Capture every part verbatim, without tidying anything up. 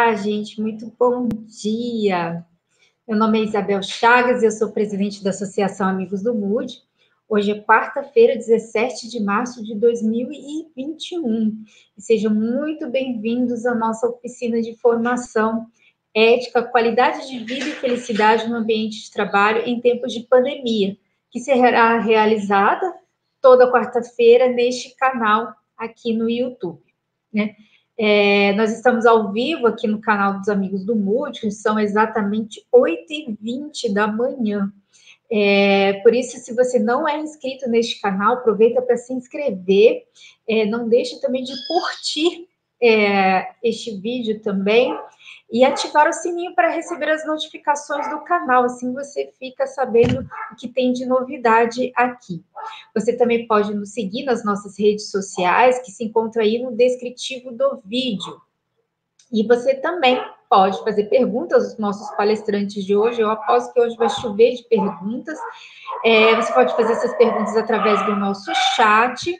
Olá, gente, muito bom dia. Meu nome é Isabel Chagas, eu sou presidente da Associação Amigos do Mood. Hoje é quarta-feira, dezessete de março de dois mil e vinte e um. E sejam muito bem-vindos à nossa oficina de formação ética, qualidade de vida e felicidade no ambiente de trabalho em tempos de pandemia, que será realizada toda quarta-feira neste canal aqui no YouTube, né? É, nós estamos ao vivo aqui no canal dos Amigos do Mood, são exatamente oito e vinte da manhã. É, por isso, se você não é inscrito neste canal, aproveita para se inscrever. É, não deixe também de curtir é, este vídeo também e ativar o sininho para receber as notificações do canal. Assim você fica sabendo o que tem de novidade aqui. Você também pode nos seguir nas nossas redes sociais, que se encontra aí no descritivo do vídeo. E você também pode fazer perguntas aos nossos palestrantes de hoje. Eu aposto que hoje vai chover de perguntas. É, você pode fazer essas perguntas através do nosso chat.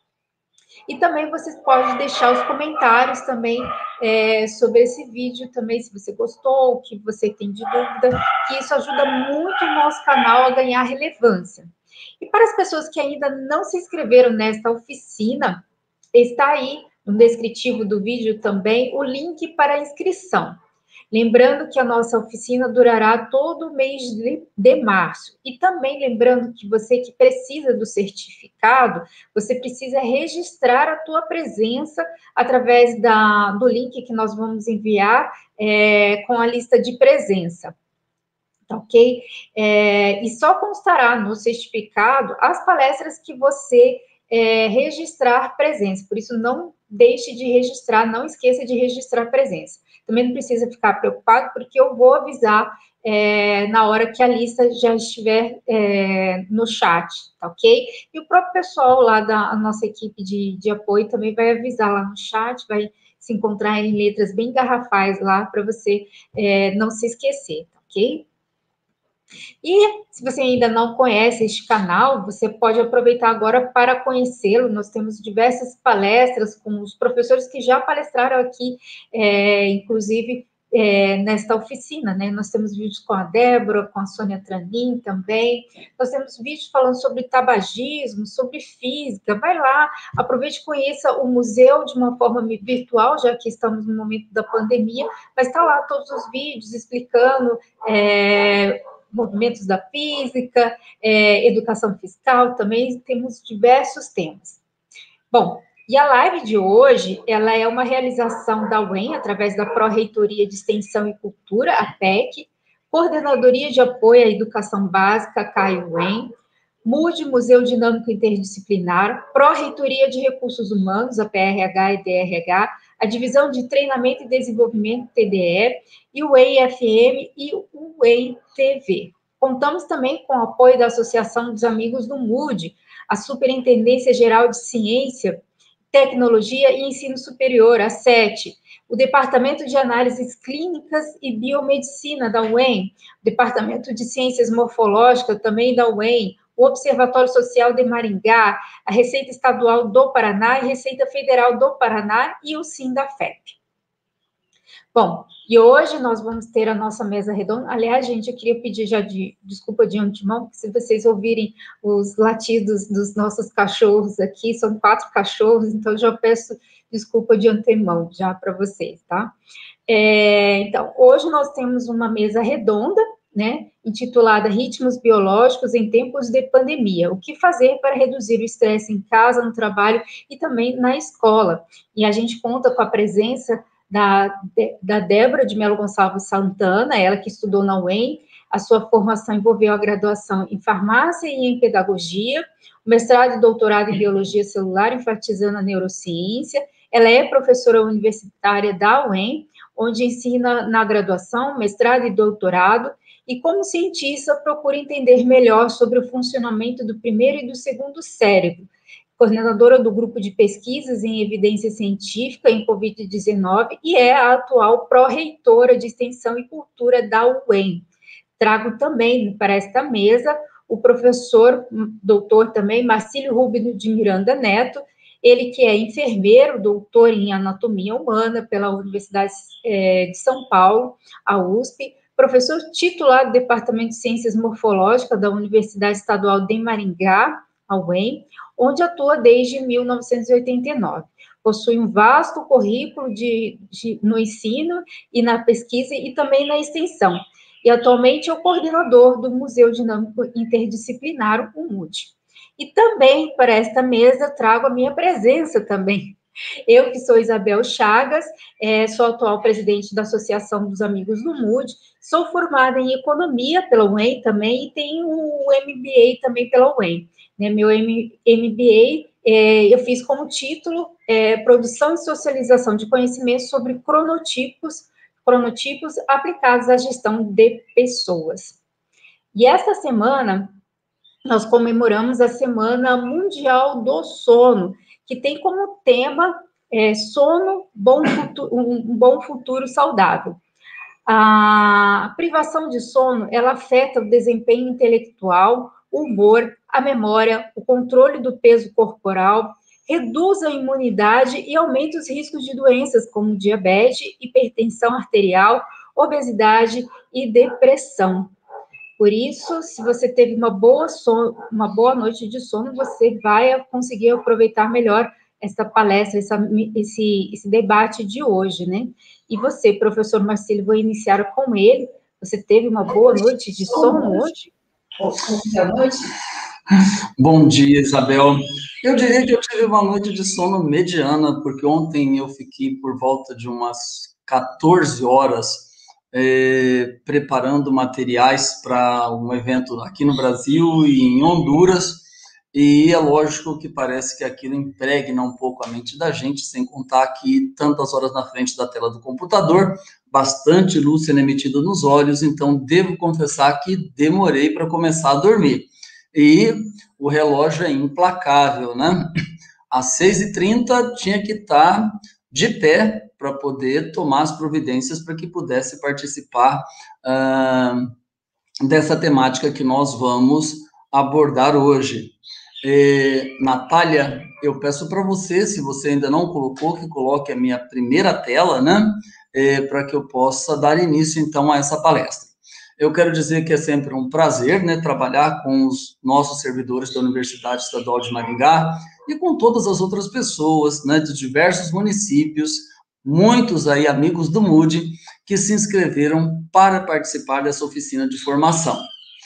E também você pode deixar os comentários também é, sobre esse vídeo também, se você gostou, o que você tem de dúvida, que isso ajuda muito o nosso canal a ganhar relevância. E para as pessoas que ainda não se inscreveram nesta oficina, está aí no descritivo do vídeo também o link para a inscrição. Lembrando que a nossa oficina durará todo o mês de, de março. E também lembrando que você que precisa do certificado, você precisa registrar a tua presença através da, do link que nós vamos enviar é, com a lista de presença. Tá, ok? É, e só constará no certificado as palestras que você é, registrar presença. Por isso, não deixe de registrar, não esqueça de registrar presença. Também não precisa ficar preocupado, porque eu vou avisar é, na hora que a lista já estiver é, no chat, tá ok? E o próprio pessoal lá da nossa equipe de, de apoio também vai avisar lá no chat, vai se encontrar em letras bem garrafais lá, para você é, não se esquecer, tá ok? E se você ainda não conhece este canal, você pode aproveitar agora para conhecê-lo. Nós temos diversas palestras com os professores que já palestraram aqui, é, inclusive é, nesta oficina, né? Nós temos vídeos com a Débora, com a Sônia Tranin também. Nós temos vídeos falando sobre tabagismo, sobre física. Vai lá, aproveite e conheça o museu de uma forma virtual, já que estamos no momento da pandemia, mas está lá todos os vídeos explicando é, movimentos da física, é, educação fiscal, também temos diversos temas. Bom, e a live de hoje, ela é uma realização da U E M, através da Pró-Reitoria de Extensão e Cultura, a P E C, Coordenadoria de Apoio à Educação Básica, C A I U E M, MUD, Museu Dinâmico Interdisciplinar, Pró-Reitoria de Recursos Humanos, a P R H e D R H, a Divisão de Treinamento e Desenvolvimento, T D E, e o E I F M e o E I T V. Contamos também com o apoio da Associação dos Amigos do MUD, a Superintendência Geral de Ciência, Tecnologia e Ensino Superior, a SET, o Departamento de Análises Clínicas e Biomedicina da U E M, o Departamento de Ciências Morfológicas também da U E M, o Observatório Social de Maringá, a Receita Estadual do Paraná e Receita Federal do Paraná e o Sindafep. Bom, e hoje nós vamos ter a nossa mesa redonda. Aliás, gente, eu queria pedir já de desculpa de antemão, porque se vocês ouvirem os latidos dos nossos cachorros aqui, são quatro cachorros, então eu já peço desculpa de antemão já para vocês, tá? É, então, hoje nós temos uma mesa redonda, né, intitulada Ritmos Biológicos em Tempos de Pandemia. O que fazer para reduzir o estresse em casa, no trabalho e também na escola. E a gente conta com a presença da, da Débora de Melo Gonçalves Santana, ela que estudou na U E M, a sua formação envolveu a graduação em farmácia e em pedagogia, o mestrado e doutorado em biologia celular, enfatizando a neurociência. Ela é professora universitária da U E M, onde ensina na graduação, mestrado e doutorado, e como cientista procura entender melhor sobre o funcionamento do primeiro e do segundo cérebro. Coordenadora do grupo de pesquisas em evidência científica em covid dezenove e é a atual pró-reitora de extensão e cultura da U E M. Trago também para esta mesa o professor, doutor também, Marcílio Rubino de Miranda Neto. Ele que é enfermeiro, doutor em anatomia humana pela Universidade é, de São Paulo, a U S P, professor titular do Departamento de Ciências Morfológicas da Universidade Estadual de Maringá, a U E M, onde atua desde mil novecentos e oitenta e nove. Possui um vasto currículo de, de, no ensino e na pesquisa e também na extensão. E atualmente é o coordenador do Museu Dinâmico Interdisciplinar, o M U D. E também para esta mesa trago a minha presença também. Eu, que sou Isabel Chagas, é, sou atual presidente da Associação dos Amigos do M U D, sou formada em Economia pela U E M também e tenho o M B A também pela U E M. Né, meu M B A é, eu fiz como título é, Produção e Socialização de Conhecimentos sobre Cronotipos, cronotipos aplicados à gestão de pessoas. E esta semana nós comemoramos a Semana Mundial do Sono, que tem como tema é, sono, bom futuro, um bom futuro saudável. A privação de sono, ela afeta o desempenho intelectual, o humor, a memória, o controle do peso corporal, reduz a imunidade e aumenta os riscos de doenças como diabetes, hipertensão arterial, obesidade e depressão. Por isso, se você teve uma boa, sono, uma boa noite de sono, você vai conseguir aproveitar melhor essa palestra, essa, esse, esse debate de hoje, né? E você, professor Marcílio, vou iniciar com ele. Você teve uma boa noite de sono hoje? Boa noite. Bom dia, Isabel. Eu diria que eu tive uma noite de sono mediana, porque ontem eu fiquei por volta de umas quatorze horas É, preparando materiais para um evento aqui no Brasil e em Honduras, e é lógico que parece que aquilo impregna um pouco a mente da gente, sem contar que tantas horas na frente da tela do computador, bastante luz sendo emitida nos olhos, então devo confessar que demorei para começar a dormir. E o relógio é implacável, né? Às seis e trinta tinha que estar de pé para poder tomar as providências para que pudesse participar uh, dessa temática que nós vamos abordar hoje. E, Natália, eu peço para você, se você ainda não colocou, que coloque a minha primeira tela, né, é, para que eu possa dar início, então, a essa palestra. Eu quero dizer que é sempre um prazer, né, trabalhar com os nossos servidores da Universidade Estadual de Maringá e com todas as outras pessoas, né, de diversos municípios, muitos aí amigos do M U D, que se inscreveram para participar dessa oficina de formação.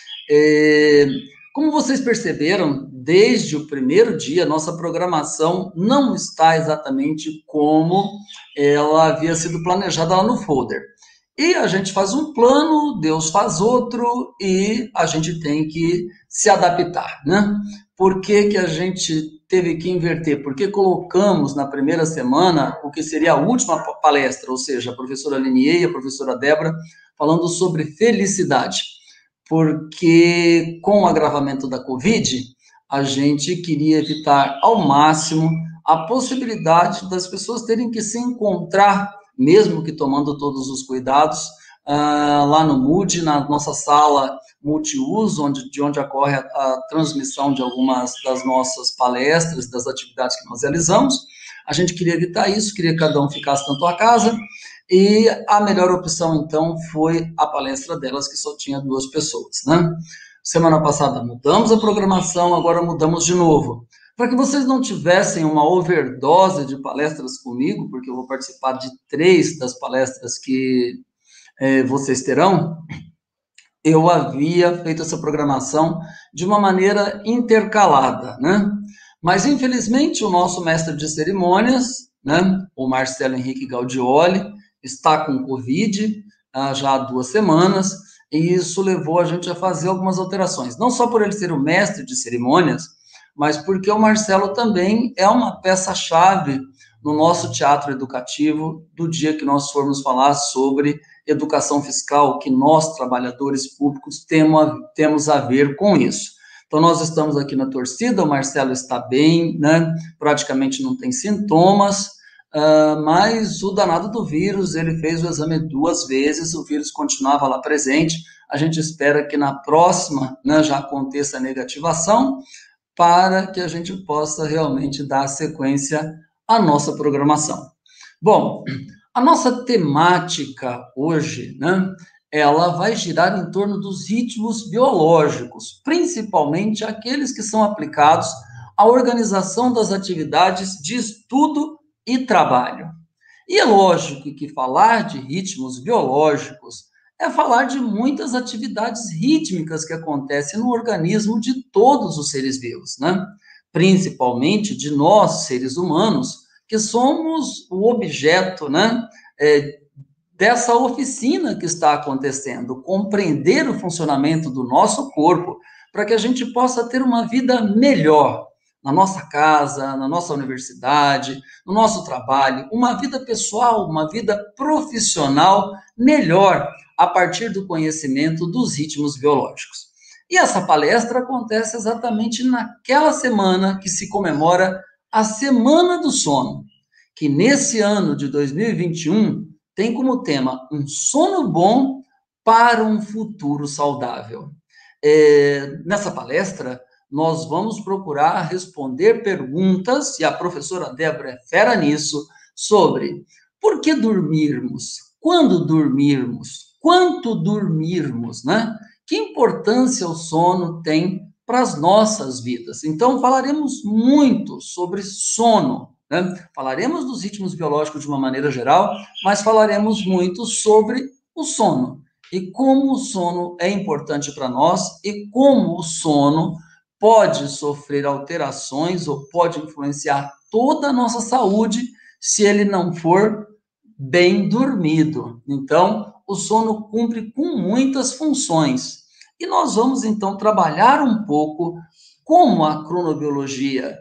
É, como vocês perceberam, desde o primeiro dia, nossa programação não está exatamente como ela havia sido planejada lá no folder. E a gente faz um plano, Deus faz outro, e a gente tem que se adaptar, né? Por que que a gente teve que inverter? Porque colocamos na primeira semana o que seria a última palestra, ou seja, a professora Linier e a professora Débora, falando sobre felicidade. Porque com o agravamento da Covid, a gente queria evitar ao máximo a possibilidade das pessoas terem que se encontrar, mesmo que tomando todos os cuidados, uh, lá no M U D, na nossa sala multiuso, onde, de onde ocorre a, a transmissão de algumas das nossas palestras, das atividades que nós realizamos. A gente queria evitar isso, queria que cada um ficasse tanto a casa, e a melhor opção, então, foi a palestra delas, que só tinha duas pessoas, né? Semana passada mudamos a programação, agora mudamos de novo. Para que vocês não tivessem uma overdose de palestras comigo, porque eu vou participar de três das palestras que eh, vocês terão, eu havia feito essa programação de uma maneira intercalada, né? Mas, infelizmente, o nosso mestre de cerimônias, né, o Marcelo Henrique Gaudioli, está com Covid ah, já há duas semanas, e isso levou a gente a fazer algumas alterações. Não só por ele ser o mestre de cerimônias, mas porque o Marcelo também é uma peça-chave no nosso teatro educativo do dia que nós formos falar sobre educação fiscal, que nós, trabalhadores públicos, temos a ver com isso. Então, nós estamos aqui na torcida, o Marcelo está bem, né? Praticamente não tem sintomas, uh, mas o danado do vírus, ele fez o exame duas vezes, o vírus continuava lá presente, a gente espera que na próxima, né, já aconteça a negativação, para que a gente possa realmente dar sequência à nossa programação. Bom, a nossa temática hoje, né, ela vai girar em torno dos ritmos biológicos, principalmente aqueles que são aplicados à organização das atividades de estudo e trabalho. E é lógico que falar de ritmos biológicos é falar de muitas atividades rítmicas que acontecem no organismo de todos os seres vivos, né? Principalmente de nós, seres humanos, que somos o objeto, né, é, dessa oficina que está acontecendo, compreender o funcionamento do nosso corpo para que a gente possa ter uma vida melhor na nossa casa, na nossa universidade, no nosso trabalho, uma vida pessoal, uma vida profissional melhor a partir do conhecimento dos ritmos biológicos. E essa palestra acontece exatamente naquela semana que se comemora a Semana do Sono, que nesse ano de dois mil e vinte e um tem como tema um sono bom para um futuro saudável. É, nessa palestra, nós vamos procurar responder perguntas, e a professora Débora é fera nisso, sobre por que dormirmos, quando dormirmos, quanto dormirmos, né? Que importância o sono tem para as nossas vidas. Então, falaremos muito sobre sono, né? Falaremos dos ritmos biológicos de uma maneira geral, mas falaremos muito sobre o sono e como o sono é importante para nós e como o sono pode sofrer alterações ou pode influenciar toda a nossa saúde se ele não for bem dormido. Então, o sono cumpre com muitas funções. E nós vamos, então, trabalhar um pouco como a cronobiologia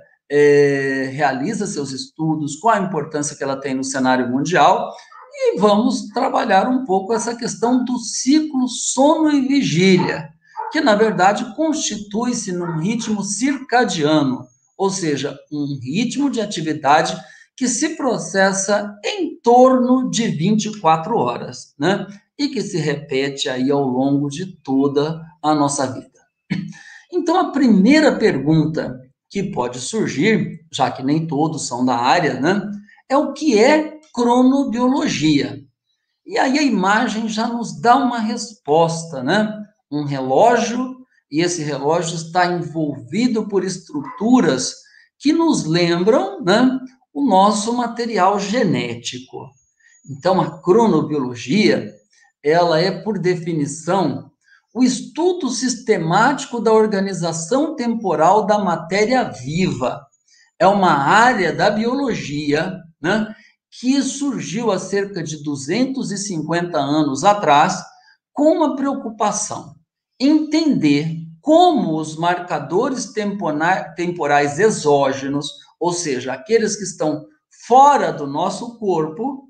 é, realiza seus estudos, qual a importância que ela tem no cenário mundial, e vamos trabalhar um pouco essa questão do ciclo sono e vigília, que, na verdade, constitui-se num ritmo circadiano, ou seja, um ritmo de atividade que se processa em torno de vinte e quatro horas, né? E que se repete aí ao longo de toda a nossa vida. Então, a primeira pergunta que pode surgir, já que nem todos são da área, né? É o que é cronobiologia? E aí a imagem já nos dá uma resposta, né? Um relógio, e esse relógio está envolvido por estruturas que nos lembram, né, o nosso material genético. Então, a cronobiologia, ela é, por definição, o estudo sistemático da organização temporal da matéria viva. É uma área da biologia, né, que surgiu há cerca de duzentos e cinquenta anos atrás, com uma preocupação: entender como os marcadores temporais exógenos, ou seja, aqueles que estão fora do nosso corpo,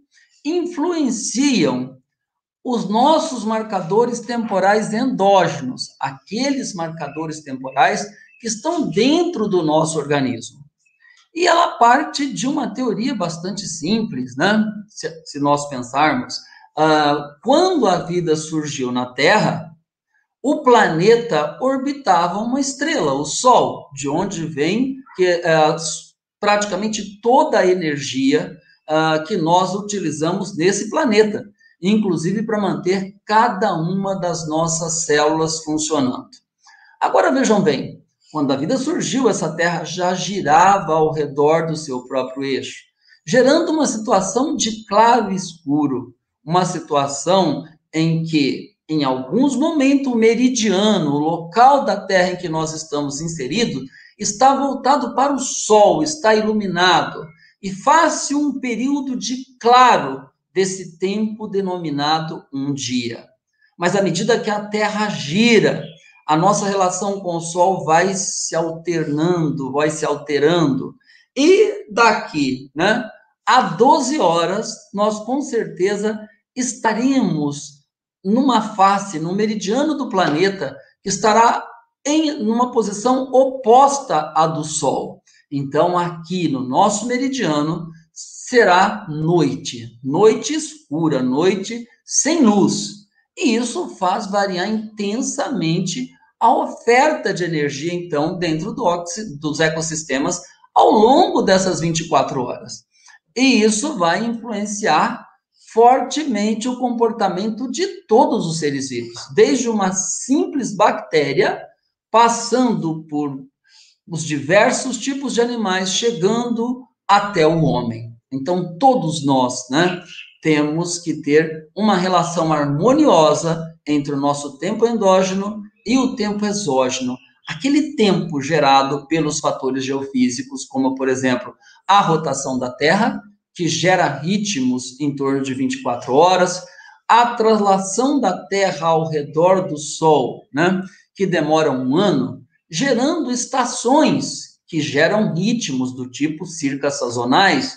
influenciam os nossos marcadores temporais endógenos, aqueles marcadores temporais que estão dentro do nosso organismo. E ela parte de uma teoria bastante simples, né? Se, se nós pensarmos, uh, quando a vida surgiu na Terra, o planeta orbitava uma estrela, o Sol, de onde vem que, uh, praticamente toda a energia uh, que nós utilizamos nesse planeta, inclusive para manter cada uma das nossas células funcionando. Agora vejam bem, quando a vida surgiu, essa Terra já girava ao redor do seu próprio eixo, gerando uma situação de claro e escuro, uma situação em que, em alguns momentos, o meridiano, o local da Terra em que nós estamos inseridos, está voltado para o Sol, está iluminado, e faz-se um período de claro desse tempo denominado um dia. Mas à medida que a Terra gira, a nossa relação com o Sol vai se alternando, vai se alterando. E daqui, né, a doze horas, nós com certeza estaremos numa face, no meridiano do planeta, que estará em uma posição oposta à do Sol. Então, aqui no nosso meridiano, será noite, noite escura, noite sem luz. E isso faz variar intensamente a oferta de energia, então, dentro do dos ecossistemas ao longo dessas vinte e quatro horas. E isso vai influenciar fortemente o comportamento de todos os seres vivos, desde uma simples bactéria, passando por os diversos tipos de animais, chegando até o homem. Então, todos nós, né, temos que ter uma relação harmoniosa entre o nosso tempo endógeno e o tempo exógeno. Aquele tempo gerado pelos fatores geofísicos, como, por exemplo, a rotação da Terra, que gera ritmos em torno de vinte e quatro horas, a translação da Terra ao redor do Sol, né, que demora um ano, gerando estações que geram ritmos do tipo circassazonais,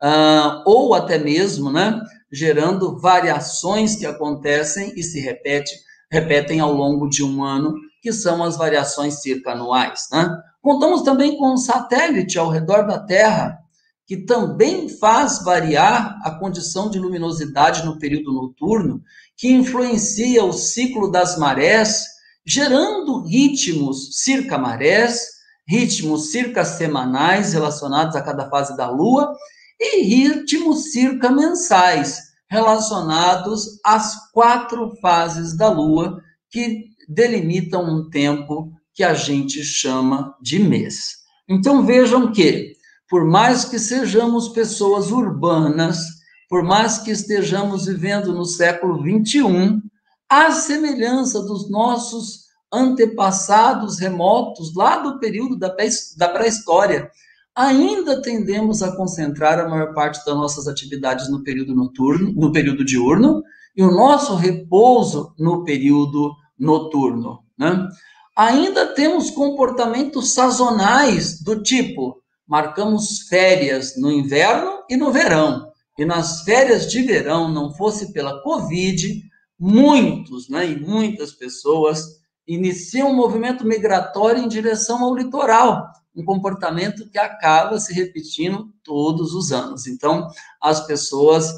uh, ou até mesmo, né, gerando variações que acontecem e se repete, repetem ao longo de um ano, que são as variações circanuais, né? Contamos também com um satélite ao redor da Terra, que também faz variar a condição de luminosidade no período noturno, que influencia o ciclo das marés, gerando ritmos circamarés, ritmos circassemanais relacionados a cada fase da Lua e ritmos circamensais relacionados às quatro fases da Lua, que delimitam um tempo que a gente chama de mês. Então vejam que, por mais que sejamos pessoas urbanas, por mais que estejamos vivendo no século vinte e um, à semelhança dos nossos antepassados remotos, lá do período da pré-história, ainda tendemos a concentrar a maior parte das nossas atividades no período noturno, no período diurno, e o nosso repouso no período noturno, né? Ainda temos comportamentos sazonais do tipo, marcamos férias no inverno e no verão, e nas férias de verão, não fosse pela Covid, muitos, né, e muitas pessoas iniciam um movimento migratório em direção ao litoral, um comportamento que acaba se repetindo todos os anos. Então, as pessoas,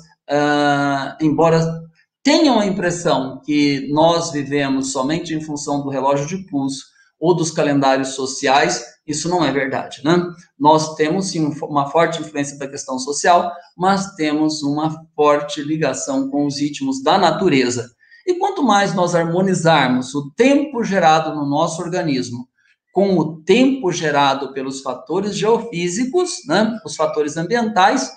ah, embora tenham a impressão que nós vivemos somente em função do relógio de pulso ou dos calendários sociais, isso não é verdade, né? Nós temos, sim, uma forte influência da questão social, mas temos uma forte ligação com os ritmos da natureza. E quanto mais nós harmonizarmos o tempo gerado no nosso organismo com o tempo gerado pelos fatores geofísicos, né, os fatores ambientais,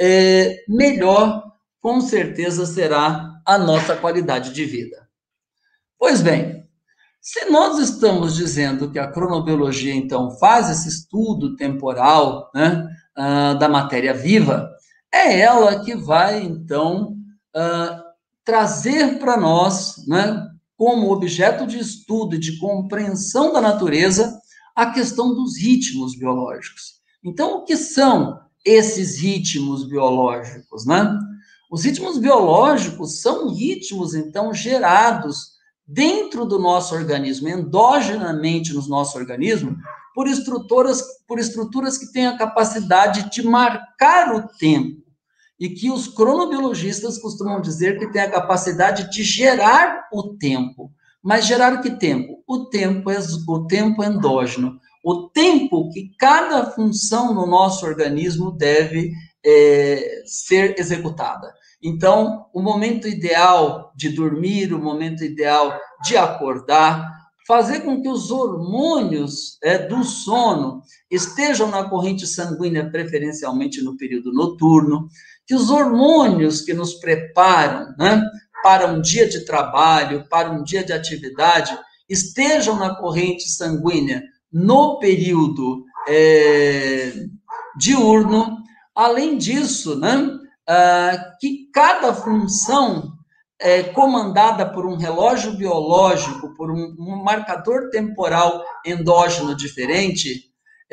é, melhor, com certeza, será a nossa qualidade de vida. Pois bem, se nós estamos dizendo que a cronobiologia, então, faz esse estudo temporal, né, uh, da matéria viva, é ela que vai, então, uh, trazer para nós, né, como objeto de estudo e de compreensão da natureza, a questão dos ritmos biológicos. Então, o que são esses ritmos biológicos, né? Os ritmos biológicos são ritmos, então, gerados dentro do nosso organismo, endogenamente no nosso organismo, por estruturas, por estruturas que têm a capacidade de marcar o tempo, e que os cronobiologistas costumam dizer que tem a capacidade de gerar o tempo. Mas gerar que tempo? O tempo, o tempo endógeno, o tempo que cada função no nosso organismo deve é, ser executada. Então, o momento ideal de dormir, o momento ideal de acordar, fazer com que os hormônios é, do sono estejam na corrente sanguínea, preferencialmente no período noturno, que os hormônios que nos preparam, né, para um dia de trabalho, para um dia de atividade, estejam na corrente sanguínea no período é, diurno. Além disso, né, ah, que cada função é comandada por um relógio biológico, por um, um marcador temporal endógeno diferente,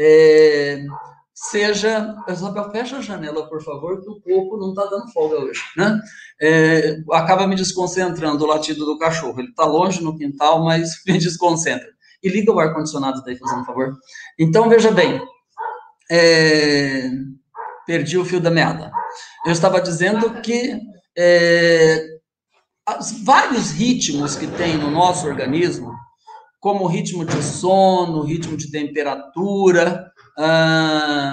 é, seja... Isabel, fecha a janela, por favor, que o corpo não está dando folga hoje, né? É, acaba me desconcentrando o latido do cachorro. Ele está longe no quintal, mas me desconcentra. E liga o ar-condicionado daí, fazendo um favor. Então, veja bem, é, perdi o fio da meada. Eu estava dizendo que é, vários ritmos que tem no nosso organismo como o ritmo de sono, o ritmo de temperatura, ah,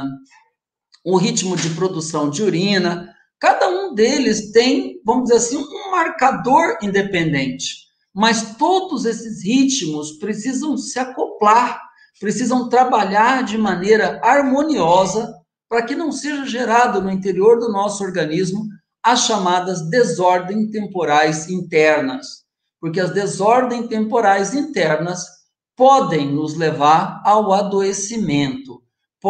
o ritmo de produção de urina. Cada um deles tem, vamos dizer assim, um marcador independente. Mas todos esses ritmos precisam se acoplar, precisam trabalhar de maneira harmoniosa para que não seja gerado no interior do nosso organismo as chamadas desordens temporais internas. Porque as desordens temporais internas podem nos levar ao adoecimento,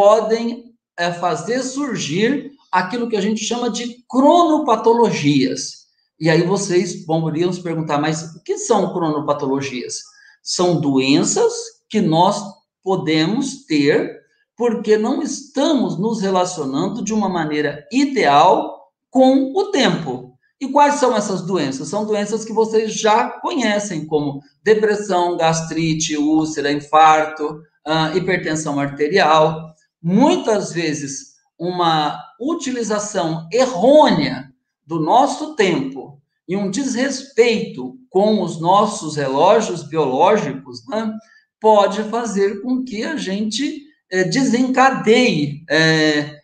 podem é, fazer surgir aquilo que a gente chama de cronopatologias. E aí vocês poderiam se perguntar, mas o que são cronopatologias? São doenças que nós podemos ter porque não estamos nos relacionando de uma maneira ideal com o tempo. E quais são essas doenças? São doenças que vocês já conhecem, como depressão, gastrite, úlcera, infarto, uh, hipertensão arterial. Muitas vezes, uma utilização errônea do nosso tempo e um desrespeito com os nossos relógios biológicos, né, pode fazer com que a gente eh, desencadeie eh,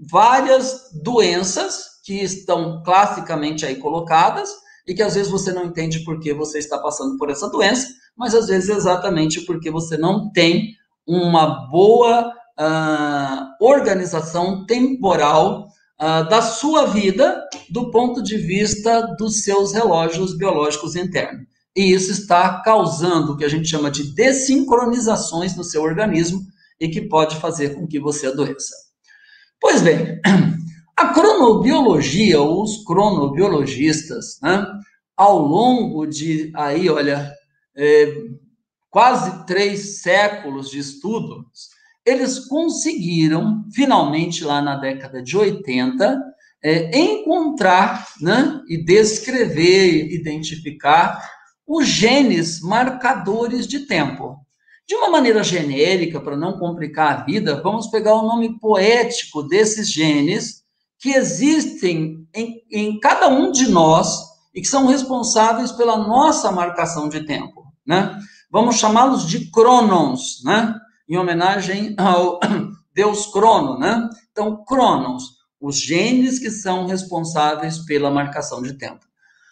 várias doenças que estão classicamente aí colocadas e que às vezes você não entende por que você está passando por essa doença, mas às vezes exatamente porque você não tem uma boa uh, organização temporal uh, da sua vida do ponto de vista dos seus relógios biológicos internos. E isso está causando o que a gente chama de desincronizações no seu organismo e que pode fazer com que você adoeça. Pois bem, a cronobiologia, ou os cronobiologistas, né, ao longo de, aí, olha, é, quase três séculos de estudos, eles conseguiram, finalmente, lá na década de oitenta, é, encontrar, né, e descrever, identificar os genes marcadores de tempo. De uma maneira genérica, para não complicar a vida, vamos pegar o nome poético desses genes que existem em, em cada um de nós e que são responsáveis pela nossa marcação de tempo, né? Vamos chamá-los de crônons, né? Em homenagem ao deus Crono, né? Então, crônons, os genes que são responsáveis pela marcação de tempo.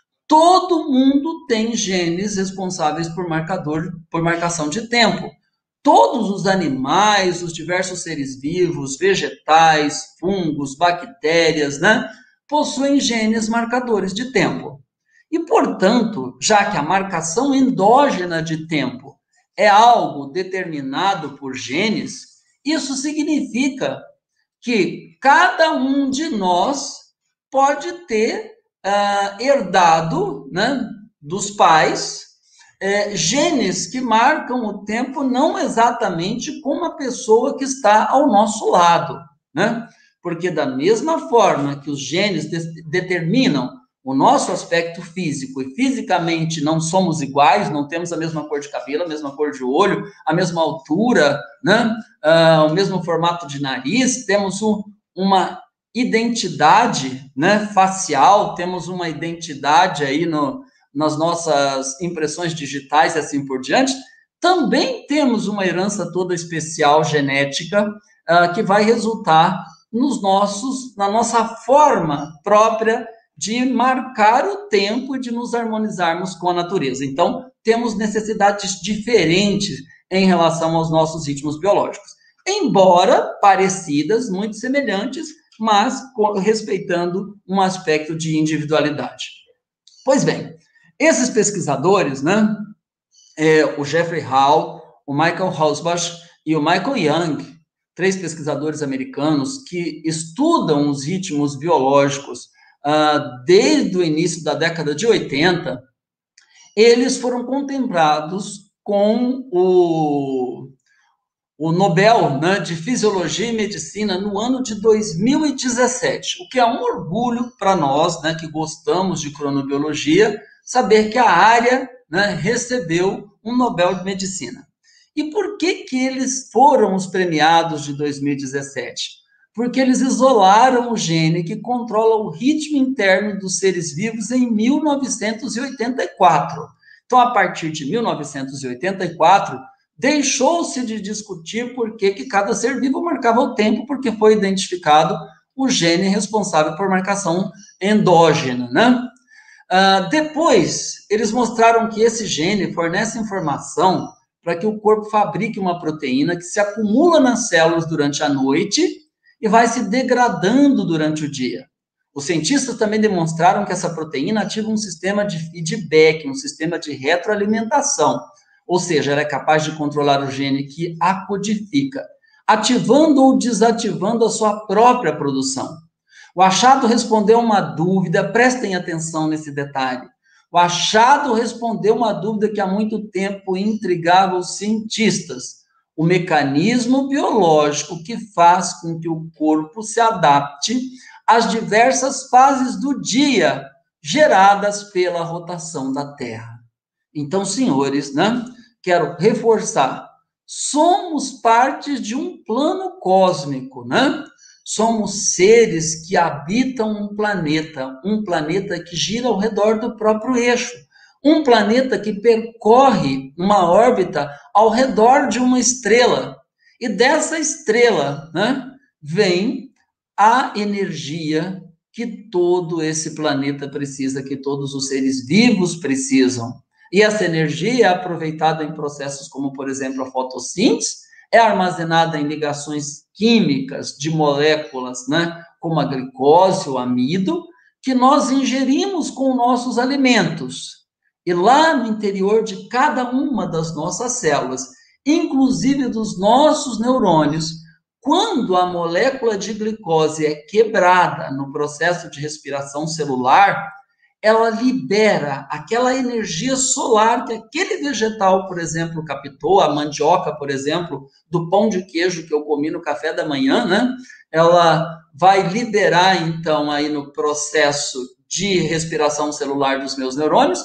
Todo mundo tem genes responsáveis por marcador, por marcação de tempo. Todos os animais, os diversos seres vivos, vegetais, fungos, bactérias, né, possuem genes marcadores de tempo. E, portanto, já que a marcação endógena de tempo é algo determinado por genes, isso significa que cada um de nós pode ter uh, herdado, né, dos pais é, genes que marcam o tempo não exatamente como a pessoa que está ao nosso lado, né? Porque da mesma forma que os genes de- determinam o nosso aspecto físico, e fisicamente não somos iguais, não temos a mesma cor de cabelo, a mesma cor de olho, a mesma altura, né? Ah, o mesmo formato de nariz, temos um, uma identidade, né, facial, temos uma identidade aí no, nas nossas impressões digitais e assim por diante, também temos uma herança toda especial genética uh, que vai resultar nos nossos, na nossa forma própria de marcar o tempo e de nos harmonizarmos com a natureza. Então, temos necessidades diferentes em relação aos nossos ritmos biológicos, embora parecidas, muito semelhantes, mas respeitando um aspecto de individualidade. Pois bem, esses pesquisadores, né, é, o Jeffrey Hall, o Michael Hausbach e o Michael Young, três pesquisadores americanos que estudam os ritmos biológicos uh, desde o início da década de oitenta, eles foram contemplados com o, o Nobel, né, de Fisiologia e Medicina no ano de dois mil e dezessete, o que é um orgulho para nós, né, que gostamos de cronobiologia, saber que a área, né, recebeu um Nobel de Medicina. E por que que eles foram os premiados de dois mil e dezessete? Porque eles isolaram o gene que controla o ritmo interno dos seres vivos em mil novecentos e oitenta e quatro. Então, a partir de mil novecentos e oitenta e quatro, deixou-se de discutir por que que cada ser vivo marcava o tempo, porque foi identificado o gene responsável por marcação endógena, né? Uh, depois, eles mostraram que esse gene fornece informação para que o corpo fabrique uma proteína que se acumula nas células durante a noite e vai se degradando durante o dia. Os cientistas também demonstraram que essa proteína ativa um sistema de feedback, um sistema de retroalimentação, ou seja, ela é capaz de controlar o gene que a codifica, ativando ou desativando a sua própria produção. O achado respondeu uma dúvida, prestem atenção nesse detalhe. O achado respondeu uma dúvida que há muito tempo intrigava os cientistas. O mecanismo biológico que faz com que o corpo se adapte às diversas fases do dia geradas pela rotação da Terra. Então, senhores, né, quero reforçar, somos parte de um plano cósmico, né? Somos seres que habitam um planeta, um planeta que gira ao redor do próprio eixo, um planeta que percorre uma órbita ao redor de uma estrela. E dessa estrela, né, vem a energia que todo esse planeta precisa, que todos os seres vivos precisam. E essa energia é aproveitada em processos como, por exemplo, a fotossíntese, é armazenada em ligações químicas de moléculas, né, como a glicose, o amido, que nós ingerimos com nossos alimentos. E lá no interior de cada uma das nossas células, inclusive dos nossos neurônios, quando a molécula de glicose é quebrada no processo de respiração celular, ela libera aquela energia solar que aquele vegetal, por exemplo, captou, a mandioca, por exemplo, do pão de queijo que eu comi no café da manhã, né? Ela vai liberar, então, aí no processo de respiração celular dos meus neurônios,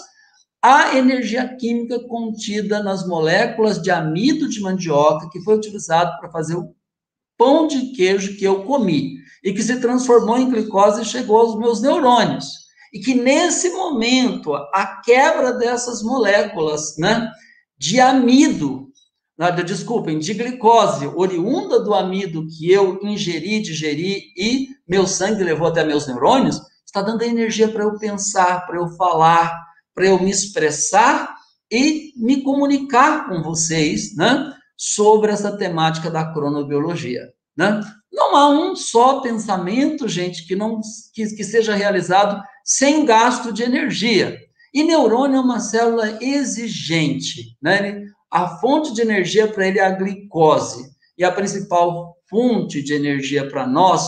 a energia química contida nas moléculas de amido de mandioca que foi utilizado para fazer o pão de queijo que eu comi e que se transformou em glicose e chegou aos meus neurônios. E que nesse momento, a quebra dessas moléculas, né, de amido, desculpem, de glicose, oriunda do amido que eu ingeri, digeri e meu sangue levou até meus neurônios, está dando energia para eu pensar, para eu falar, para eu me expressar e me comunicar com vocês, né, sobre essa temática da cronobiologia, né? Não há um só pensamento, gente, que, não, que, que seja realizado sem gasto de energia. E neurônio é uma célula exigente, né? A fonte de energia para ele é a glicose. E a principal fonte de energia para nós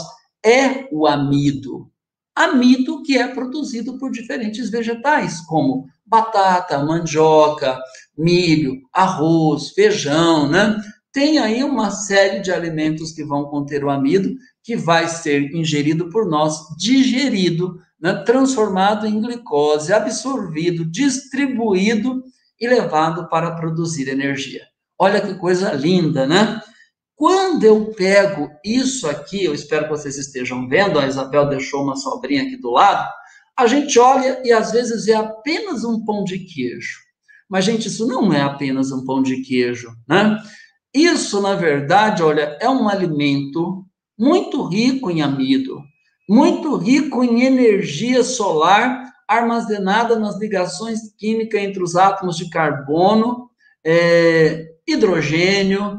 é o amido. Amido que é produzido por diferentes vegetais, como batata, mandioca, milho, arroz, feijão, né? Tem aí uma série de alimentos que vão conter o amido, que vai ser ingerido por nós, digerido, né, transformado em glicose, absorvido, distribuído e levado para produzir energia. Olha que coisa linda, né? Quando eu pego isso aqui, eu espero que vocês estejam vendo, a Isabel deixou uma sobrinha aqui do lado, a gente olha e às vezes é apenas um pão de queijo. Mas, gente, isso não é apenas um pão de queijo, né? Isso, na verdade, olha, é um alimento muito rico em amido, muito rico em energia solar armazenada nas ligações químicas entre os átomos de carbono, é, hidrogênio,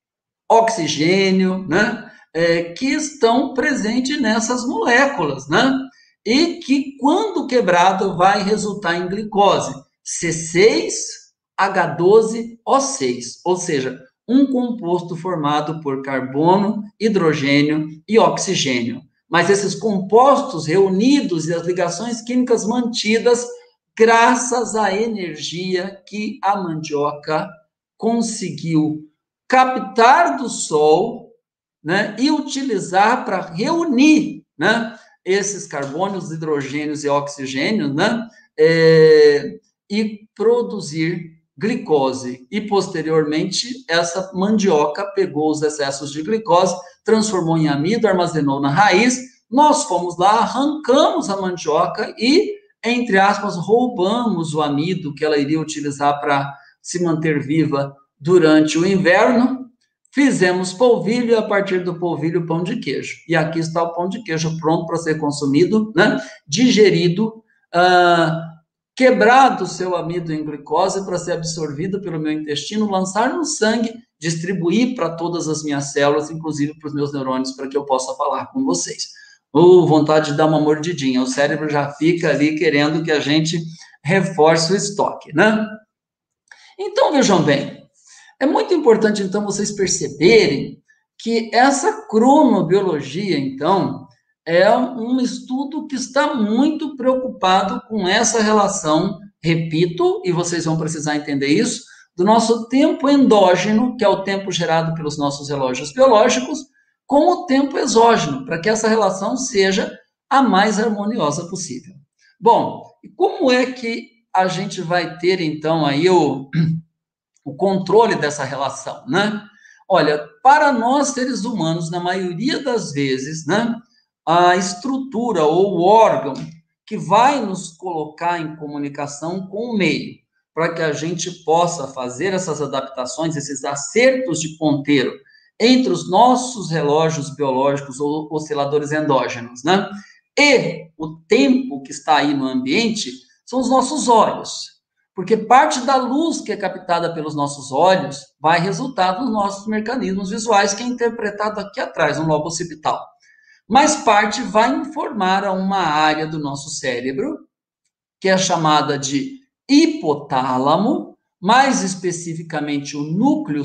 oxigênio, né, é, que estão presentes nessas moléculas, né, e que, quando quebrado, vai resultar em glicose, C seis H doze O seis, ou seja, um composto formado por carbono, hidrogênio e oxigênio. Mas esses compostos reunidos e as ligações químicas mantidas graças à energia que a mandioca conseguiu captar do sol, né, e utilizar para reunir, né, esses carbonos, hidrogênios e oxigênios, né, é, e produzir glicose. E, posteriormente, essa mandioca pegou os excessos de glicose, transformou em amido, armazenou na raiz, nós fomos lá, arrancamos a mandioca e entre aspas, roubamos o amido que ela iria utilizar para se manter viva durante o inverno, fizemos polvilho e a partir do polvilho pão de queijo. E aqui está o pão de queijo pronto para ser consumido, né? Digerido, uh, quebrado o seu amido em glicose para ser absorvido pelo meu intestino, lançar no sangue, distribuir para todas as minhas células, inclusive para os meus neurônios, para que eu possa falar com vocês. Ou vontade de dar uma mordidinha, o cérebro já fica ali querendo que a gente reforce o estoque, né? Então, vejam bem, é muito importante, então, vocês perceberem que essa cronobiologia, então, é um estudo que está muito preocupado com essa relação, repito, e vocês vão precisar entender isso, do nosso tempo endógeno, que é o tempo gerado pelos nossos relógios biológicos, com o tempo exógeno, para que essa relação seja a mais harmoniosa possível. Bom, e como é que a gente vai ter, então, aí o, o controle dessa relação, né? Olha, para nós, seres humanos, na maioria das vezes, né, a estrutura ou o órgão que vai nos colocar em comunicação com o meio, para que a gente possa fazer essas adaptações, esses acertos de ponteiro entre os nossos relógios biológicos ou osciladores endógenos, né? E o tempo que está aí no ambiente são os nossos olhos. Porque parte da luz que é captada pelos nossos olhos vai resultar dos nossos mecanismos visuais, que é interpretado aqui atrás, no lobo occipital. Mas parte vai informar a uma área do nosso cérebro, que é chamada de hipotálamo, mais especificamente o núcleo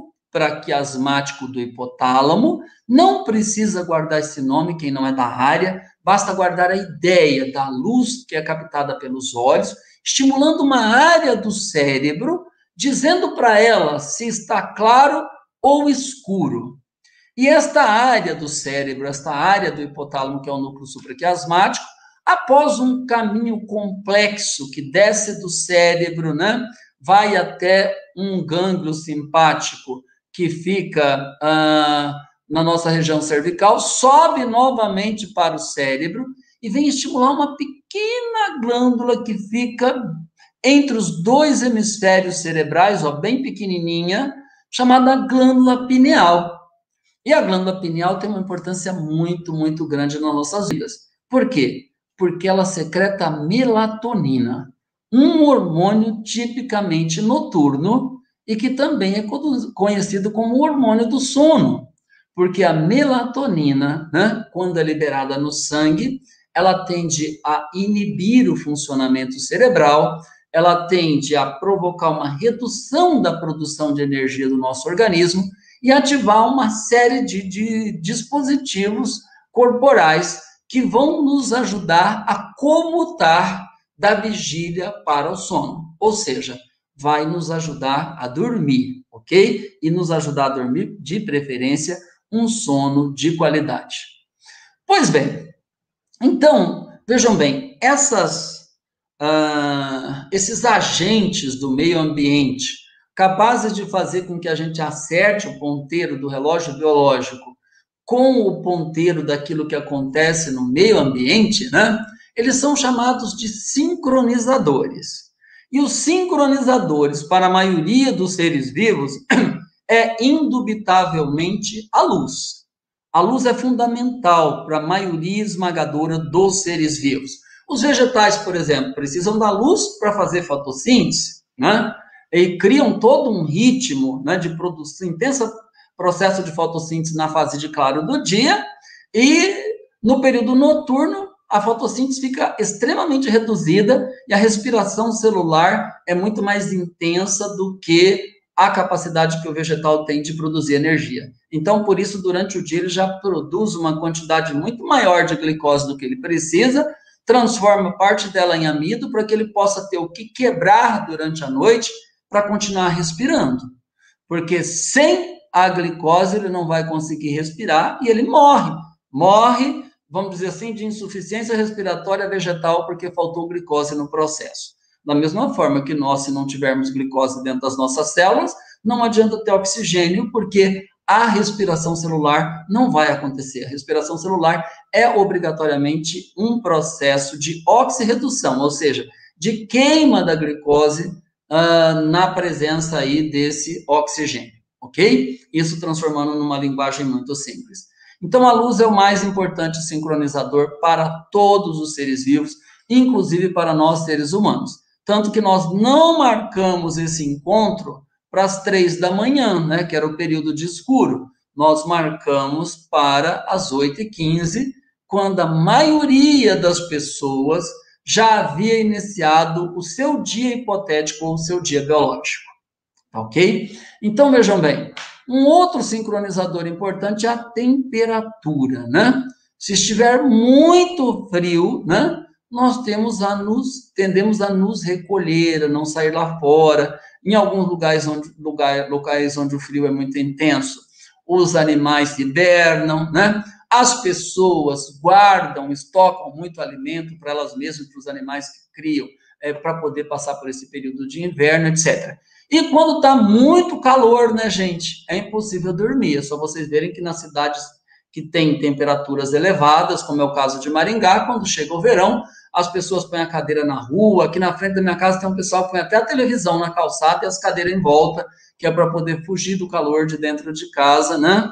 supraquiasmático do hipotálamo. Não precisa guardar esse nome, quem não é da área, basta guardar a ideia da luz que é captada pelos olhos, estimulando uma área do cérebro, dizendo para ela se está claro ou escuro. E esta área do cérebro, esta área do hipotálamo, que é o núcleo supraquiasmático, após um caminho complexo que desce do cérebro, né, vai até um gânglio simpático que fica ah, na nossa região cervical, sobe novamente para o cérebro e vem estimular uma pequena glândula que fica entre os dois hemisférios cerebrais, ó, bem pequenininha, chamada glândula pineal. E a glândula pineal tem uma importância muito, muito grande nas nossas vidas. Por quê? Porque ela secreta melatonina, um hormônio tipicamente noturno e que também é conhecido como o hormônio do sono. Porque a melatonina, né, quando é liberada no sangue, ela tende a inibir o funcionamento cerebral, ela tende a provocar uma redução da produção de energia do nosso organismo e ativar uma série de, de dispositivos corporais que vão nos ajudar a comutar da vigília para o sono. Ou seja, vai nos ajudar a dormir, ok? E nos ajudar a dormir, de preferência, um sono de qualidade. Pois bem, então, vejam bem, essas, uh, esses agentes do meio ambiente capazes de fazer com que a gente acerte o ponteiro do relógio biológico com o ponteiro daquilo que acontece no meio ambiente, né? Eles são chamados de sincronizadores. E os sincronizadores, para a maioria dos seres vivos, é indubitavelmente a luz. A luz é fundamental para a maioria esmagadora dos seres vivos. Os vegetais, por exemplo, precisam da luz para fazer fotossíntese, né? E criam todo um ritmo, né, de produção, intenso processo de fotossíntese na fase de claro do dia, e no período noturno a fotossíntese fica extremamente reduzida e a respiração celular é muito mais intensa do que a capacidade que o vegetal tem de produzir energia. Então, por isso, durante o dia ele já produz uma quantidade muito maior de glicose do que ele precisa, transforma parte dela em amido para que ele possa ter o que quebrar durante a noite para continuar respirando. Porque sem a glicose ele não vai conseguir respirar e ele morre. Morre, vamos dizer assim, de insuficiência respiratória vegetal porque faltou glicose no processo. Da mesma forma que nós, se não tivermos glicose dentro das nossas células, não adianta ter oxigênio porque a respiração celular não vai acontecer. A respiração celular é obrigatoriamente um processo de oxirredução, ou seja, de queima da glicose uh, na presença aí desse oxigênio, ok? Isso transformando numa linguagem muito simples. Então, a luz é o mais importante sincronizador para todos os seres vivos, inclusive para nós, seres humanos. Tanto que nós não marcamos esse encontro para as três da manhã, né, que era o período de escuro. Nós marcamos para as oito e quinze, quando a maioria das pessoas já havia iniciado o seu dia hipotético ou o seu dia biológico. Ok? Então, vejam bem, um outro sincronizador importante é a temperatura, né? Se estiver muito frio, né, nós temos a nos, tendemos a nos recolher, a não sair lá fora. Em alguns lugares onde, lugar, locais onde o frio é muito intenso, os animais hibernam, né? As pessoas guardam, estocam muito alimento para elas mesmas, para os animais que criam, é, para poder passar por esse período de inverno, etcétera. E quando está muito calor, né, gente, é impossível dormir. É só vocês verem que nas cidades que têm temperaturas elevadas, como é o caso de Maringá, quando chega o verão, as pessoas põem a cadeira na rua. Aqui na frente da minha casa tem um pessoal que põe até a televisão na calçada e as cadeiras em volta, que é para poder fugir do calor de dentro de casa, né?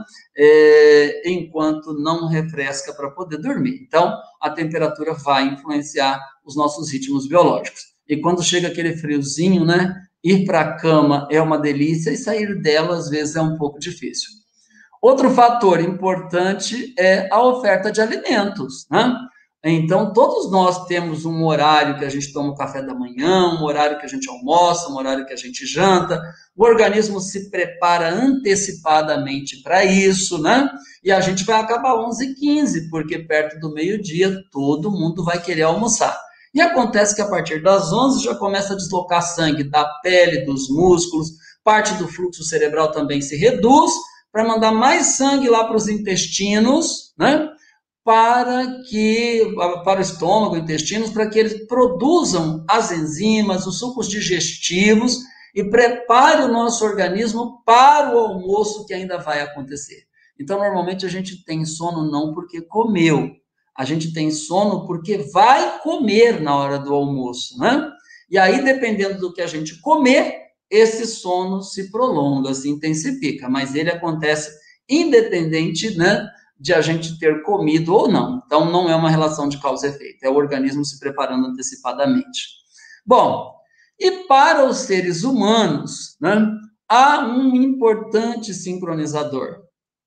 É, enquanto não refresca para poder dormir. Então, a temperatura vai influenciar os nossos ritmos biológicos. E quando chega aquele friozinho, né? Ir para a cama é uma delícia e sair dela, às vezes, é um pouco difícil. Outro fator importante é a oferta de alimentos, né? Então, todos nós temos um horário que a gente toma o café da manhã, um horário que a gente almoça, um horário que a gente janta. O organismo se prepara antecipadamente para isso, né? E a gente vai acabar onze e quinze, porque perto do meio-dia todo mundo vai querer almoçar. E acontece que a partir das onze já começa a deslocar sangue da pele, dos músculos, parte do fluxo cerebral também se reduz, para mandar mais sangue lá para os intestinos, né? Para que, para o estômago, intestinos, para que eles produzam as enzimas, os sucos digestivos e prepare o nosso organismo para o almoço que ainda vai acontecer. Então, normalmente a gente tem sono não porque comeu, a gente tem sono porque vai comer na hora do almoço, né? E aí, dependendo do que a gente comer, esse sono se prolonga, se intensifica, mas ele acontece independente, né, de a gente ter comido ou não. Então, não é uma relação de causa e efeito, é o organismo se preparando antecipadamente. Bom, e para os seres humanos, né, há um importante sincronizador,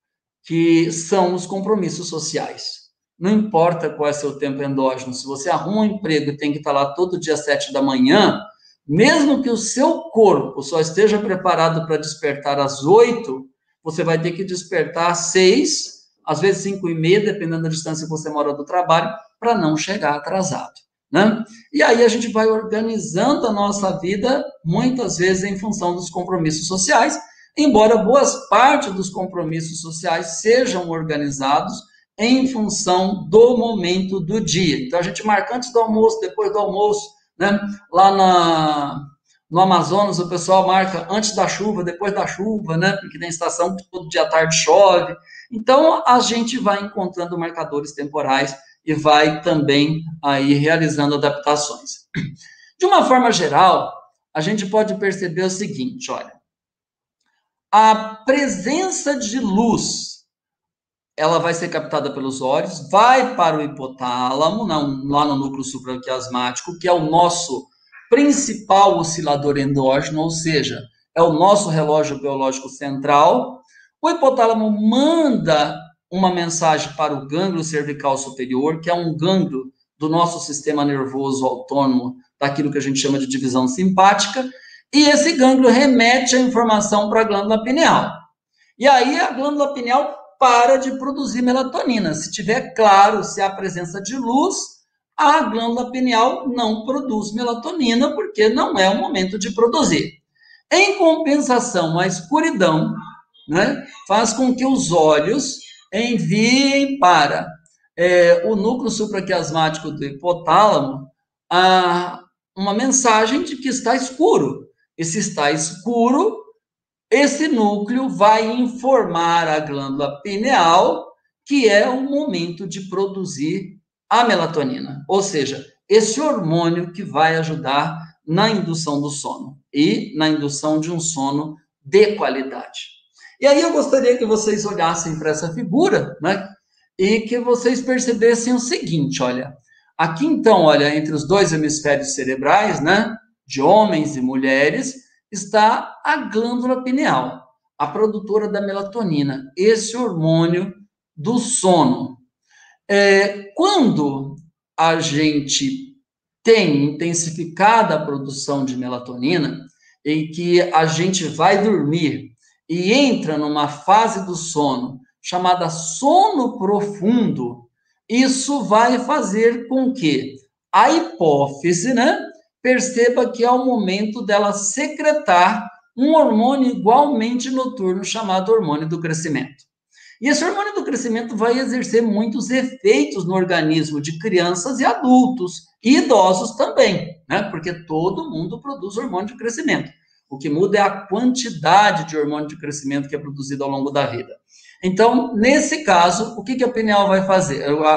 que são os compromissos sociais. Não importa qual é seu tempo endógeno, se você arruma um emprego e tem que estar lá todo dia às sete da manhã, mesmo que o seu corpo só esteja preparado para despertar às oito, você vai ter que despertar às seis, às vezes cinco e meia, dependendo da distância que você mora do trabalho, para não chegar atrasado, né? E aí a gente vai organizando a nossa vida, muitas vezes em função dos compromissos sociais, embora boas partes dos compromissos sociais sejam organizados em função do momento do dia. Então, a gente marca antes do almoço, depois do almoço, né? Lá na, no Amazonas, o pessoal marca antes da chuva, depois da chuva, né? Porque tem estação que todo dia à tarde chove. Então, a gente vai encontrando marcadores temporais e vai também aí realizando adaptações. De uma forma geral, a gente pode perceber o seguinte, olha, a presença de luz, ela vai ser captada pelos olhos, vai para o hipotálamo, lá no núcleo supraquiasmático, que é o nosso principal oscilador endógeno, ou seja, é o nosso relógio biológico central. O hipotálamo manda uma mensagem para o gânglio cervical superior, que é um gânglio do nosso sistema nervoso autônomo, daquilo que a gente chama de divisão simpática, e esse gânglio remete a informação para a glândula pineal. E aí a glândula pineal para de produzir melatonina. Se tiver claro, se há presença de luz, a glândula pineal não produz melatonina, porque não é o momento de produzir. Em compensação, a escuridão, né, faz com que os olhos enviem para é, o núcleo supraquiasmático do hipotálamo a, uma mensagem de que está escuro. E se está escuro, esse núcleo vai informar a glândula pineal que é o momento de produzir a melatonina, ou seja, esse hormônio que vai ajudar na indução do sono e na indução de um sono de qualidade. E aí eu gostaria que vocês olhassem para essa figura, né? E que vocês percebessem o seguinte, olha, aqui então, olha, entre os dois hemisférios cerebrais, né, de homens e mulheres, está a glândula pineal, a produtora da melatonina, esse hormônio do sono. É, quando a gente tem intensificada a produção de melatonina, em que a gente vai dormir e entra numa fase do sono chamada sono profundo, isso vai fazer com que a hipófise, né, perceba que é o momento dela secretar um hormônio igualmente noturno chamado hormônio do crescimento. E esse hormônio do crescimento vai exercer muitos efeitos no organismo de crianças e adultos, e idosos também, né? Porque todo mundo produz hormônio de crescimento. O que muda é a quantidade de hormônio de crescimento que é produzido ao longo da vida. Então, nesse caso, o que, que a pineal vai fazer? A,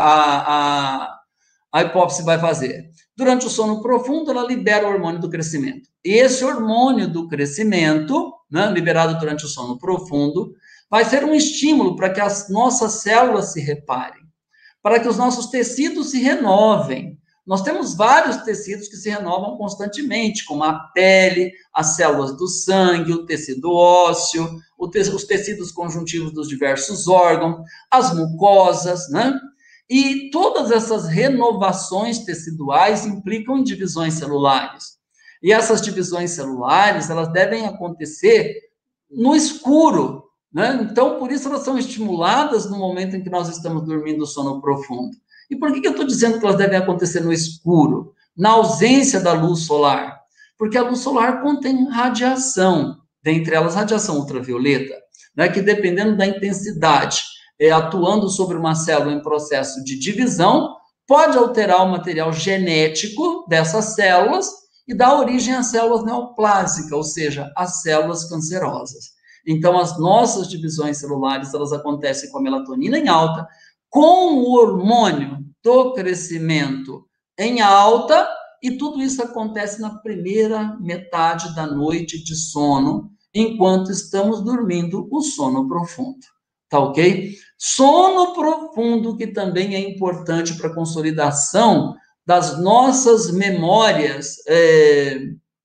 a, a hipófise vai fazer? Durante o sono profundo, ela libera o hormônio do crescimento. E esse hormônio do crescimento, né, liberado durante o sono profundo, vai ser um estímulo para que as nossas células se reparem, para que os nossos tecidos se renovem. Nós temos vários tecidos que se renovam constantemente, como a pele, as células do sangue, o tecido ósseo, o te- os tecidos conjuntivos dos diversos órgãos, as mucosas, né? E todas essas renovações teciduais implicam em divisões celulares. E essas divisões celulares, elas devem acontecer no escuro, né? Então, por isso elas são estimuladas no momento em que nós estamos dormindo o sono profundo. E por que, que eu estou dizendo que elas devem acontecer no escuro, na ausência da luz solar? Porque a luz solar contém radiação, dentre elas radiação ultravioleta, né, que dependendo da intensidade, é, atuando sobre uma célula em processo de divisão, pode alterar o material genético dessas células e dar origem às células neoplásicas, ou seja, às células cancerosas. Então, as nossas divisões celulares, elas acontecem com a melatonina em alta, com o hormônio do crescimento em alta, e tudo isso acontece na primeira metade da noite de sono, enquanto estamos dormindo o sono profundo. Tá ok? Sono profundo que também é importante para a consolidação das nossas memórias, é,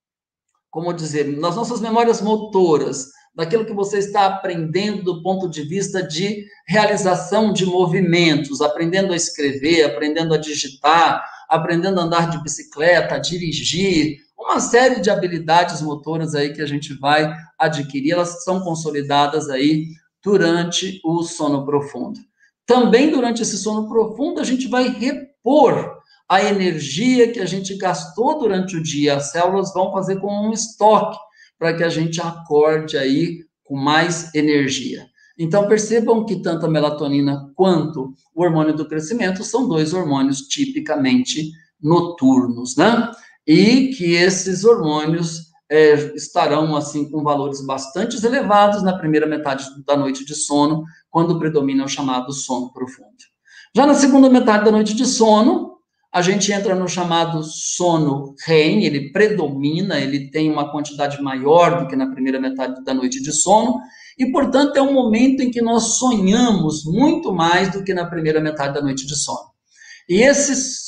como dizer, das nossas memórias motoras, daquilo que você está aprendendo do ponto de vista de realização de movimentos, aprendendo a escrever, aprendendo a digitar, aprendendo a andar de bicicleta, a dirigir, uma série de habilidades motoras aí que a gente vai adquirir, elas são consolidadas aí durante o sono profundo. Também durante esse sono profundo, a gente vai repor a energia que a gente gastou durante o dia. As células vão fazer como um estoque, para que a gente acorde aí com mais energia. Então, percebam que tanto a melatonina quanto o hormônio do crescimento são dois hormônios tipicamente noturnos, né? E que esses hormônios é, estarão, assim, com valores bastante elevados na primeira metade da noite de sono, quando predomina o chamado sono profundo. Já na segunda metade da noite de sono, a gente entra no chamado sono REM, ele predomina, ele tem uma quantidade maior do que na primeira metade da noite de sono, e, portanto, é um momento em que nós sonhamos muito mais do que na primeira metade da noite de sono. E esse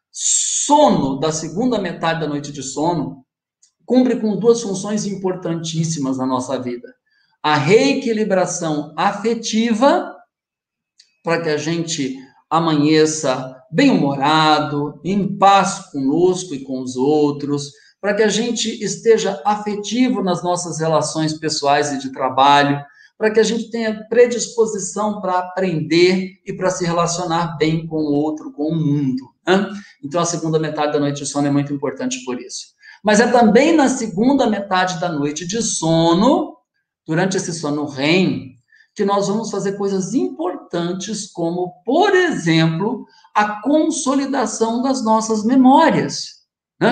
sono da segunda metade da noite de sono cumpre com duas funções importantíssimas na nossa vida. A reequilibração afetiva, para que a gente amanheça bem-humorado, em paz conosco e com os outros, para que a gente esteja afetivo nas nossas relações pessoais e de trabalho, para que a gente tenha predisposição para aprender e para se relacionar bem com o outro, com o mundo. Né? Então, a segunda metade da noite de sono é muito importante por isso. Mas é também na segunda metade da noite de sono, durante esse sono REM, que nós vamos fazer coisas importantes, como, por exemplo, a consolidação das nossas memórias. Né?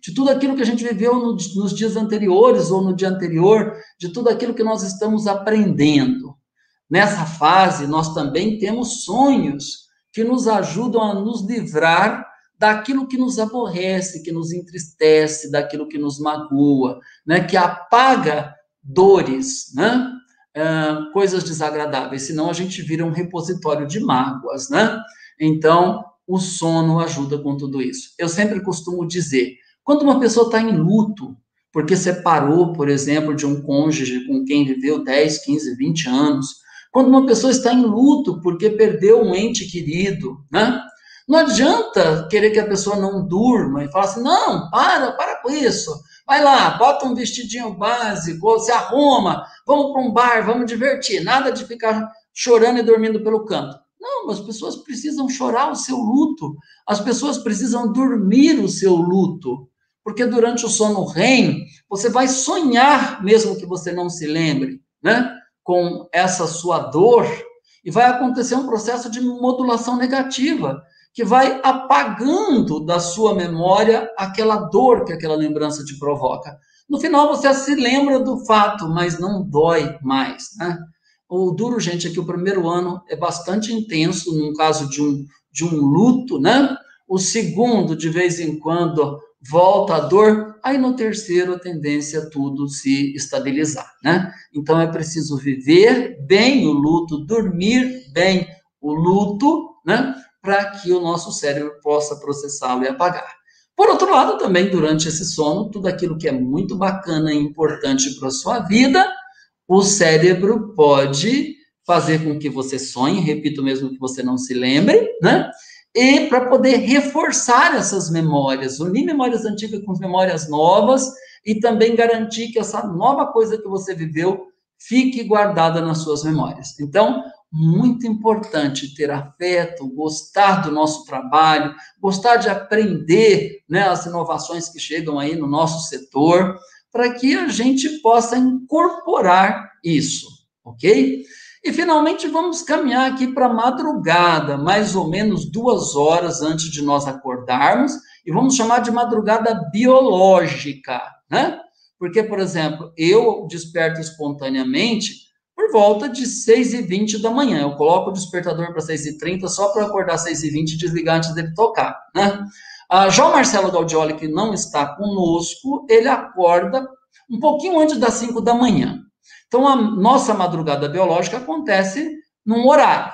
de tudo aquilo que a gente viveu no, nos dias anteriores ou no dia anterior, de tudo aquilo que nós estamos aprendendo. Nessa fase, nós também temos sonhos que nos ajudam a nos livrar daquilo que nos aborrece, que nos entristece, daquilo que nos magoa, né? Que apaga dores, né? Uh, coisas desagradáveis, senão a gente vira um repositório de mágoas, né? Então, o sono ajuda com tudo isso. Eu sempre costumo dizer, quando uma pessoa está em luto, porque separou, por exemplo, de um cônjuge com quem viveu dez, quinze, vinte anos, quando uma pessoa está em luto porque perdeu um ente querido, né? Não adianta querer que a pessoa não durma e falar assim, não, para, para com isso. Vai lá, bota um vestidinho básico, se arruma, vamos para um bar, vamos divertir. Nada de ficar chorando e dormindo pelo canto. Não, as pessoas precisam chorar o seu luto. As pessoas precisam dormir o seu luto. Porque durante o sono REM, você vai sonhar, mesmo que você não se lembre, né? Com essa sua dor. E vai acontecer um processo de modulação negativa, que vai apagando da sua memória aquela dor que aquela lembrança te provoca. No final, você se lembra do fato, mas não dói mais, né? O duro, gente, é que o primeiro ano é bastante intenso, no caso de um, de um luto, né? O segundo, de vez em quando, volta a dor. Aí, no terceiro, a tendência é tudo se estabilizar, né? Então, é preciso viver bem o luto, dormir bem o luto, né? Para que o nosso cérebro possa processá-lo e apagar. Por outro lado, também, durante esse sono, tudo aquilo que é muito bacana e importante para a sua vida, o cérebro pode fazer com que você sonhe, repito mesmo que você não se lembre, né? E para poder reforçar essas memórias, unir memórias antigas com memórias novas e também garantir que essa nova coisa que você viveu fique guardada nas suas memórias. Então, muito importante ter afeto, gostar do nosso trabalho, gostar de aprender, né, as inovações que chegam aí no nosso setor, para que a gente possa incorporar isso, ok? E, finalmente, vamos caminhar aqui para a madrugada, mais ou menos duas horas antes de nós acordarmos, e vamos chamar de madrugada biológica, né? Porque, por exemplo, eu desperto espontaneamente por volta de seis e vinte da manhã. Eu coloco o despertador para seis e trinta só para acordar às seis e vinte e desligar antes dele tocar, né? Ah, já o Marcelo Gaudioli, que não está conosco, ele acorda um pouquinho antes das cinco da manhã. Então, a nossa madrugada biológica acontece num horário.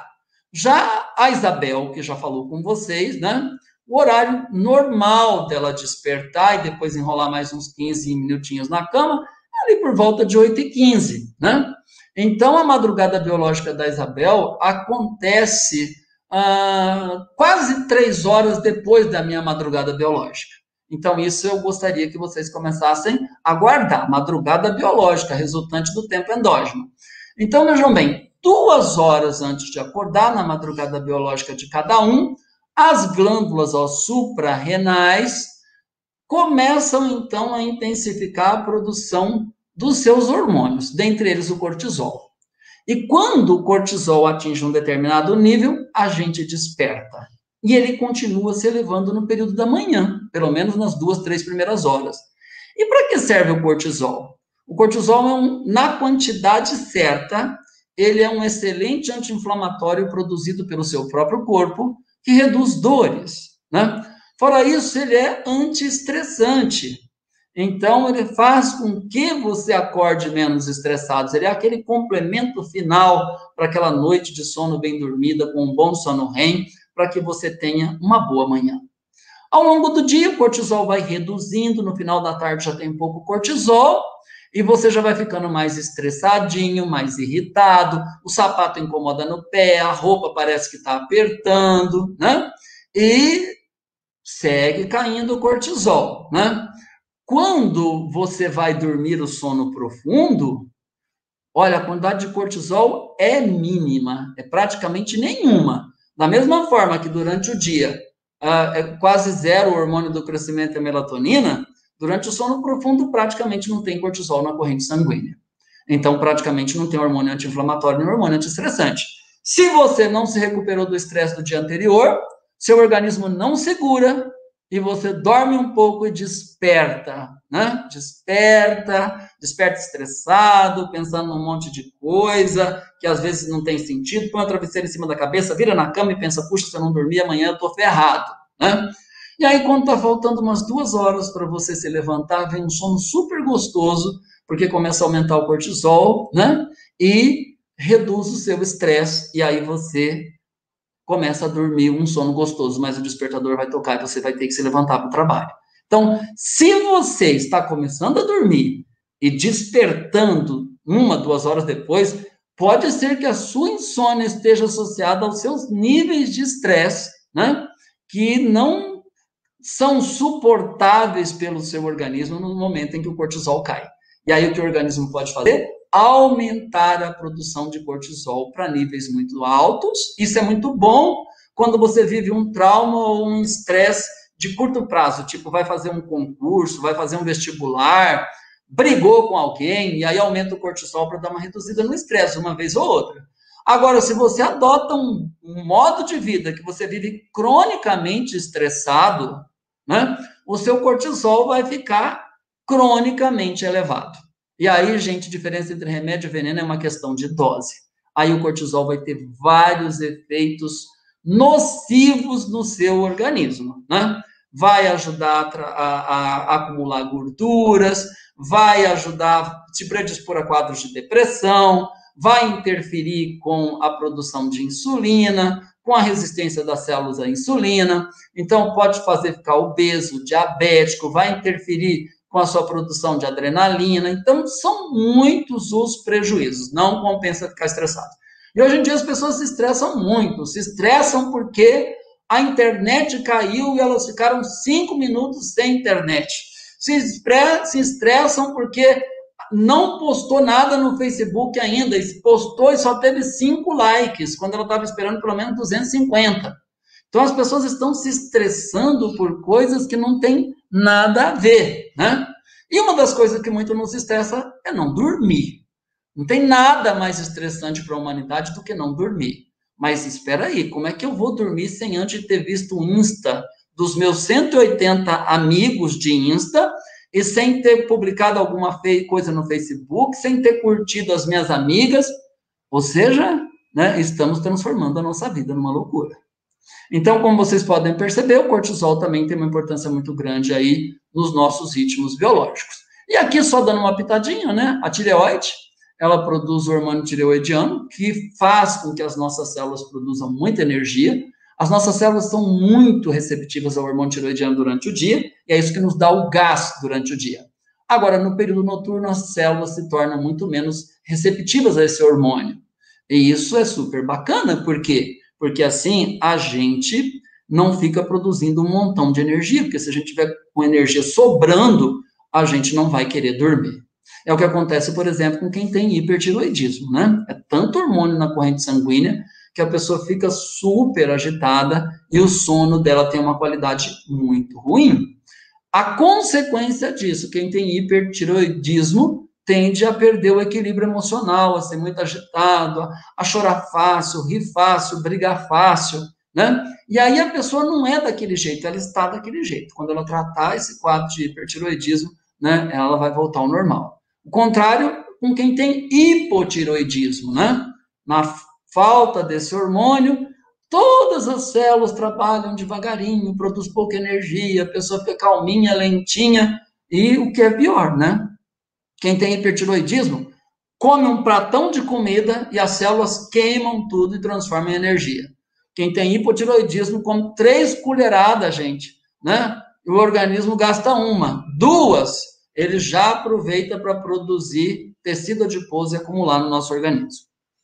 Já a Isabel, que já falou com vocês, né? O horário normal dela despertar e depois enrolar mais uns quinze minutinhos na cama, ali por volta de oito e quinze, né? Então, a madrugada biológica da Isabel acontece ah, quase três horas depois da minha madrugada biológica. Então, isso eu gostaria que vocês começassem a guardar. Madrugada biológica, resultante do tempo endógeno. Então, vejam bem, duas horas antes de acordar, na madrugada biológica de cada um, as glândulas ó, suprarrenais começam, então, a intensificar a produção dos seus hormônios, dentre eles o cortisol. E quando o cortisol atinge um determinado nível, a gente desperta. E ele continua se elevando no período da manhã, pelo menos nas duas, três primeiras horas. E para que serve o cortisol? O cortisol, é um, na quantidade certa, ele é um excelente anti-inflamatório produzido pelo seu próprio corpo, que reduz dores, né? Fora isso, ele é anti-estressante. Então, ele faz com que você acorde menos estressado. Ele é aquele complemento final para aquela noite de sono bem dormida, com um bom sono REM, para que você tenha uma boa manhã. Ao longo do dia, o cortisol vai reduzindo, no final da tarde já tem pouco cortisol, e você já vai ficando mais estressadinho, mais irritado, o sapato incomoda no pé, a roupa parece que está apertando, né? E segue caindo o cortisol, né? Quando você vai dormir o sono profundo, olha, a quantidade de cortisol é mínima, é praticamente nenhuma. Da mesma forma que durante o dia uh, é quase zero o hormônio do crescimento e a melatonina, durante o sono profundo praticamente não tem cortisol na corrente sanguínea. Então, praticamente não tem hormônio anti-inflamatório nem hormônio anti-estressante. Se você não se recuperou do estresse do dia anterior, seu organismo não segura e você dorme um pouco e desperta, né? Desperta, desperta estressado, pensando num monte de coisa, que às vezes não tem sentido, põe o travesseiro em cima da cabeça, vira na cama e pensa, puxa, se eu não dormir, amanhã eu tô ferrado, né? E aí, quando tá faltando umas duas horas para você se levantar, vem um sono super gostoso, porque começa a aumentar o cortisol, né? E reduz o seu estresse, e aí você começa a dormir um sono gostoso, mas o despertador vai tocar e você vai ter que se levantar para o trabalho. Então, se você está começando a dormir e despertando uma, duas horas depois, pode ser que a sua insônia esteja associada aos seus níveis de estresse, né? Que não são suportáveis pelo seu organismo no momento em que o cortisol cai. E aí o que o organismo pode fazer? Aumentar a produção de cortisol para níveis muito altos. Isso é muito bom quando você vive um trauma ou um estresse de curto prazo, tipo, vai fazer um concurso, vai fazer um vestibular, brigou com alguém, e aí aumenta o cortisol para dar uma reduzida no estresse, uma vez ou outra. Agora, se você adota um, um modo de vida que você vive cronicamente estressado, né, o seu cortisol vai ficar cronicamente elevado. E aí, gente, a diferença entre remédio e veneno é uma questão de dose. Aí o cortisol vai ter vários efeitos nocivos no seu organismo, né? Vai ajudar a, a, a acumular gorduras, vai ajudar a te predispor a quadros de depressão, vai interferir com a produção de insulina, com a resistência das células à insulina, então pode fazer ficar obeso, diabético, vai interferir com a sua produção de adrenalina, então são muitos os prejuízos, não compensa ficar estressado. E hoje em dia as pessoas se estressam muito, se estressam porque a internet caiu e elas ficaram cinco minutos sem internet. Se, se estressam porque não postou nada no Facebook ainda, postou e só teve cinco likes, quando ela estava esperando pelo menos duzentos e cinquenta. Então as pessoas estão se estressando por coisas que não tem nada a ver, né? E uma das coisas que muito nos estressa é não dormir. Não tem nada mais estressante para a humanidade do que não dormir. Mas espera aí, como é que eu vou dormir sem antes ter visto o Insta dos meus cento e oitenta amigos de Insta e sem ter publicado alguma coisa no Facebook, sem ter curtido as minhas amigas? Ou seja, né, estamos transformando a nossa vida numa loucura. Então, como vocês podem perceber, o cortisol também tem uma importância muito grande aí nos nossos ritmos biológicos. E aqui, só dando uma pitadinha, né? A tireoide, ela produz o hormônio tireoidiano, que faz com que as nossas células produzam muita energia. As nossas células são muito receptivas ao hormônio tireoidiano durante o dia, e é isso que nos dá o gás durante o dia. Agora, no período noturno, as células se tornam muito menos receptivas a esse hormônio. E isso é super bacana, por quê? Porque assim a gente não fica produzindo um montão de energia, porque se a gente tiver com energia sobrando, a gente não vai querer dormir. É o que acontece, por exemplo, com quem tem hipertiroidismo, né? É tanto hormônio na corrente sanguínea que a pessoa fica super agitada e o sono dela tem uma qualidade muito ruim. A consequência disso, quem tem hipertiroidismo tende a perder o equilíbrio emocional, a ser muito agitado, a, a chorar fácil, rir fácil, brigar fácil, né? E aí a pessoa não é daquele jeito, ela está daquele jeito. Quando ela tratar esse quadro de hipertiroidismo, né, ela vai voltar ao normal. O contrário, com quem tem hipotiroidismo, né? Na falta desse hormônio, todas as células trabalham devagarinho, produz pouca energia, a pessoa fica calminha, lentinha, e o que é pior, né? Quem tem hipertiroidismo come um pratão de comida e as células queimam tudo e transformam em energia. Quem tem hipotiroidismo come três colheradas, gente, né? E o organismo gasta uma, duas, ele já aproveita para produzir tecido adiposo e acumular no nosso organismo.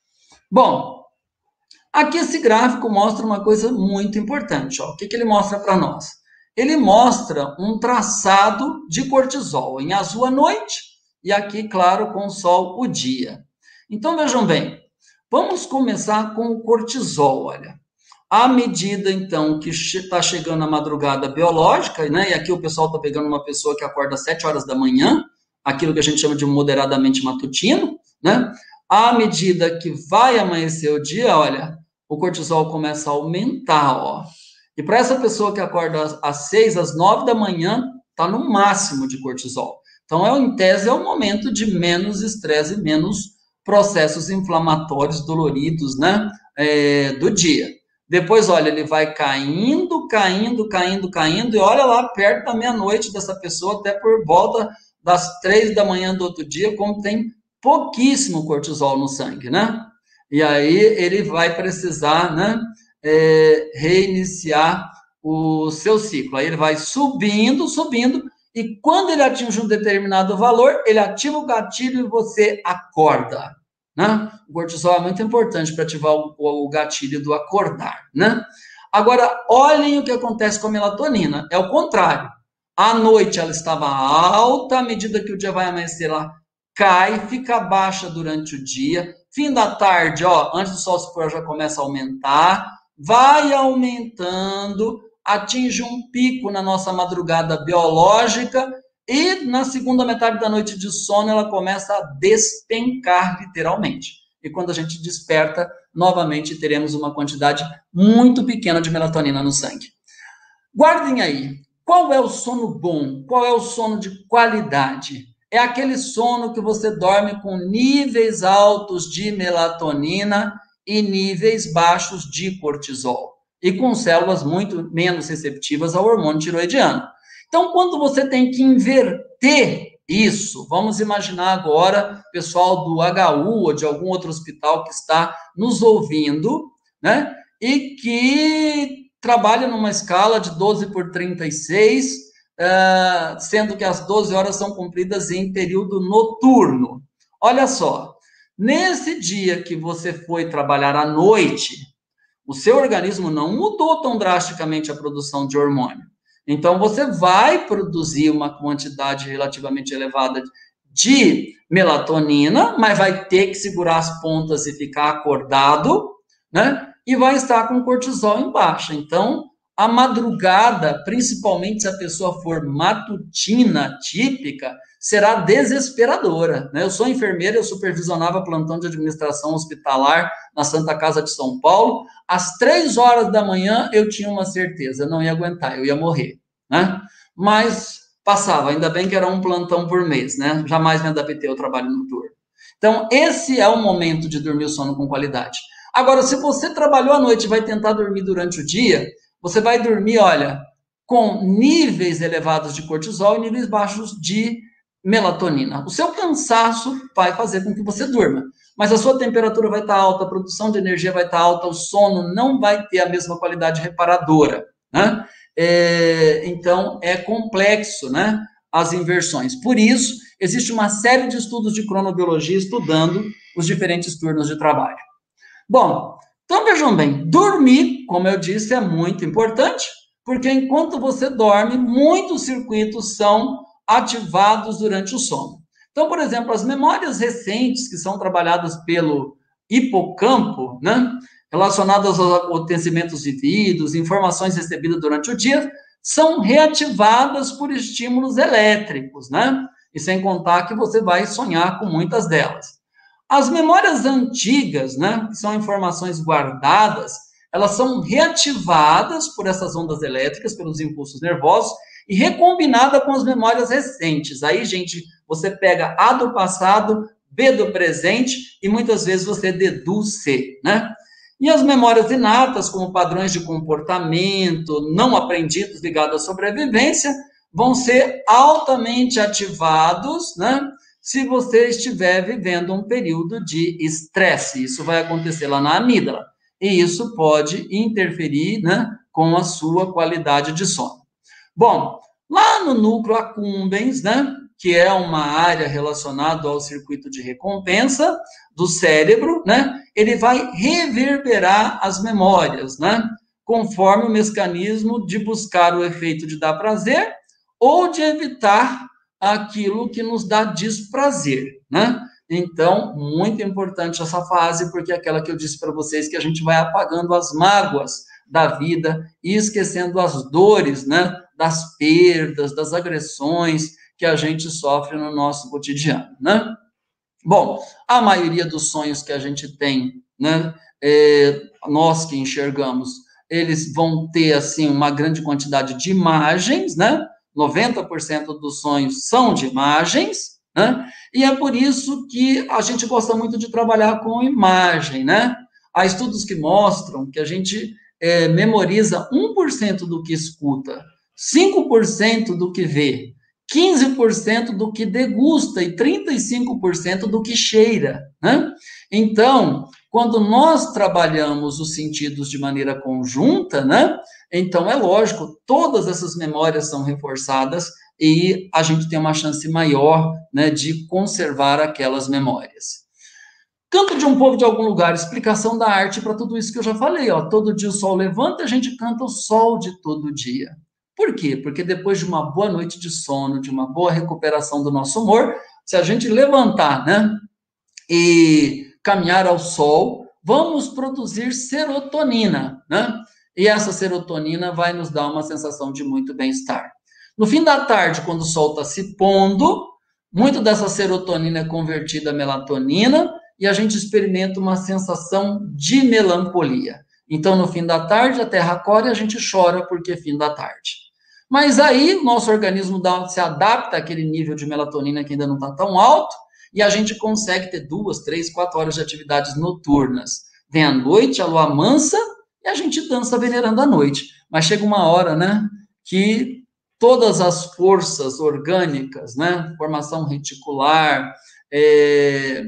Bom, aqui esse gráfico mostra uma coisa muito importante. Ó. O que, que ele mostra para nós? Ele mostra um traçado de cortisol, em azul à noite, e aqui, claro, com o sol o dia. Então, vejam bem, vamos começar com o cortisol, olha. À medida, então, que está chegando a madrugada biológica, né, e aqui o pessoal está pegando uma pessoa que acorda às sete horas da manhã, aquilo que a gente chama de moderadamente matutino, né? À medida que vai amanhecer o dia, olha, o cortisol começa a aumentar, ó. E para essa pessoa que acorda às seis, às nove da manhã, está no máximo de cortisol. Então, é, em tese, é o momento de menos estresse e menos processos inflamatórios doloridos, né, é, do dia. Depois, olha, ele vai caindo, caindo, caindo, caindo, e olha lá, perto da meia-noite dessa pessoa, até por volta das três da manhã do outro dia, como tem pouquíssimo cortisol no sangue, né? E aí ele vai precisar, né, é, reiniciar o seu ciclo. Aí ele vai subindo, subindo, e quando ele atinge um determinado valor, ele ativa o gatilho e você acorda, né? O cortisol é muito importante para ativar o, o gatilho do acordar, né? Agora, olhem o que acontece com a melatonina. É o contrário. À noite ela estava alta, à medida que o dia vai amanhecer, ela cai, fica baixa durante o dia. Fim da tarde, ó, antes do sol se pôr, já começa a aumentar, vai aumentando, atinge um pico na nossa madrugada biológica e na segunda metade da noite de sono ela começa a despencar literalmente. E quando a gente desperta, novamente teremos uma quantidade muito pequena de melatonina no sangue. Guardem aí, qual é o sono bom? Qual é o sono de qualidade? É aquele sono que você dorme com níveis altos de melatonina e níveis baixos de cortisol, e com células muito menos receptivas ao hormônio tiroidiano. Então, quando você tem que inverter isso, vamos imaginar agora o pessoal do H U ou de algum outro hospital que está nos ouvindo, né, e que trabalha numa escala de doze por trinta e seis, Uh, sendo que as doze horas são cumpridas em período noturno. Olha só, nesse dia que você foi trabalhar à noite, o seu organismo não mudou tão drasticamente a produção de hormônio. Então, você vai produzir uma quantidade relativamente elevada de melatonina, mas vai ter que segurar as pontas e ficar acordado, né? E vai estar com cortisol em baixa. Então, a madrugada, principalmente se a pessoa for matutina típica, será desesperadora, né? Eu sou enfermeira, eu supervisionava plantão de administração hospitalar na Santa Casa de São Paulo. Às três horas da manhã eu tinha uma certeza, eu não ia aguentar, eu ia morrer, né? Mas passava, ainda bem que era um plantão por mês, né? Jamais me adaptei ao trabalho noturno. Então, esse é o momento de dormir o sono com qualidade. Agora, se você trabalhou à noite e vai tentar dormir durante o dia, você vai dormir, olha, com níveis elevados de cortisol e níveis baixos de melatonina. O seu cansaço vai fazer com que você durma, mas a sua temperatura vai estar alta, a produção de energia vai estar alta, o sono não vai ter a mesma qualidade reparadora, né? É, então, é complexo, né, as inversões. Por isso, existe uma série de estudos de cronobiologia estudando os diferentes turnos de trabalho. Bom, então, vejam bem, dormir, como eu disse, é muito importante, porque enquanto você dorme, muitos circuitos são ativados durante o sono. Então, por exemplo, as memórias recentes que são trabalhadas pelo hipocampo, né, relacionadas aos acontecimentos vividos, informações recebidas durante o dia, são reativadas por estímulos elétricos, né? E sem contar que você vai sonhar com muitas delas. As memórias antigas, né, que são informações guardadas, elas são reativadas por essas ondas elétricas, pelos impulsos nervosos, e recombinada com as memórias recentes. Aí, gente, você pega A do passado, B do presente, e muitas vezes você deduz C, né? E as memórias inatas, como padrões de comportamento não aprendidos ligados à sobrevivência, vão ser altamente ativados, né, se você estiver vivendo um período de estresse. Isso vai acontecer lá na amígdala. E isso pode interferir, né, com a sua qualidade de sono. Bom, lá no núcleo accumbens, né, que é uma área relacionada ao circuito de recompensa do cérebro, né, ele vai reverberar as memórias, né, conforme o mecanismo de buscar o efeito de dar prazer ou de evitar aquilo que nos dá desprazer, né? Então, muito importante essa fase, porque é aquela que eu disse para vocês que a gente vai apagando as mágoas da vida e esquecendo as dores, né, das perdas, das agressões que a gente sofre no nosso cotidiano, né? Bom, a maioria dos sonhos que a gente tem, né, é, nós que enxergamos, eles vão ter, assim, uma grande quantidade de imagens, né? noventa por cento dos sonhos são de imagens, né? E é por isso que a gente gosta muito de trabalhar com imagem, né? Há estudos que mostram que a gente é, memoriza um por cento do que escuta, cinco por cento do que vê, quinze por cento do que degusta e trinta e cinco por cento do que cheira, né? Então, quando nós trabalhamos os sentidos de maneira conjunta, né? Então, é lógico, todas essas memórias são reforçadas e a gente tem uma chance maior, né, de conservar aquelas memórias. Canto de um povo de algum lugar, explicação da arte para tudo isso que eu já falei, ó. Todo dia o sol levanta, a gente canta o sol de todo dia. Por quê? Porque depois de uma boa noite de sono, de uma boa recuperação do nosso humor, se a gente levantar, né, e caminhar ao sol, vamos produzir serotonina, né? E essa serotonina vai nos dar uma sensação de muito bem-estar. No fim da tarde, quando o sol está se pondo, muito dessa serotonina é convertida a melatonina e a gente experimenta uma sensação de melancolia. Então, no fim da tarde, a terra corre e a gente chora porque é fim da tarde. Mas aí, o nosso organismo dá, se adapta àquele nível de melatonina que ainda não está tão alto e a gente consegue ter duas, três, quatro horas de atividades noturnas. Vem a noite, a lua mansa, e a gente dança venerando a noite. Mas chega uma hora, né, que todas as forças orgânicas, né, formação reticular, é,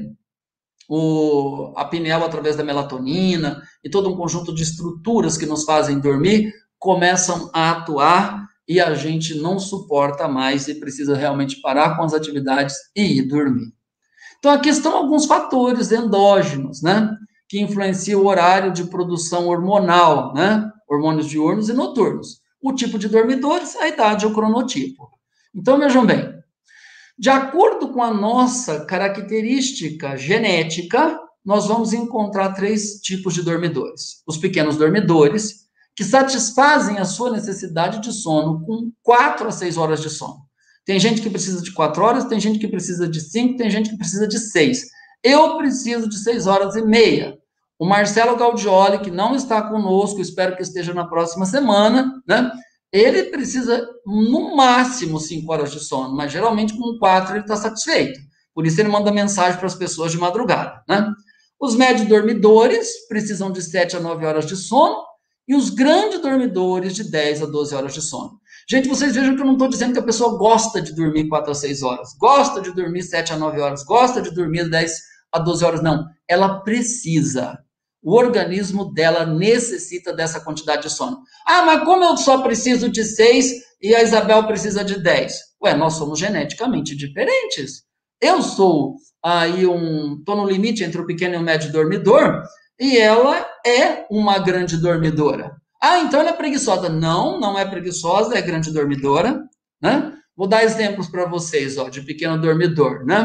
o, a pineal através da melatonina, e todo um conjunto de estruturas que nos fazem dormir, começam a atuar e a gente não suporta mais e precisa realmente parar com as atividades e ir dormir. Então, aqui estão alguns fatores endógenos, né, que influencia o horário de produção hormonal, né? Hormônios diurnos e noturnos. O tipo de dormidores, a idade ou cronotipo. Então, vejam bem, de acordo com a nossa característica genética, nós vamos encontrar três tipos de dormidores. Os pequenos dormidores, que satisfazem a sua necessidade de sono com quatro a seis horas de sono. Tem gente que precisa de quatro horas, tem gente que precisa de cinco, tem gente que precisa de seis. Eu preciso de seis horas e meia. O Marcelo Gaudioli, que não está conosco, espero que esteja na próxima semana, né? Ele precisa, no máximo, cinco horas de sono, mas geralmente com quatro ele está satisfeito. Por isso ele manda mensagem para as pessoas de madrugada, né? Os médios dormidores precisam de sete a nove horas de sono e os grandes dormidores de dez a doze horas de sono. Gente, vocês vejam que eu não estou dizendo que a pessoa gosta de dormir quatro a seis horas, gosta de dormir sete a nove horas, gosta de dormir dez a doze horas, não. Ela precisa. O organismo dela necessita dessa quantidade de sono. Ah, mas como eu só preciso de seis e a Isabel precisa de dez? Ué, nós somos geneticamente diferentes. Eu sou aí um... Estou no limite entre o pequeno e o médio dormidor e ela é uma grande dormidora. Ah, então ela é preguiçosa. Não, não é preguiçosa, é grande dormidora, né? Vou dar exemplos para vocês, ó, de pequeno dormidor, né?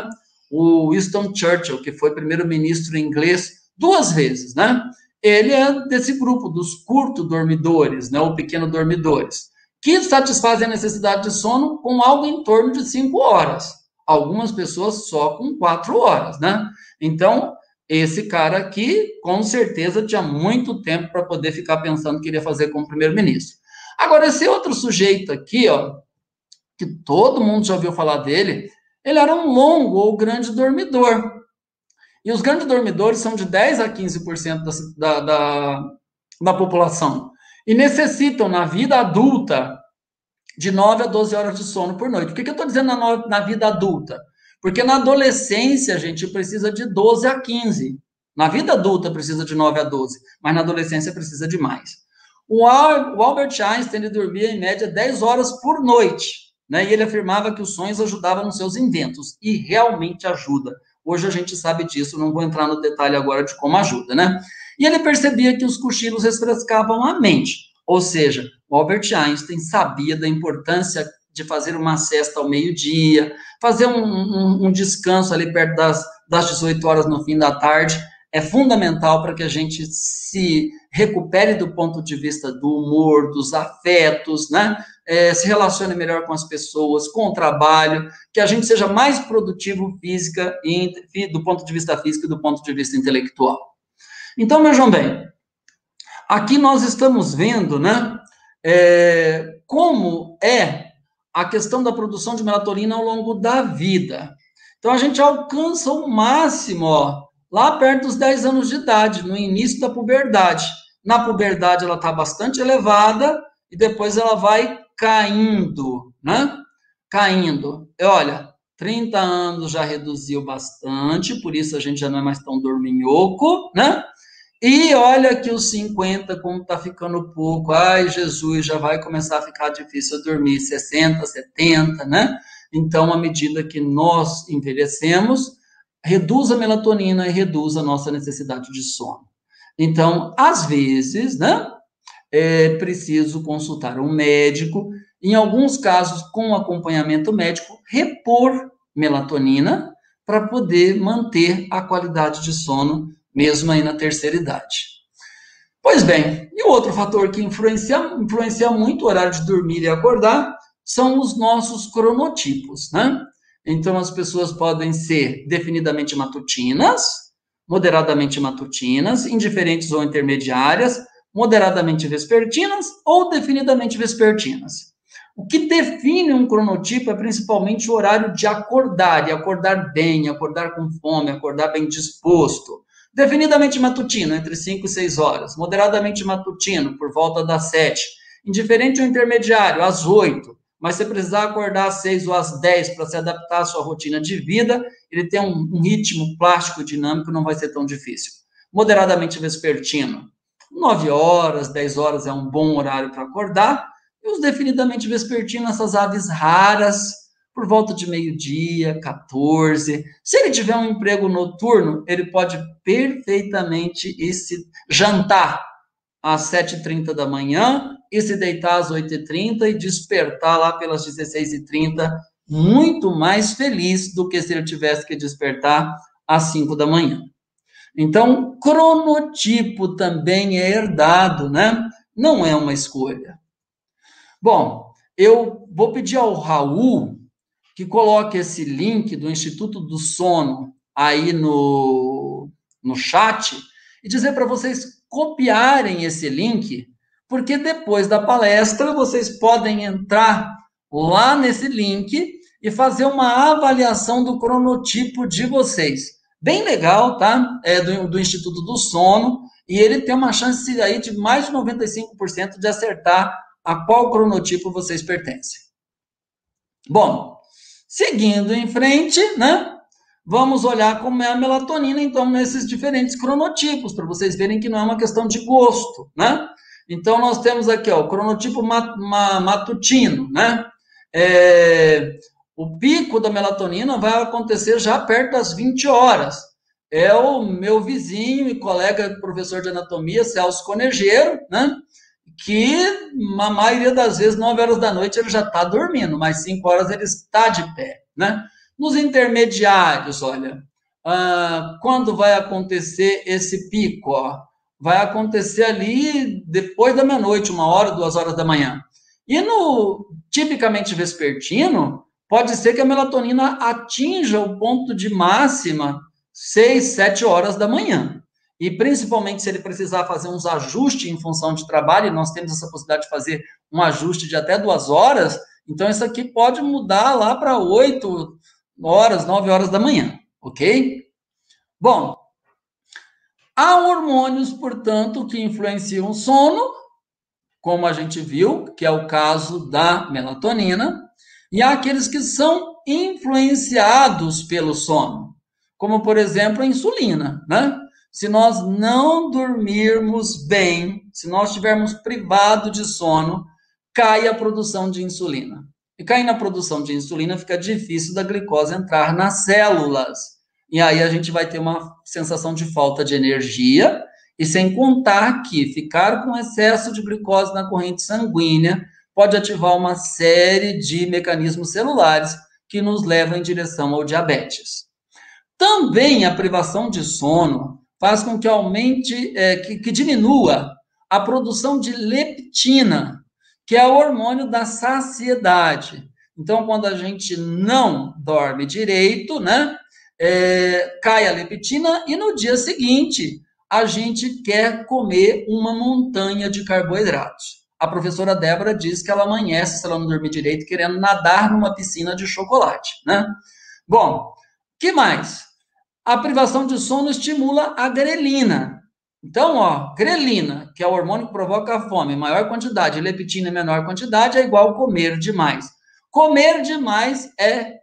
O Winston Churchill, que foi primeiro-ministro inglês duas vezes, né? Ele é desse grupo dos curto dormidores, né? Ou pequeno dormidores, que satisfazem a necessidade de sono com algo em torno de cinco horas. Algumas pessoas só com quatro horas, né? Então, esse cara aqui, com certeza, tinha muito tempo para poder ficar pensando o que iria fazer como primeiro-ministro. Agora, esse outro sujeito aqui, ó, que todo mundo já ouviu falar dele, ele era um longo ou grande dormidor. E os grandes dormidores são de dez a quinze por cento da, da, da população. E necessitam, na vida adulta, de nove a doze horas de sono por noite. Por que, que eu estou dizendo na, na vida adulta? Porque na adolescência a gente precisa de doze a quinze. Na vida adulta precisa de nove a doze, mas na adolescência precisa de mais. O, Al, o Albert Einstein ele dormia em média dez horas por noite, né? E ele afirmava que os sonhos ajudavam nos seus inventos. E realmente ajuda. Hoje a gente sabe disso, não vou entrar no detalhe agora de como ajuda, né? E ele percebia que os cochilos refrescavam a mente. Ou seja, o Albert Einstein sabia da importância de fazer uma siesta ao meio-dia, fazer um, um, um descanso ali perto das, das dezoito horas no fim da tarde. É fundamental para que a gente se recupere do ponto de vista do humor, dos afetos, né? É, se relacione melhor com as pessoas, com o trabalho, que a gente seja mais produtivo física e, do ponto de vista físico e do ponto de vista intelectual. Então, vejam bem, Aqui nós estamos vendo, né, é, como é a questão da produção de melatonina ao longo da vida. Então, a gente alcança o máximo, ó, lá perto dos dez anos de idade, no início da puberdade. Na puberdade, ela está bastante elevada e depois ela vai caindo, né? Caindo. E olha, trinta anos já reduziu bastante, por isso a gente já não é mais tão dorminhoco, né? E olha que os cinquenta, como está ficando pouco, ai Jesus, já vai começar a ficar difícil dormir, sessenta, setenta, né? Então, à medida que nós envelhecemos, reduz a melatonina e reduz a nossa necessidade de sono. Então, às vezes, né, é preciso consultar um médico, em alguns casos, com acompanhamento médico, repor melatonina para poder manter a qualidade de sono mesmo aí na terceira idade. Pois bem, e o outro fator que influencia, influencia muito o horário de dormir e acordar são os nossos cronotipos, né? Então, as pessoas podem ser definidamente matutinas, moderadamente matutinas, indiferentes ou intermediárias, moderadamente vespertinas ou definidamente vespertinas. O que define um cronotipo é principalmente o horário de acordar, e acordar bem, acordar com fome, acordar bem disposto. Definidamente matutino, entre cinco e seis horas. Moderadamente matutino, por volta das sete. Indiferente ou intermediário, às oito. Mas se precisar acordar às seis ou às dez para se adaptar à sua rotina de vida, ele tem um, um ritmo plástico dinâmico, não vai ser tão difícil. Moderadamente vespertino, nove horas, dez horas é um bom horário para acordar. E os definidamente vespertinos, essas aves raras, por volta de meio-dia, quatorze. Se ele tiver um emprego noturno, ele pode perfeitamente ir se jantar às sete e trinta da manhã e se deitar às oito e trinta e despertar lá pelas dezesseis e trinta, muito mais feliz do que se ele tivesse que despertar às cinco da manhã. Então, cronotipo também é herdado, né? Não é uma escolha. Bom, eu vou pedir ao Raul que coloque esse link do Instituto do Sono aí no, no chat e dizer para vocês copiarem esse link, porque depois da palestra vocês podem entrar lá nesse link e fazer uma avaliação do cronotipo de vocês. Bem legal, tá? É do, do Instituto do Sono, e ele tem uma chance aí de mais de noventa e cinco por cento de acertar a qual cronotipo vocês pertencem. Bom, seguindo em frente, né? Vamos olhar como é a melatonina, então, nesses diferentes cronotipos, para vocês verem que não é uma questão de gosto, né? Então, nós temos aqui, ó, o cronotipo matutino, né? É, o pico da melatonina vai acontecer já perto das vinte horas. É o meu vizinho e colega professor de anatomia, Celso Conejeiro, né? Que, a maioria das vezes, nove horas da noite, ele já está dormindo, mas cinco horas ele está de pé, né? Nos intermediários, olha, ah, quando vai acontecer esse pico? Ó, vai acontecer ali depois da meia-noite, uma hora, duas horas da manhã. E no tipicamente vespertino, pode ser que a melatonina atinja o ponto de máxima seis, sete horas da manhã. E principalmente se ele precisar fazer uns ajustes em função de trabalho, e nós temos essa possibilidade de fazer um ajuste de até duas horas, então isso aqui pode mudar lá para oito horas, nove horas da manhã, ok? Bom, há hormônios, portanto, que influenciam o sono, como a gente viu, que é o caso da melatonina, e há aqueles que são influenciados pelo sono, como, por exemplo, a insulina, né? Se nós não dormirmos bem, se nós estivermos privados de sono, cai a produção de insulina. E cair na produção de insulina, fica difícil da glicose entrar nas células. E aí a gente vai ter uma sensação de falta de energia, e sem contar que ficar com excesso de glicose na corrente sanguínea pode ativar uma série de mecanismos celulares que nos levam em direção ao diabetes. Também a privação de sono faz com que aumente, é, que, que diminua a produção de leptina, que é o hormônio da saciedade. Então, quando a gente não dorme direito, né, é, cai a leptina e no dia seguinte a gente quer comer uma montanha de carboidratos. A professora Débora diz que ela amanhece, se ela não dormir direito, querendo nadar numa piscina de chocolate, né? Bom, que mais? A privação de sono estimula a grelina. Então, ó, grelina, que é o hormônio que provoca a fome, em maior quantidade, e leptina em menor quantidade, é igual comer demais. Comer demais é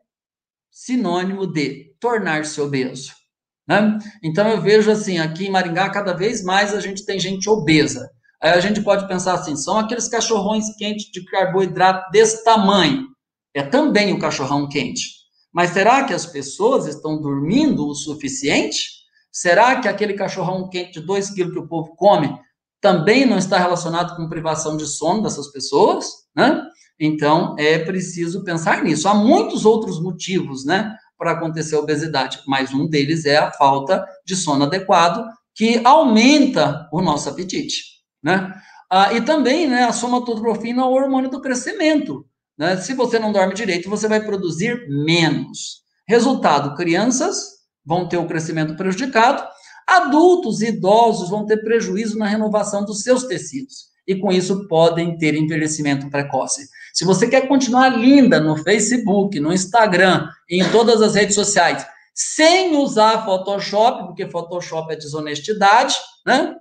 sinônimo de tornar-se obeso, né? Então, eu vejo assim, aqui em Maringá, cada vez mais a gente tem gente obesa. Aí a gente pode pensar assim, são aqueles cachorrões quentes de carboidrato desse tamanho. É também o cachorrão quente. Mas será que as pessoas estão dormindo o suficiente? Será que aquele cachorrão quente de dois quilos que o povo come também não está relacionado com privação de sono dessas pessoas, né? Então, é preciso pensar nisso. Há muitos outros motivos, né, para acontecer a obesidade, mas um deles é a falta de sono adequado, que aumenta o nosso apetite, né? Ah, e também, né, a somatotrofina é o hormônio do crescimento, né? Se você não dorme direito, você vai produzir menos. Resultado, crianças vão ter o crescimento prejudicado, adultos e idosos vão ter prejuízo na renovação dos seus tecidos, e com isso podem ter envelhecimento precoce. Se você quer continuar linda no Facebook, no Instagram, em todas as redes sociais, sem usar Photoshop, porque Photoshop é desonestidade, né?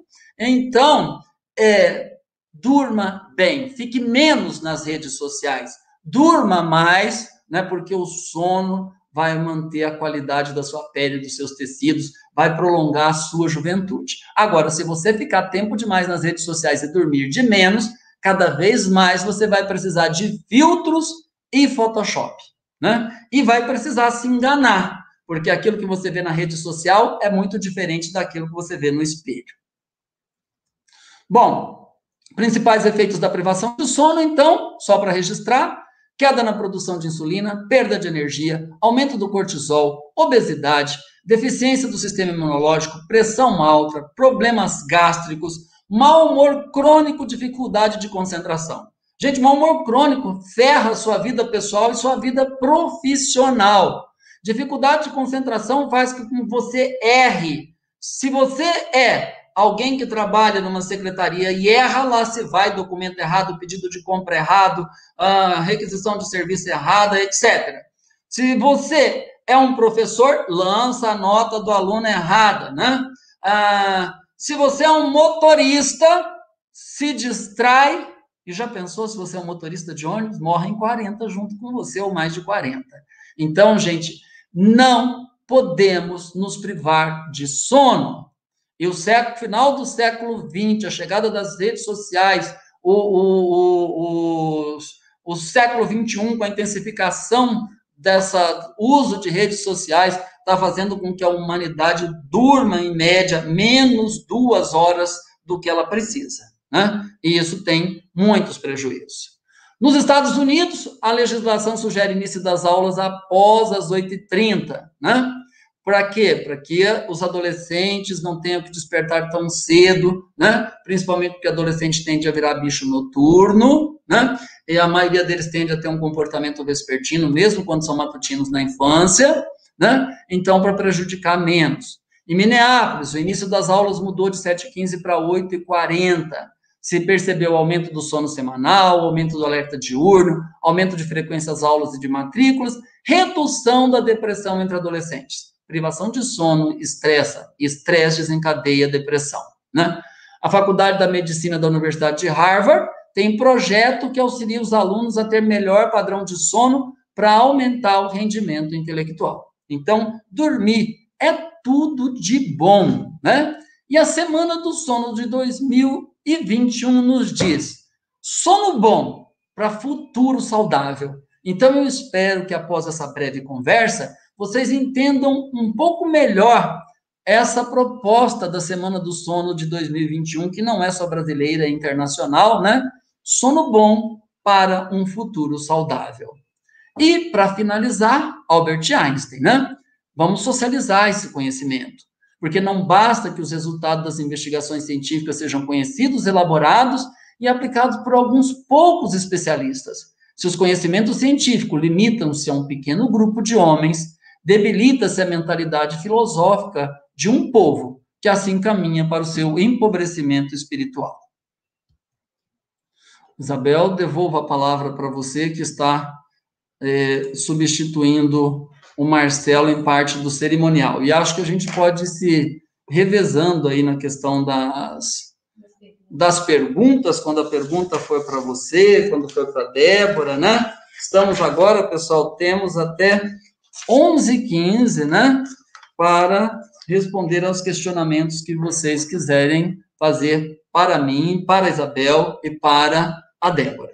Então, é, durma bem, fique menos nas redes sociais, durma mais, né? Porque o sono vai manter a qualidade da sua pele, dos seus tecidos, vai prolongar a sua juventude. Agora, se você ficar tempo demais nas redes sociais e dormir de menos, cada vez mais você vai precisar de filtros e Photoshop, né? E vai precisar se enganar, porque aquilo que você vê na rede social é muito diferente daquilo que você vê no espelho. Bom, principais efeitos da privação do sono, então, só para registrar: queda na produção de insulina, perda de energia, aumento do cortisol, obesidade, deficiência do sistema imunológico, pressão alta, problemas gástricos, mau humor crônico, dificuldade de concentração. Gente, mau humor crônico ferra sua vida pessoal e sua vida profissional. Dificuldade de concentração faz com que você erre. Se você é alguém que trabalha numa secretaria e erra lá, se vai, documento errado, pedido de compra errado, uh, requisição de serviço errada, etcétera. Se você é um professor, lança a nota do aluno errada, né? Uh, se você é um motorista, se distrai, e já pensou se você é um motorista de ônibus, morrem quarenta junto com você, ou mais de quarenta. Então, gente, não podemos nos privar de sono. E o século, final do século vinte, a chegada das redes sociais, o, o, o, o, o século vinte e um, com a intensificação desse uso de redes sociais, está fazendo com que a humanidade durma, em média, menos duas horas do que ela precisa, né? E isso tem muitos prejuízos. Nos Estados Unidos, a legislação sugere início das aulas após as oito e trinta, né? Para quê? Para que os adolescentes não tenham que despertar tão cedo, né? Principalmente porque adolescente tende a virar bicho noturno, né? E a maioria deles tende a ter um comportamento vespertino, mesmo quando são matutinos na infância, né? Então, para prejudicar menos. Em Minneapolis, o início das aulas mudou de sete e quinze para oito e quarenta. Se percebeu aumento do sono semanal, aumento do alerta diurno, aumento de frequência às aulas e de matrículas, redução da depressão entre adolescentes. Privação de sono estressa, estresse desencadeia depressão, né? A Faculdade da Medicina da Universidade de Harvard tem projeto que auxilia os alunos a ter melhor padrão de sono para aumentar o rendimento intelectual. Então, dormir é tudo de bom, né? E a Semana do Sono de dois mil e vinte e um nos diz: sono bom para futuro saudável. Então, eu espero que após essa breve conversa, vocês entendam um pouco melhor essa proposta da Semana do Sono de dois mil e vinte e um, que não é só brasileira, é internacional, né? Sono bom para um futuro saudável. E, para finalizar, Albert Einstein, né? Vamos socializar esse conhecimento, porque não basta que os resultados das investigações científicas sejam conhecidos, elaborados e aplicados por alguns poucos especialistas. Se os conhecimentos científicos limitam-se a um pequeno grupo de homens, debilita-se a mentalidade filosófica de um povo, que assim caminha para o seu empobrecimento espiritual. Isabel, devolvo a palavra para você, que está é, substituindo o Marcelo em parte do cerimonial. E acho que a gente pode se revezando aí na questão das, das perguntas, quando a pergunta foi para você, quando foi para a Débora, né? Estamos agora, pessoal, temos até onze e quinze, né? Para responder aos questionamentos que vocês quiserem fazer para mim, para a Isabel e para a Débora.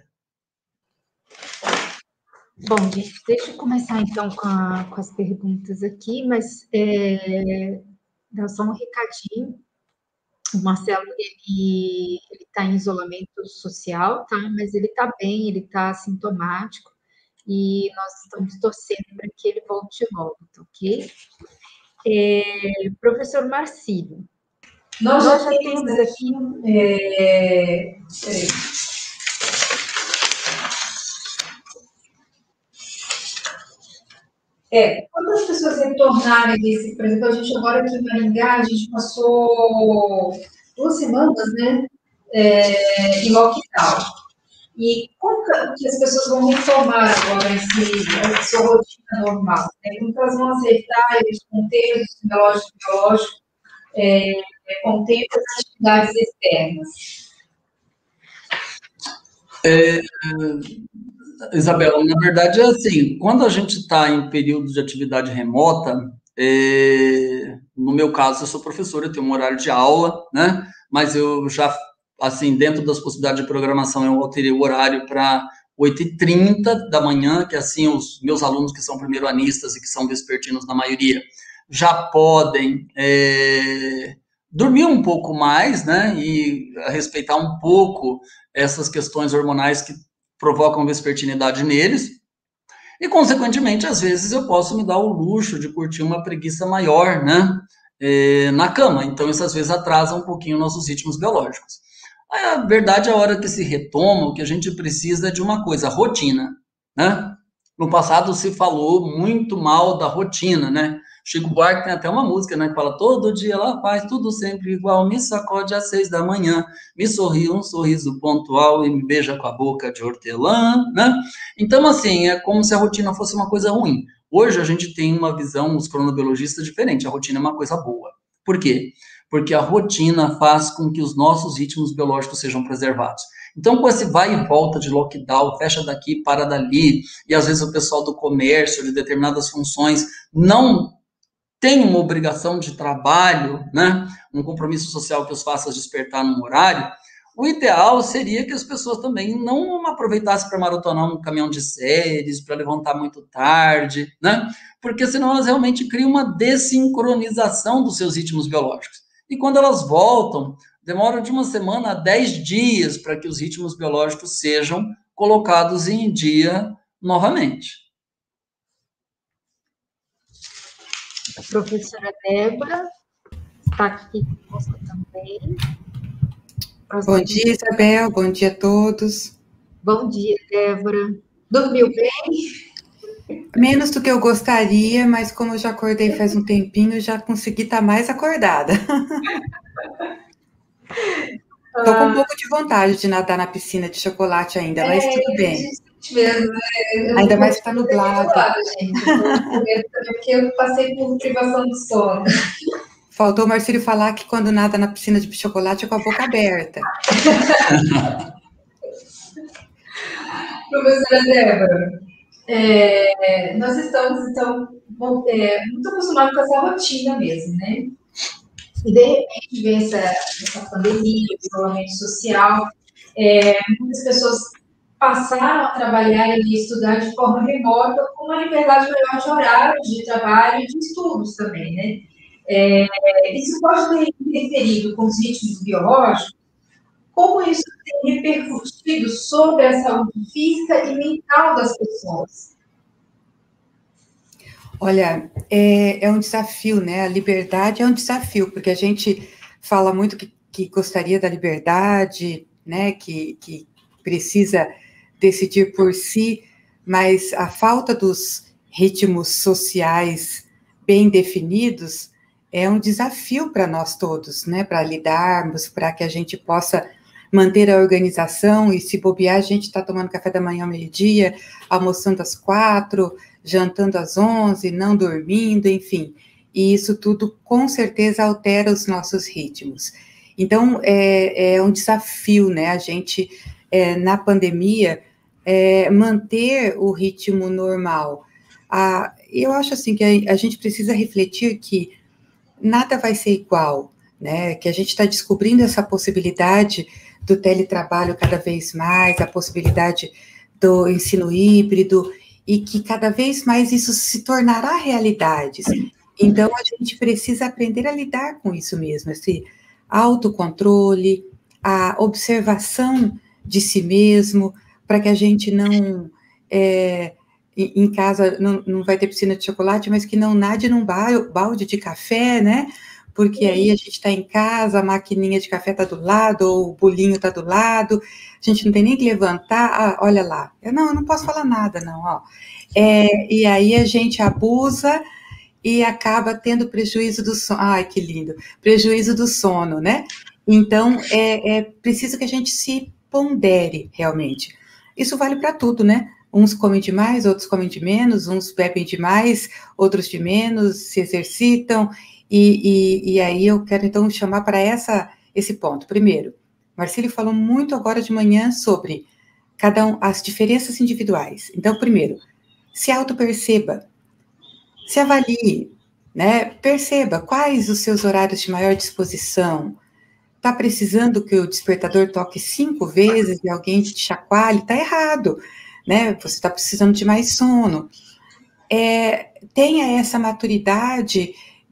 Bom, gente, deixa eu começar então com, a, com as perguntas aqui, mas é, dá só um recadinho. O Marcelo, ele está em isolamento social, tá? Mas ele está bem, ele está sintomático, e nós estamos torcendo para que ele volte logo, tá ok? É, professor Marcílio, nós, nós já temos aqui... É, peraí. É, quando as pessoas retornarem desse, por exemplo, a gente agora aqui em Maringá, a gente passou duas semanas, né, é, em lockdown. E como que as pessoas vão retomar agora esse, a sua rotina normal? Né? Como que elas vão aceitar os contextos biológicos, biológicos é, contendo as atividades externas? É... Isabela, na verdade é assim, quando a gente está em período de atividade remota, é, no meu caso eu sou professor, eu tenho um horário de aula, né, mas eu já, assim, dentro das possibilidades de programação, eu alterei o horário para oito e trinta da manhã, que assim os meus alunos que são primeiro-anistas e que são vespertinos na maioria, já podem é, dormir um pouco mais, né, e respeitar um pouco essas questões hormonais que provocam vespertinidade neles, e, consequentemente, às vezes eu posso me dar o luxo de curtir uma preguiça maior, né, é, na cama, então isso às vezes atrasa um pouquinho nossos ritmos biológicos. A verdade, a hora que se retoma, o que a gente precisa é de uma coisa, rotina, né, no passado se falou muito mal da rotina, né, Chico Buarque tem até uma música, né, que fala, todo dia ela faz tudo sempre igual, me sacode às seis da manhã, me sorri um sorriso pontual e me beija com a boca de hortelã, né? Então, assim, é como se a rotina fosse uma coisa ruim. Hoje a gente tem uma visão, os cronobiologistas, diferente, a rotina é uma coisa boa. Por quê? Porque a rotina faz com que os nossos ritmos biológicos sejam preservados. Então, com esse vai e volta de lockdown, fecha daqui, para dali, e às vezes o pessoal do comércio, de determinadas funções, não tem uma obrigação de trabalho, né, um compromisso social que os faça despertar num horário, o ideal seria que as pessoas também não aproveitassem para maratonar um caminhão de séries, para levantar muito tarde, né, porque senão elas realmente criam uma desincronização dos seus ritmos biológicos. E quando elas voltam, demora de uma semana a dez dias para que os ritmos biológicos sejam colocados em dia novamente. A professora Débora está aqui conosco também. Bom dia, Isabel. Bom dia a todos. Bom dia, Débora. Dormiu bem? Menos do que eu gostaria, mas como eu já acordei faz um tempinho, já consegui estar mais acordada. Estou com um pouco de vontade de nadar na piscina de chocolate ainda, mas é, tudo bem. Mesmo, né? Ainda mais que está nublado. Gente. Porque eu passei por privação de sono. Faltou o Marcílio falar que quando nada na piscina de chocolate é com a boca aberta. Professora Débora, é, nós estamos, então, é, muito acostumados com essa rotina mesmo, né? E, de repente, vem essa, essa pandemia, o isolamento social, é, muitas pessoas passaram a trabalhar e estudar de forma remota, com uma liberdade maior de horário, de trabalho e de estudos também, né? É, isso pode ter interferido com os ritmos biológicos. Como isso tem repercutido sobre a saúde física e mental das pessoas? Olha, é, é um desafio, né? A liberdade é um desafio, porque a gente fala muito que, que gostaria da liberdade, né? Que, que precisa decidir por si, mas a falta dos ritmos sociais bem definidos é um desafio para nós todos, né, para lidarmos, para que a gente possa manter a organização, e se bobear, a gente está tomando café da manhã ao meio-dia, almoçando às quatro, jantando às onze, não dormindo, enfim, e isso tudo com certeza altera os nossos ritmos. Então, é, é um desafio, né, a gente, é, na pandemia, é, manter o ritmo normal. Ah, eu acho assim que a, a gente precisa refletir que nada vai ser igual, né, que a gente está descobrindo essa possibilidade do teletrabalho cada vez mais, a possibilidade do ensino híbrido, e que cada vez mais isso se tornará realidade. Então, a gente precisa aprender a lidar com isso mesmo, esse autocontrole, a observação de si mesmo, para que a gente não, é, em casa, não, não vai ter piscina de chocolate, mas que não nade num balde de café, né? Porque aí a gente está em casa, a maquininha de café está do lado, ou o bolinho está do lado, a gente não tem nem que levantar, ah, olha lá, eu não, eu não posso falar nada, não, ó. É, e aí a gente abusa e acaba tendo prejuízo do sono, ai, que lindo, prejuízo do sono, né? Então, é, é preciso que a gente se pondere, realmente. Isso vale para tudo, né? Uns comem demais, outros comem de menos, uns bebem demais, outros de menos, se exercitam. E, e, e aí eu quero, então, chamar para essa, esse ponto. Primeiro, Marcílio falou muito agora de manhã sobre cada um, as diferenças individuais. Então, primeiro, se autoperceba, se avalie, né? Perceba quais os seus horários de maior disposição. Está precisando que o despertador toque cinco vezes e alguém te chacoalhe? Está errado, né? Você está precisando de mais sono. É, tenha essa maturidade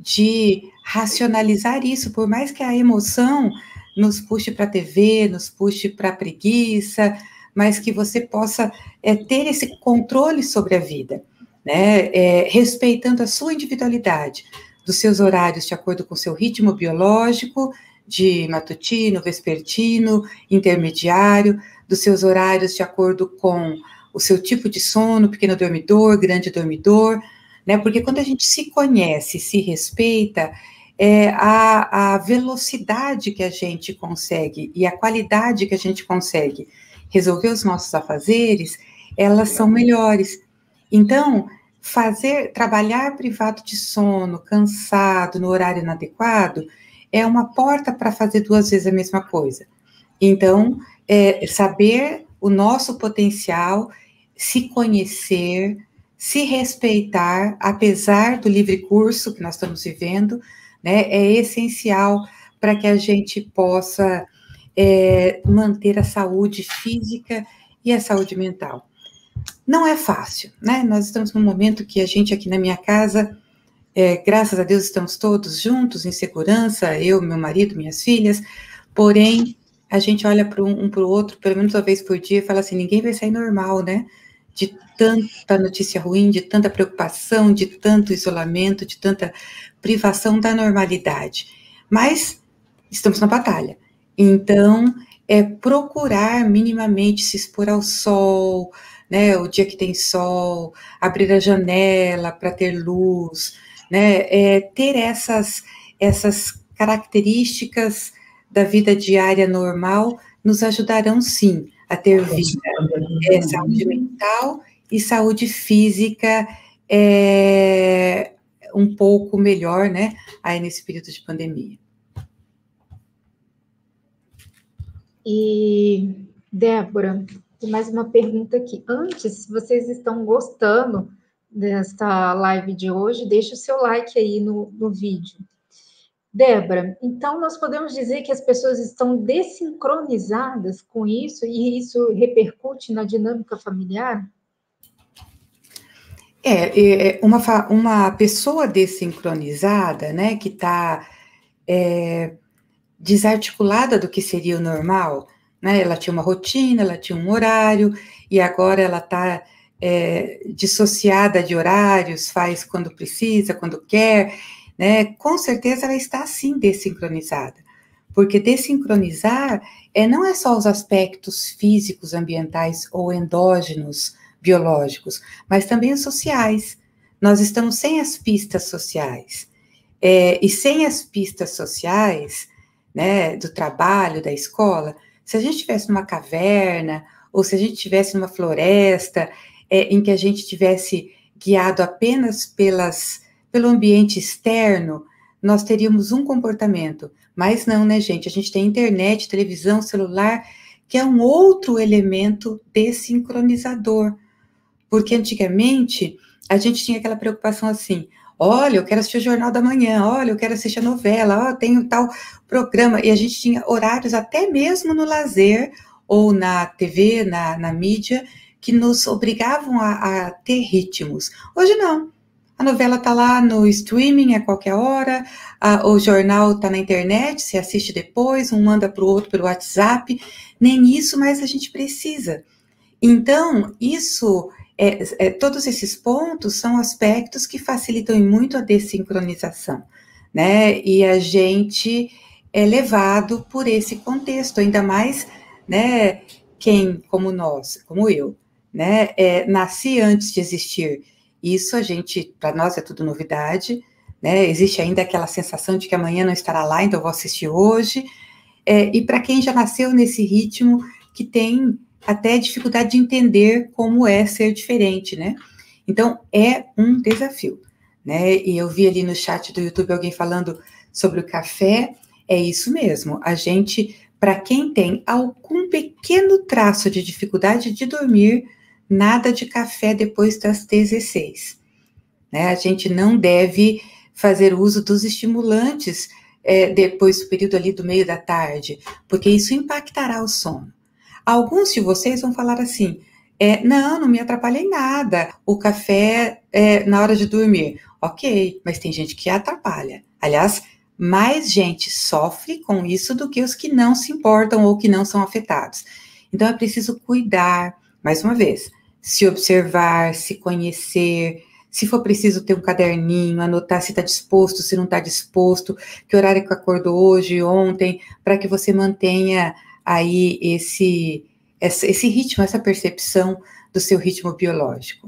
de racionalizar isso, por mais que a emoção nos puxe para a T V, nos puxe para a preguiça, mas que você possa é, ter esse controle sobre a vida, né? É, respeitando a sua individualidade, dos seus horários de acordo com o seu ritmo biológico, de matutino, vespertino, intermediário, dos seus horários de acordo com o seu tipo de sono, pequeno dormidor, grande dormidor, né? Porque quando a gente se conhece, se respeita, é, a, a velocidade que a gente consegue e a qualidade que a gente consegue resolver os nossos afazeres, elas são melhores. Então, fazer, trabalhar privado de sono, cansado, no horário inadequado, é uma porta para fazer duas vezes a mesma coisa. Então, é, saber o nosso potencial, se conhecer, se respeitar, apesar do livre curso que nós estamos vivendo, né, é essencial para que a gente possa é, manter a saúde física e a saúde mental. Não é fácil, né? Nós estamos num momento que a gente aqui na minha casa, é, graças a Deus, estamos todos juntos, em segurança, eu, meu marido, minhas filhas, porém, a gente olha para um, um para o outro, pelo menos uma vez por dia, e fala assim, ninguém vai sair normal, né? De tanta notícia ruim, de tanta preocupação, de tanto isolamento, de tanta privação da normalidade. Mas estamos na batalha. Então, é procurar minimamente se expor ao sol, né? O dia que tem sol, abrir a janela para ter luz, né? É, ter essas, essas características da vida diária normal nos ajudarão, sim, a ter vida, é, saúde mental e saúde física é, um pouco melhor, né, aí nesse período de pandemia. E, Débora, tem mais uma pergunta aqui. Antes, se vocês estão gostando desta live de hoje, deixe o seu like aí no, no vídeo. Débora, então nós podemos dizer que as pessoas estão desincronizadas com isso e isso repercute na dinâmica familiar? É, uma, uma pessoa desincronizada, né, que está é, desarticulada do que seria o normal, né, ela tinha uma rotina, ela tinha um horário, e agora ela está é, dissociada de horários, faz quando precisa, quando quer, né, com certeza ela está, sim, desincronizada, porque desincronizar é, não é só os aspectos físicos, ambientais ou endógenos, biológicos, mas também os sociais. Nós estamos sem as pistas sociais. É, e sem as pistas sociais, né, do trabalho, da escola, se a gente estivesse numa caverna, ou se a gente estivesse numa floresta, é, em que a gente tivesse guiado apenas pelas, pelo ambiente externo, nós teríamos um comportamento. Mas não, né, gente? A gente tem internet, televisão, celular, que é um outro elemento desincronizador. Porque antigamente a gente tinha aquela preocupação assim, olha, eu quero assistir o Jornal da Manhã, olha, eu quero assistir a novela, ó, tenho tal programa, e a gente tinha horários até mesmo no lazer, ou na T V, na, na mídia, que nos obrigavam a, a ter ritmos. Hoje não. A novela está lá no streaming a qualquer hora, a, o jornal está na internet, você assiste depois, um manda para o outro pelo WhatsApp, nem isso mais a gente precisa. Então, isso, é, é, todos esses pontos são aspectos que facilitam muito a desincronização, né? E a gente é levado por esse contexto, ainda mais, né, quem, como nós, como eu, né, é, nasci antes de existir. Isso a gente, para nós é tudo novidade, né? Existe ainda aquela sensação de que amanhã não estará lá, então eu vou assistir hoje. É, e para quem já nasceu nesse ritmo, que tem até dificuldade de entender como é ser diferente, né? Então, é um desafio, né? E eu vi ali no chat do YouTube alguém falando sobre o café, é isso mesmo. A gente, para quem tem algum pequeno traço de dificuldade de dormir, nada de café depois das dezesseis, né? A gente não deve fazer uso dos estimulantes é, depois do período ali do meio da tarde, porque isso impactará o sono. Alguns de vocês vão falar assim, é, não, não me atrapalha em nada, o café é, na hora de dormir. Ok, mas tem gente que atrapalha. Aliás, mais gente sofre com isso do que os que não se importam ou que não são afetados. Então, é preciso cuidar, mais uma vez, se observar, se conhecer, se for preciso ter um caderninho, anotar se está disposto, se não está disposto, que horário que acordou hoje, ontem, para que você mantenha aí esse, esse, esse ritmo, essa percepção do seu ritmo biológico.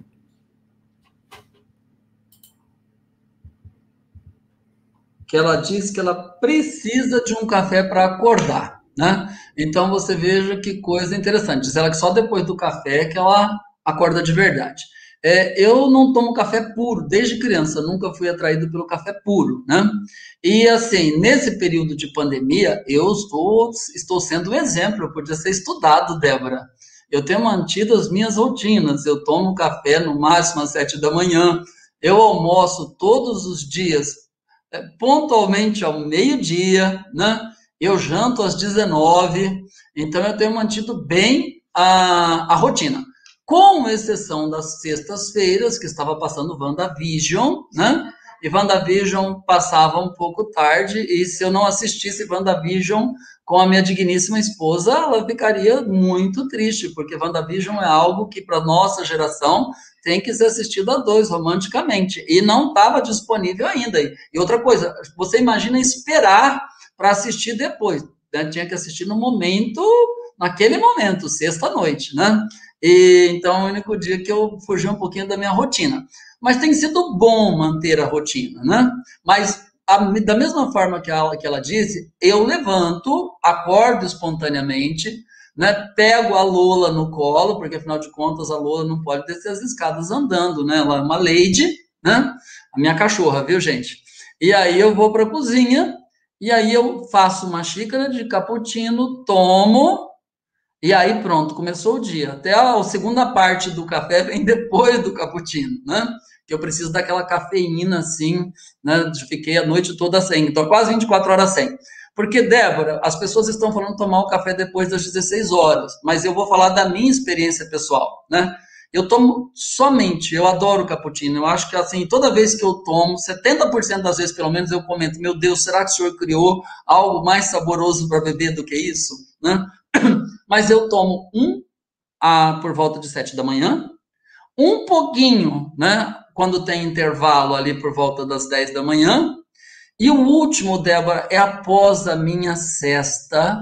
Que ela diz que ela precisa de um café para acordar, né? Então você veja que coisa interessante. Diz ela que só depois do café que ela acorda de verdade. É, eu não tomo café puro desde criança, nunca fui atraído pelo café puro, né? E assim, nesse período de pandemia, eu estou, estou sendo um exemplo, podia ser estudado, Débora. Eu tenho mantido as minhas rotinas, eu tomo café no máximo às sete da manhã, eu almoço todos os dias, pontualmente ao meio-dia, né? Eu janto às dezenove, então eu tenho mantido bem a, a rotina. Com exceção das sextas-feiras, que estava passando WandaVision, né? E WandaVision passava um pouco tarde, e se eu não assistisse WandaVision com a minha digníssima esposa, ela ficaria muito triste, porque WandaVision é algo que, para nossa geração, tem que ser assistido a dois, romanticamente, e não estava disponível ainda. E outra coisa, você imagina esperar para assistir depois, né? Tinha que assistir no momento, naquele momento, sexta-noite, né? E, então, é o único dia que eu fugi um pouquinho da minha rotina. Mas tem sido bom manter a rotina, né? Mas, a, da mesma forma que ela, que ela disse, eu levanto, acordo espontaneamente, né? Pego a Lola no colo, porque, afinal de contas, a Lola não pode descer as escadas andando, né? Ela é uma lady, né? A minha cachorra, viu, gente? E aí eu vou para a cozinha, e aí eu faço uma xícara de cappuccino, tomo... E aí pronto, começou o dia. Até a segunda parte do café vem depois do cappuccino, né? Que eu preciso daquela cafeína assim, né? Fiquei a noite toda sem, então quase vinte e quatro horas sem. Porque, Débora, as pessoas estão falando tomar o café depois das dezesseis horas, mas eu vou falar da minha experiência pessoal, né? Eu tomo somente, eu adoro o cappuccino, eu acho que assim, toda vez que eu tomo, setenta por cento das vezes pelo menos eu comento, meu Deus, será que o senhor criou algo mais saboroso para beber do que isso, né? Mas eu tomo um a, por volta de sete da manhã, um pouquinho, né, quando tem intervalo ali por volta das dez da manhã, e o último, Débora, é após a minha sesta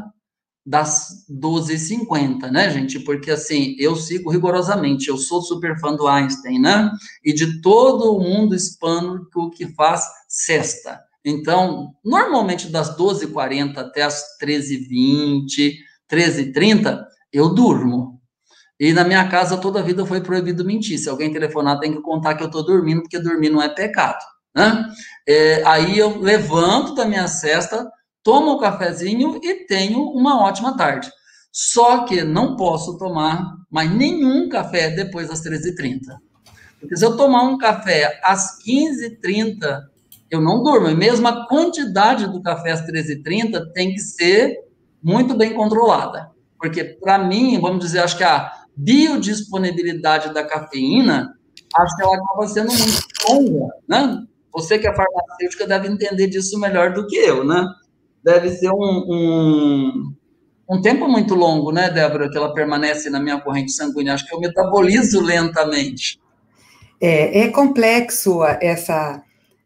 das doze e cinquenta, né, gente? Porque, assim, eu sigo rigorosamente, eu sou super fã do Einstein, né? E de todo o mundo hispânico que faz sesta. Então, normalmente das doze e quarenta até as treze e vinte, treze e trinta, eu durmo. E na minha casa toda a vida foi proibido mentir. Se alguém telefonar, tem que contar que eu estou dormindo, porque dormir não é pecado, né? É, aí eu levanto da minha cesta, tomo um cafezinho e tenho uma ótima tarde. Só que não posso tomar mais nenhum café depois das treze e trinta. Porque se eu tomar um café às quinze e trinta, eu não durmo. E mesmo a quantidade do café às treze e trinta tem que ser muito bem controlada. Porque, para mim, vamos dizer, acho que a biodisponibilidade da cafeína, acho que ela acaba sendo muito longa, né? Você que é farmacêutica deve entender disso melhor do que eu, né? Deve ser um, um, um tempo muito longo, né, Débora, que ela permanece na minha corrente sanguínea. Acho que eu metabolizo lentamente. É, é complexo essa,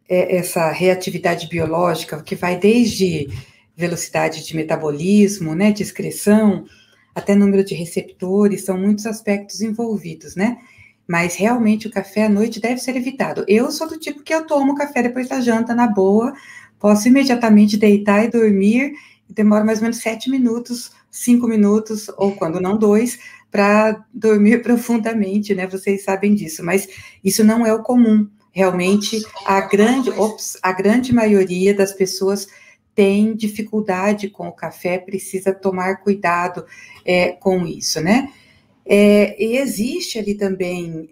essa reatividade biológica, que vai desde velocidade de metabolismo, né, de excreção, até número de receptores, são muitos aspectos envolvidos, né? Mas realmente o café à noite deve ser evitado. Eu sou do tipo que eu tomo café depois da janta, na boa, posso imediatamente deitar e dormir, demora mais ou menos sete minutos, cinco minutos, ou quando não dois, para dormir profundamente, né? Vocês sabem disso, mas isso não é o comum. Realmente, a grande, ops, a grande maioria das pessoas tem dificuldade com o café, precisa tomar cuidado é, com isso, né? É, e existe ali também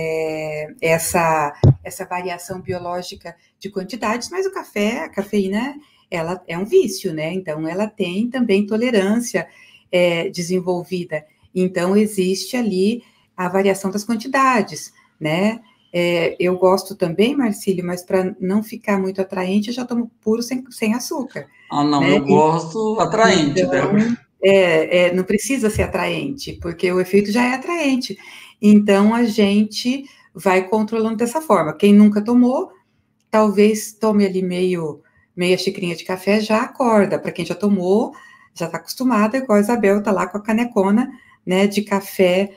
é, essa, essa variação biológica de quantidades, mas o café, a cafeína, ela é um vício, né? Então, ela tem também tolerância é, desenvolvida. Então, existe ali a variação das quantidades, né? É, eu gosto também, Marcílio, mas para não ficar muito atraente, eu já tomo puro sem, sem açúcar. Ah, não, né? eu gosto atraente, então, Débora. É, é, não precisa ser atraente, porque o efeito já é atraente. Então, a gente vai controlando dessa forma. Quem nunca tomou, talvez tome ali meio, meia xicrinha de café, já acorda. Para quem já tomou, já está acostumada, igual a Isabel está lá com a canecona, né, de café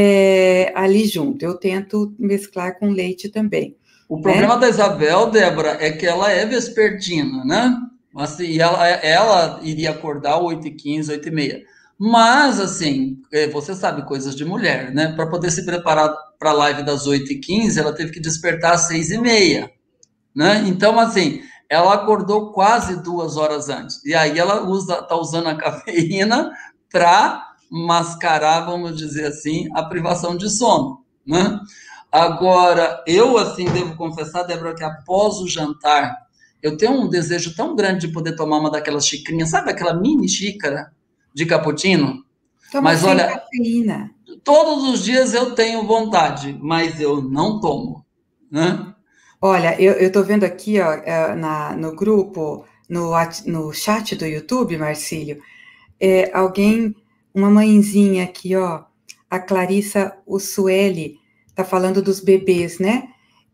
é, ali junto. Eu tento mesclar com leite também. O problema né? da Isabel, Débora, é que ela é vespertina, né? Assim, ela, ela iria acordar oito e quinze, oito e meia. Mas, assim, você sabe coisas de mulher, né? Para poder se preparar para a live das oito e quinze, ela teve que despertar às seis e meia, né? Então, assim, ela acordou quase duas horas antes. E aí ela usa, tá usando a cafeína para mascarar, vamos dizer assim, a privação de sono, né? Agora, eu, assim, devo confessar, Débora, que após o jantar, eu tenho um desejo tão grande de poder tomar uma daquelas xicrinhas, sabe aquela mini xícara de cappuccino? Toma Mas sem olha, cafeína. todos os dias eu tenho vontade, mas eu não tomo, né? Olha, eu, eu tô vendo aqui, ó, na, no grupo, no, no chat do YouTube, Marcílio, é, alguém, uma mãezinha aqui, ó, a Clarissa Ussueli, tá falando dos bebês, né?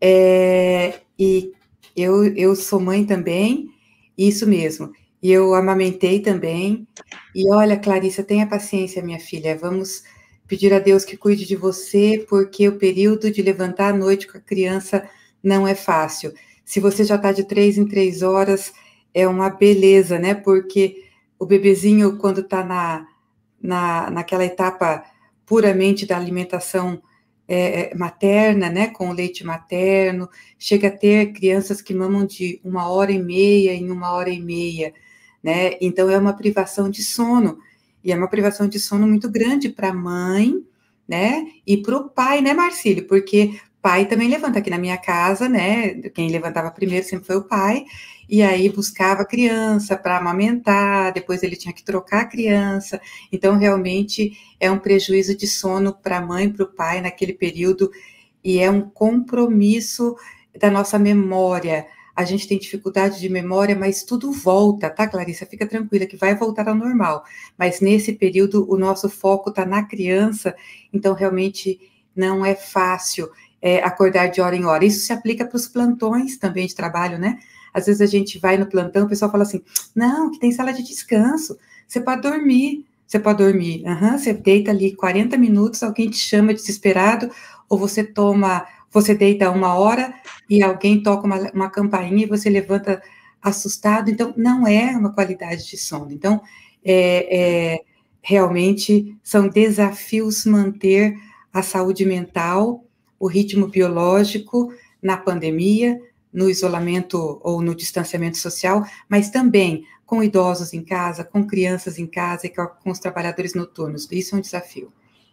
É, e eu, eu sou mãe também, isso mesmo. E eu amamentei também. E olha, Clarissa, tenha paciência, minha filha. Vamos pedir a Deus que cuide de você, porque o período de levantar à noite com a criança não é fácil. Se você já está de três em três horas, é uma beleza, né? Porque o bebezinho, quando está na, na, naquela etapa puramente da alimentação é, materna, né, com o leite materno, chega a ter crianças que mamam de uma hora e meia em uma hora e meia, né, então é uma privação de sono, e é uma privação de sono muito grande para a mãe, né, e para o pai, né, Marcílio, porque pai também levanta aqui na minha casa, né, quem levantava primeiro sempre foi o pai, e aí buscava a criança para amamentar, depois ele tinha que trocar a criança, então realmente é um prejuízo de sono para a mãe, para o pai naquele período, e é um compromisso da nossa memória. A gente tem dificuldade de memória, mas tudo volta, tá, Clarissa? Fica tranquila que vai voltar ao normal, mas nesse período o nosso foco está na criança, então realmente não é fácil é, acordar de hora em hora. Isso se aplica para os plantões também de trabalho, né? Às vezes a gente vai no plantão, o pessoal fala assim, não, que tem sala de descanso, você pode dormir, você pode dormir, uhum, você deita ali quarenta minutos, alguém te chama desesperado, ou você toma, você deita uma hora e alguém toca uma, uma campainha e você levanta assustado, então não é uma qualidade de sono. Então, é, é, realmente são desafios manter a saúde mental, o ritmo biológico na pandemia, no isolamento ou no distanciamento social, mas também com idosos em casa, com crianças em casa e com os trabalhadores noturnos. Isso é um desafio.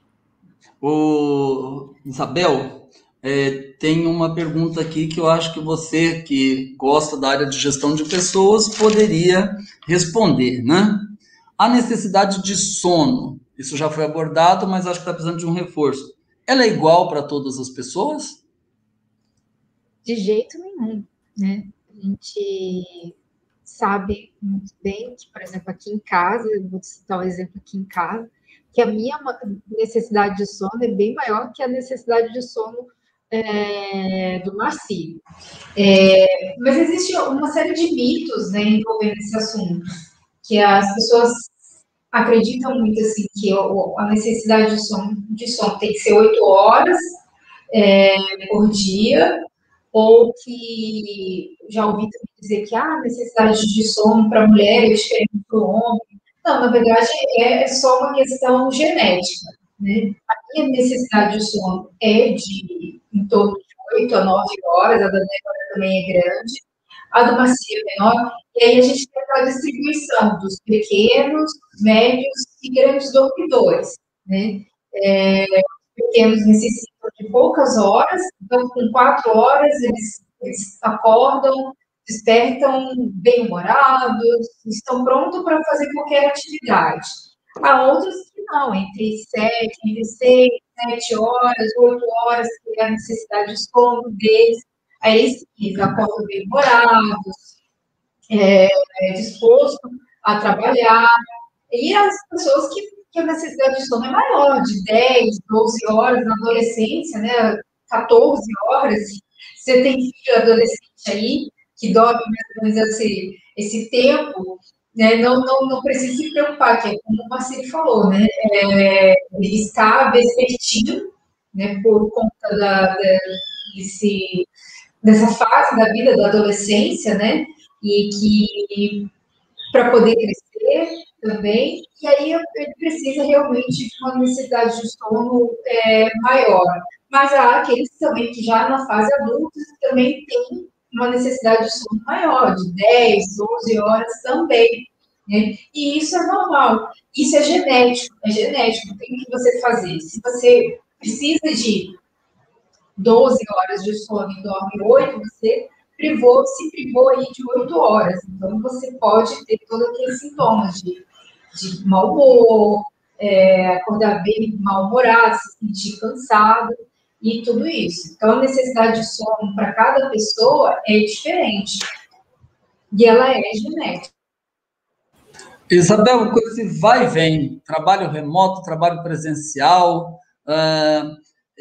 Ô, Isabel, é, tem uma pergunta aqui que eu acho que você, que gosta da área de gestão de pessoas, poderia responder, né? A necessidade de sono, isso já foi abordado, mas acho que está precisando de um reforço. Ela é igual para todas as pessoas? De jeito nenhum, né? A gente sabe muito bem que, por exemplo, aqui em casa, eu vou citar um exemplo aqui em casa, que a minha necessidade de sono é bem maior que a necessidade de sono é, do Marcio. É, mas existe uma série de mitos, né, envolvendo esse assunto, que as pessoas acreditam muito assim que a necessidade de sono, de sono tem que ser oito horas é, por dia, ou que já ouvi também dizer que ah, a necessidade de sono para a mulher é diferente para o homem. Não, na verdade, é só uma questão genética, né? A minha necessidade de sono é de em torno de oito a nove horas, a da Débora também é grande, a do Marcio é menor, e aí a gente tem a distribuição dos pequenos, médios e grandes dormidores, né? É, pequenos necessitam de poucas horas, então com quatro horas eles, eles acordam, despertam bem-humorados, estão prontos para fazer qualquer atividade. Há outros que não, entre sete, entre seis, sete horas, oito horas, que é a necessidade de sono deles, aí eles acordam bem-humorados, é, é, disposto a trabalhar, e as pessoas que que a necessidade de sono é maior, de dez, doze horas na adolescência, né? quatorze horas. Você tem filho adolescente aí, que dorme mais ou menos esse, esse tempo, né? Não, não, não precisa se preocupar, que é como o Marcelo falou, né? É, ele está vespertino, né? Por conta da, da, desse, dessa fase da vida da adolescência, né? E que para poder crescer também, e aí ele precisa realmente de uma necessidade de sono é, maior. Mas há aqueles também que já na fase adulta também têm uma necessidade de sono maior, de dez, doze horas também, né? E isso é normal, isso é genético, é genético, tem que você fazer. Se você precisa de doze horas de sono e dorme oito, você privou, se privou aí de oito horas. Então, você pode ter todos aqueles sintomas de, de mau humor, é, acordar bem mal-humorado, se sentir cansado e tudo isso. Então, a necessidade de sono para cada pessoa é diferente. E ela é genética. Isabel, com esse vai e vem, trabalho remoto, trabalho presencial, uh,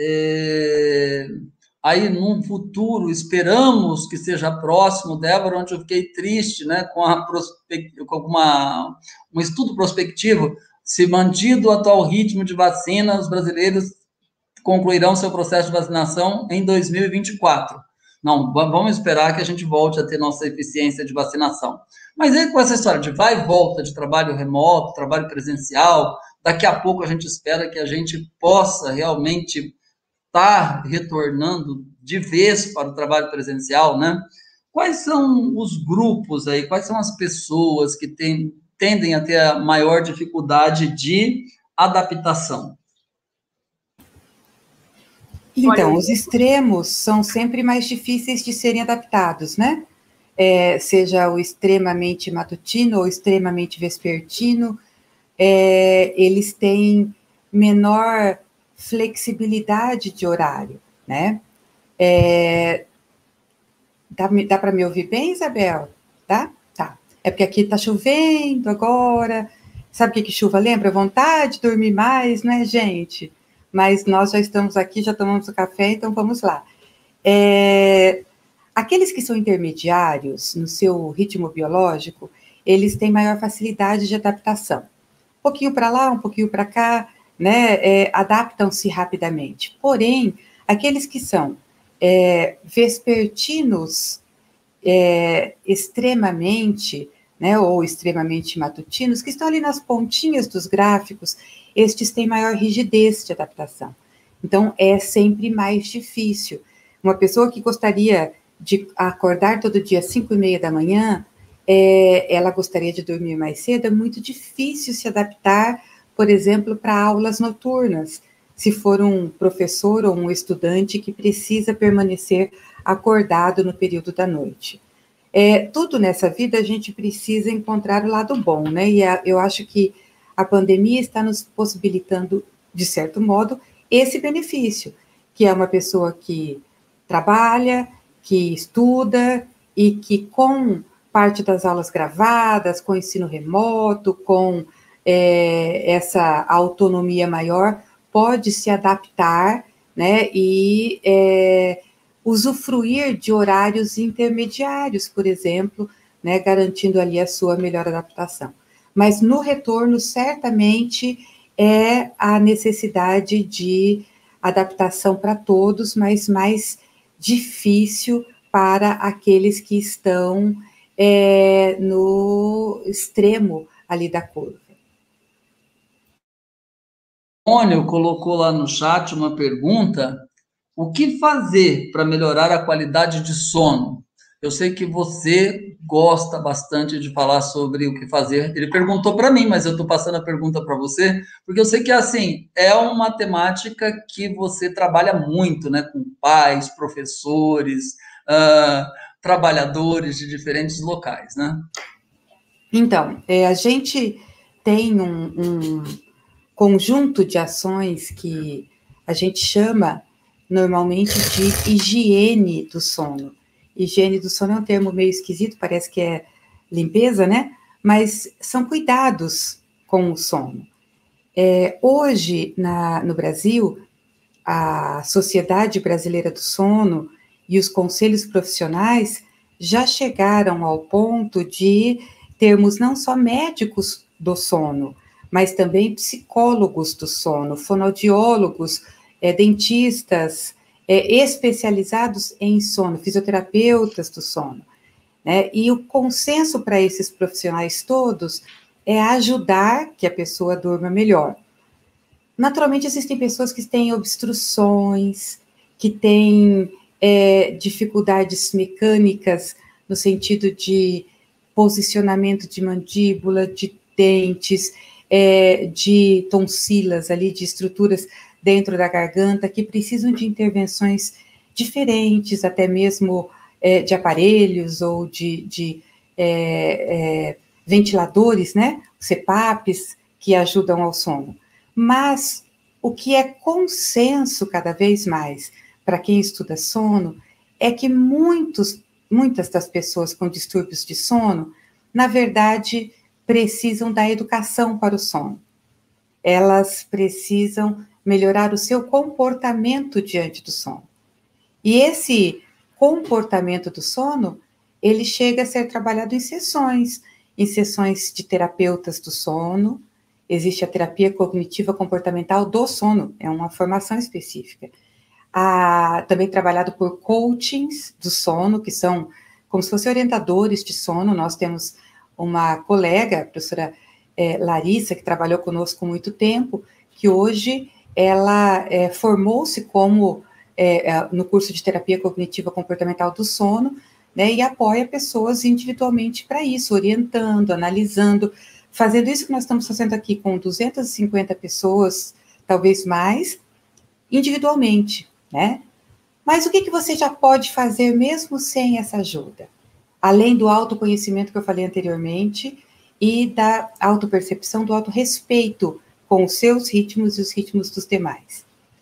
é... aí, num futuro, esperamos que seja próximo, Débora, onde eu fiquei triste, né, com, a prospect... com uma... um estudo prospectivo, se mantido o atual ritmo de vacina, os brasileiros concluirão seu processo de vacinação em dois mil e vinte e quatro. Não, vamos esperar que a gente volte a ter nossa eficiência de vacinação. Mas aí, com essa história de vai e volta, de trabalho remoto, trabalho presencial, daqui a pouco a gente espera que a gente possa realmente está retornando de vez para o trabalho presencial, né? Quais são os grupos aí, quais são as pessoas que tem, tendem a ter a maior dificuldade de adaptação? Então, os extremos são sempre mais difíceis de serem adaptados, né? É, seja o extremamente matutino ou extremamente vespertino, é, eles têm menor flexibilidade de horário, né? É, dá dá para me ouvir bem, Isabel? Tá? Tá. É porque aqui tá chovendo agora. Sabe o que, que chuva lembra? Vontade de dormir mais, não é, gente? Mas nós já estamos aqui, já tomamos o café, então vamos lá. É, aqueles que são intermediários no seu ritmo biológico, eles têm maior facilidade de adaptação. Um pouquinho para lá, um pouquinho para cá, né, é, adaptam-se rapidamente. Porém, aqueles que são é, vespertinos é, extremamente, né, ou extremamente matutinos, que estão ali nas pontinhas dos gráficos, estes têm maior rigidez de adaptação. Então, é sempre mais difícil. Uma pessoa que gostaria de acordar todo dia às cinco e meia da manhã, é, ela gostaria de dormir mais cedo, é muito difícil se adaptar, por exemplo, para aulas noturnas, se for um professor ou um estudante que precisa permanecer acordado no período da noite. É, tudo nessa vida a gente precisa encontrar o lado bom, né? E a, eu acho que a pandemia está nos possibilitando, de certo modo, esse benefício, que é uma pessoa que trabalha, que estuda e que com parte das aulas gravadas, com ensino remoto, com é, essa autonomia maior, pode se adaptar, né, e é, usufruir de horários intermediários, por exemplo, né, garantindo ali a sua melhor adaptação. Mas no retorno, certamente, é a necessidade de adaptação para todos, mas mais difícil para aqueles que estão é, no extremo ali da curva. O Mônio colocou lá no chat uma pergunta: o que fazer para melhorar a qualidade de sono? Eu sei que você gosta bastante de falar sobre o que fazer. Ele perguntou para mim, mas eu estou passando a pergunta para você, porque eu sei que, assim, é uma temática que você trabalha muito, né, com pais, professores, uh, trabalhadores de diferentes locais, né? Então, é, a gente tem um, um conjunto de ações que a gente chama normalmente de higiene do sono. Higiene do sono é um termo meio esquisito, parece que é limpeza, né? Mas são cuidados com o sono. É, hoje, na, no Brasil, a Sociedade Brasileira do Sono e os conselhos profissionais já chegaram ao ponto de termos não só médicos do sono, mas também psicólogos do sono, fonoaudiólogos, é, dentistas, é, especializados em sono, fisioterapeutas do sono, né? E o consenso para esses profissionais todos é ajudar que a pessoa durma melhor. Naturalmente, existem pessoas que têm obstruções, que têm é, dificuldades mecânicas, no sentido de posicionamento de mandíbula, de dentes, é, de tonsilas ali, de estruturas dentro da garganta, que precisam de intervenções diferentes, até mesmo é, de aparelhos ou de, de é, é, ventiladores, né, C PAPs, que ajudam ao sono. Mas o que é consenso cada vez mais para quem estuda sono é que muitos, muitas das pessoas com distúrbios de sono, na verdade, precisam da educação para o sono. Elas precisam melhorar o seu comportamento diante do sono. E esse comportamento do sono, ele chega a ser trabalhado em sessões, em sessões de terapeutas do sono. Existe a terapia cognitiva comportamental do sono, é uma formação específica. Ah, também trabalhado por coachings do sono, que são como se fossem orientadores de sono. Nós temos uma colega, a professora é, Larissa, que trabalhou conosco há muito tempo, que hoje ela é, formou-se como é, no curso de terapia cognitiva comportamental do sono, né, e apoia pessoas individualmente para isso, orientando, analisando, fazendo isso que nós estamos fazendo aqui com duzentas e cinquenta pessoas, talvez mais, individualmente, né? Mas o que, que você já pode fazer mesmo sem essa ajuda? Além do autoconhecimento que eu falei anteriormente e da autopercepção, do autorrespeito com os seus ritmos e os ritmos dos demais.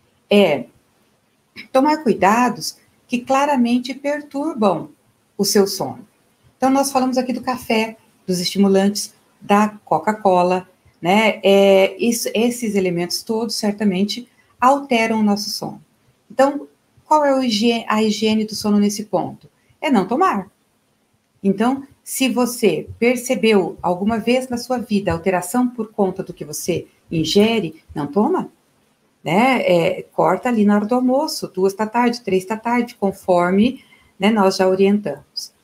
É tomar cuidados que claramente perturbam o seu sono. Então, nós falamos aqui do café, dos estimulantes, da Coca-Cola, né? É, isso, esses elementos todos certamente alteram o nosso sono. Então, qual é a higiene, a higiene do sono nesse ponto? É não tomar. Então, se você percebeu alguma vez na sua vida alteração por conta do que você ingere, não toma, né? É, corta ali na hora do almoço, duas da tarde, três da tarde, conforme, né, nós já orientamos.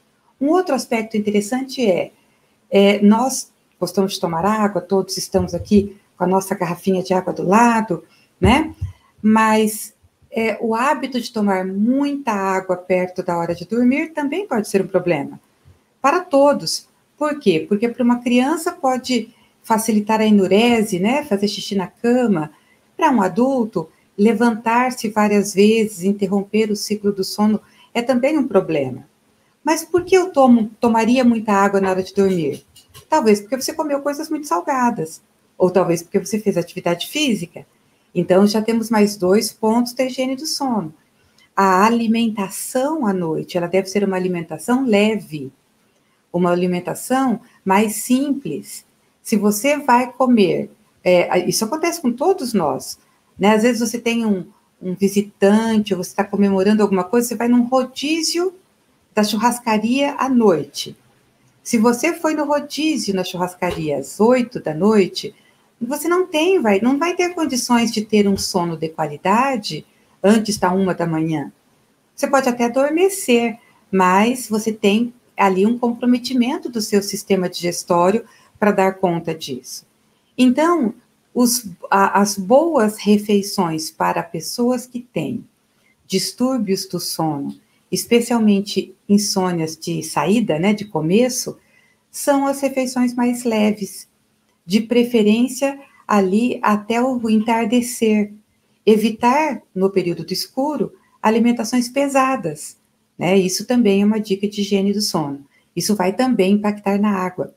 Um outro aspecto interessante é, é, nós gostamos de tomar água, todos estamos aqui com a nossa garrafinha de água do lado, né? Mas é, o hábito de tomar muita água perto da hora de dormir também pode ser um problema. Para todos. Por quê? Porque para uma criança pode facilitar a enurese, né? Fazer xixi na cama. Para um adulto, levantar-se várias vezes, interromper o ciclo do sono é também um problema. Mas por que eu tomo, tomaria muita água na hora de dormir? Talvez porque você comeu coisas muito salgadas, ou talvez porque você fez atividade física. Então, já temos mais dois pontos da higiene do sono. A alimentação à noite, ela deve ser uma alimentação leve, uma alimentação mais simples. Se você vai comer, é, isso acontece com todos nós, né? Às vezes você tem um, um visitante, ou você está comemorando alguma coisa, você vai num rodízio da churrascaria à noite. Se você foi no rodízio na churrascaria às oito da noite, você não tem, vai, não vai ter condições de ter um sono de qualidade antes da uma da manhã. Você pode até adormecer, mas você tem ali um comprometimento do seu sistema digestório para dar conta disso. Então, os, a, as boas refeições para pessoas que têm distúrbios do sono, especialmente insônias de saída, né, de começo, são as refeições mais leves, de preferência ali até o entardecer. Evitar, no período do escuro, alimentações pesadas, né? Isso também é uma dica de higiene do sono. Isso vai também impactar na água.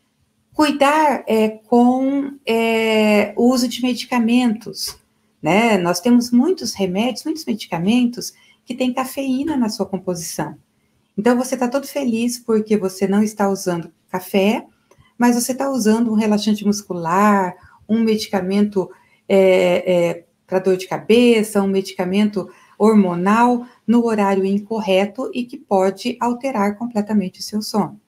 Cuidar é, com é, o uso de medicamentos, né? Nós temos muitos remédios, muitos medicamentos que têm cafeína na sua composição. Então, você está todo feliz porque você não está usando café, mas você está usando um relaxante muscular, um medicamento é, é, para dor de cabeça, um medicamento hormonal no horário incorreto e que pode alterar completamente o seu sono.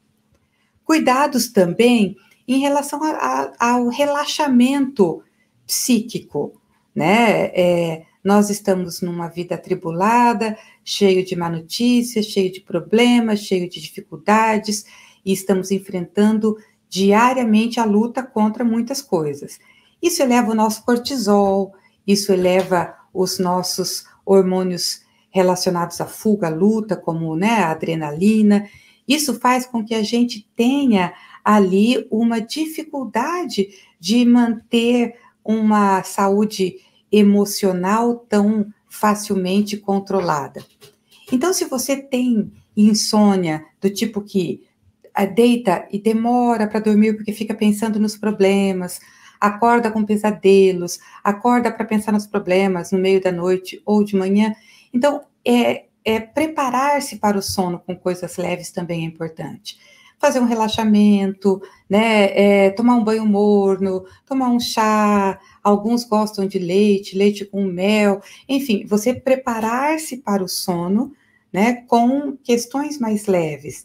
Cuidados também em relação a, a, ao relaxamento psíquico, né? É, nós estamos numa vida atribulada, cheio de má notícias, cheio de problemas, cheio de dificuldades, e estamos enfrentando diariamente a luta contra muitas coisas. Isso eleva o nosso cortisol, isso eleva os nossos hormônios relacionados à fuga, à luta, como, né, a adrenalina. Isso faz com que a gente tenha ali uma dificuldade de manter uma saúde emocional tão facilmente controlada. Então, se você tem insônia do tipo que deita e demora para dormir porque fica pensando nos problemas, acorda com pesadelos, acorda para pensar nos problemas no meio da noite ou de manhã. Então, é, é preparar-se para o sono com coisas leves também é importante. Fazer um relaxamento, né, é, tomar um banho morno, tomar um chá, alguns gostam de leite, leite com mel, enfim, você preparar-se para o sono, né, com questões mais leves.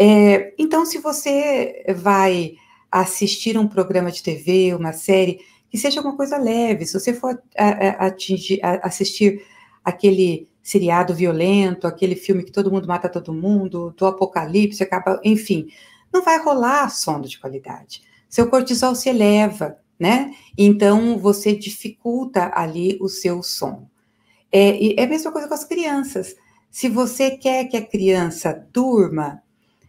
É, então, se você vai assistir um programa de T V, uma série, que seja uma coisa leve, se você for a, a, atingir, a, assistir aquele seriado violento, aquele filme que todo mundo mata todo mundo, do apocalipse, acaba, enfim, não vai rolar sono de qualidade. Seu cortisol se eleva, né? Então, você dificulta ali o seu sono. É, é a mesma coisa com as crianças. Se você quer que a criança durma,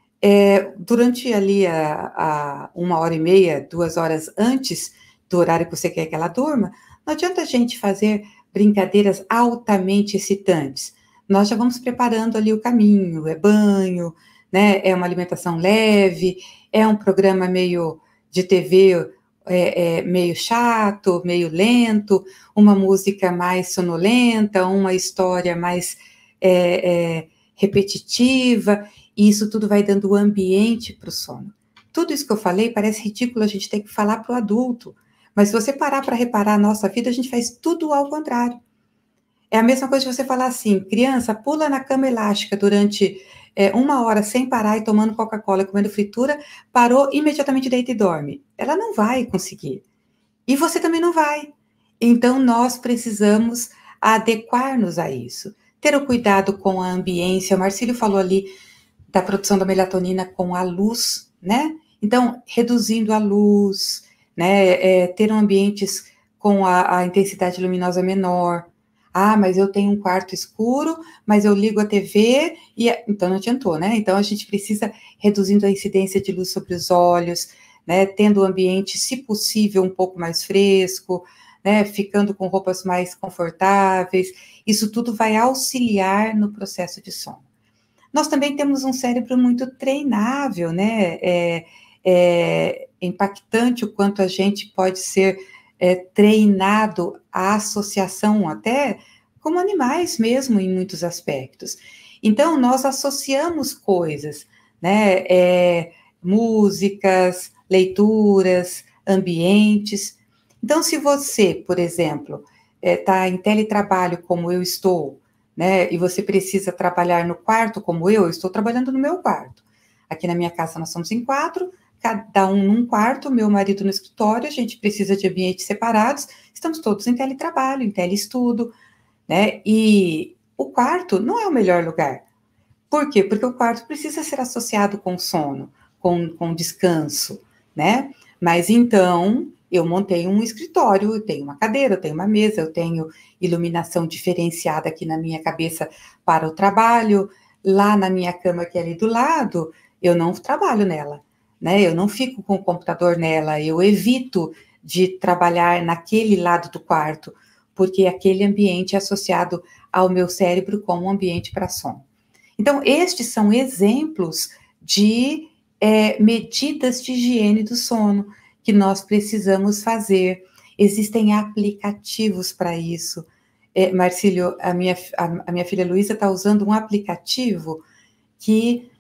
É, durante ali a, a uma hora e meia, duas horas antes do horário que você quer que ela durma, não adianta a gente fazer brincadeiras altamente excitantes. Nós já vamos preparando ali o caminho, é banho, né, é uma alimentação leve, é um programa meio de T V é, é, meio chato, meio lento, uma música mais sonolenta, uma história mais é, é, repetitiva. E isso tudo vai dando o ambiente para o sono. Tudo isso que eu falei parece ridículo a gente ter que falar para o adulto, mas se você parar para reparar a nossa vida, a gente faz tudo ao contrário. É a mesma coisa de você falar assim, criança, pula na cama elástica durante é, uma hora sem parar e tomando Coca-Cola, comendo fritura, parou, imediatamente deita e dorme. Ela não vai conseguir. E você também não vai. Então, nós precisamos adequar-nos a isso. Ter o cuidado com a ambiência. O Marcílio falou ali da produção da melatonina com a luz, né? Então, reduzindo a luz, né? É, ter ambientes com a, a intensidade luminosa menor. Ah, mas eu tenho um quarto escuro, mas eu ligo a T V e... Então, não adiantou, né? Então, a gente precisa reduzindo a incidência de luz sobre os olhos, né? Tendo o ambiente, se possível, um pouco mais fresco, né? Ficando com roupas mais confortáveis. Isso tudo vai auxiliar no processo de sono. Nós também temos um cérebro muito treinável, né? É, é impactante o quanto a gente pode ser é, treinado à associação, até como animais mesmo, em muitos aspectos. Então, nós associamos coisas, né? É, músicas, leituras, ambientes. Então, se você, por exemplo, está é, em teletrabalho como eu estou, né, e você precisa trabalhar no quarto como eu, eu estou trabalhando no meu quarto. Aqui na minha casa nós somos em quatro, cada um num quarto, meu marido no escritório, a gente precisa de ambientes separados, estamos todos em teletrabalho, em teleestudo, né, e o quarto não é o melhor lugar. Por quê? Porque o quarto precisa ser associado com sono, com, com descanso, né, mas então... Eu montei um escritório, eu tenho uma cadeira, eu tenho uma mesa, eu tenho iluminação diferenciada aqui na minha cabeça para o trabalho. Lá na minha cama, que é ali do lado, eu não trabalho nela, né? Eu não fico com o computador nela, eu evito de trabalhar naquele lado do quarto, porque aquele ambiente é associado ao meu cérebro como um ambiente para sono. Então, estes são exemplos de é, medidas de higiene do sono que nós precisamos fazer. Existem aplicativos para isso. É, Marcílio, a minha, a, a minha filha Luísa está usando um aplicativo que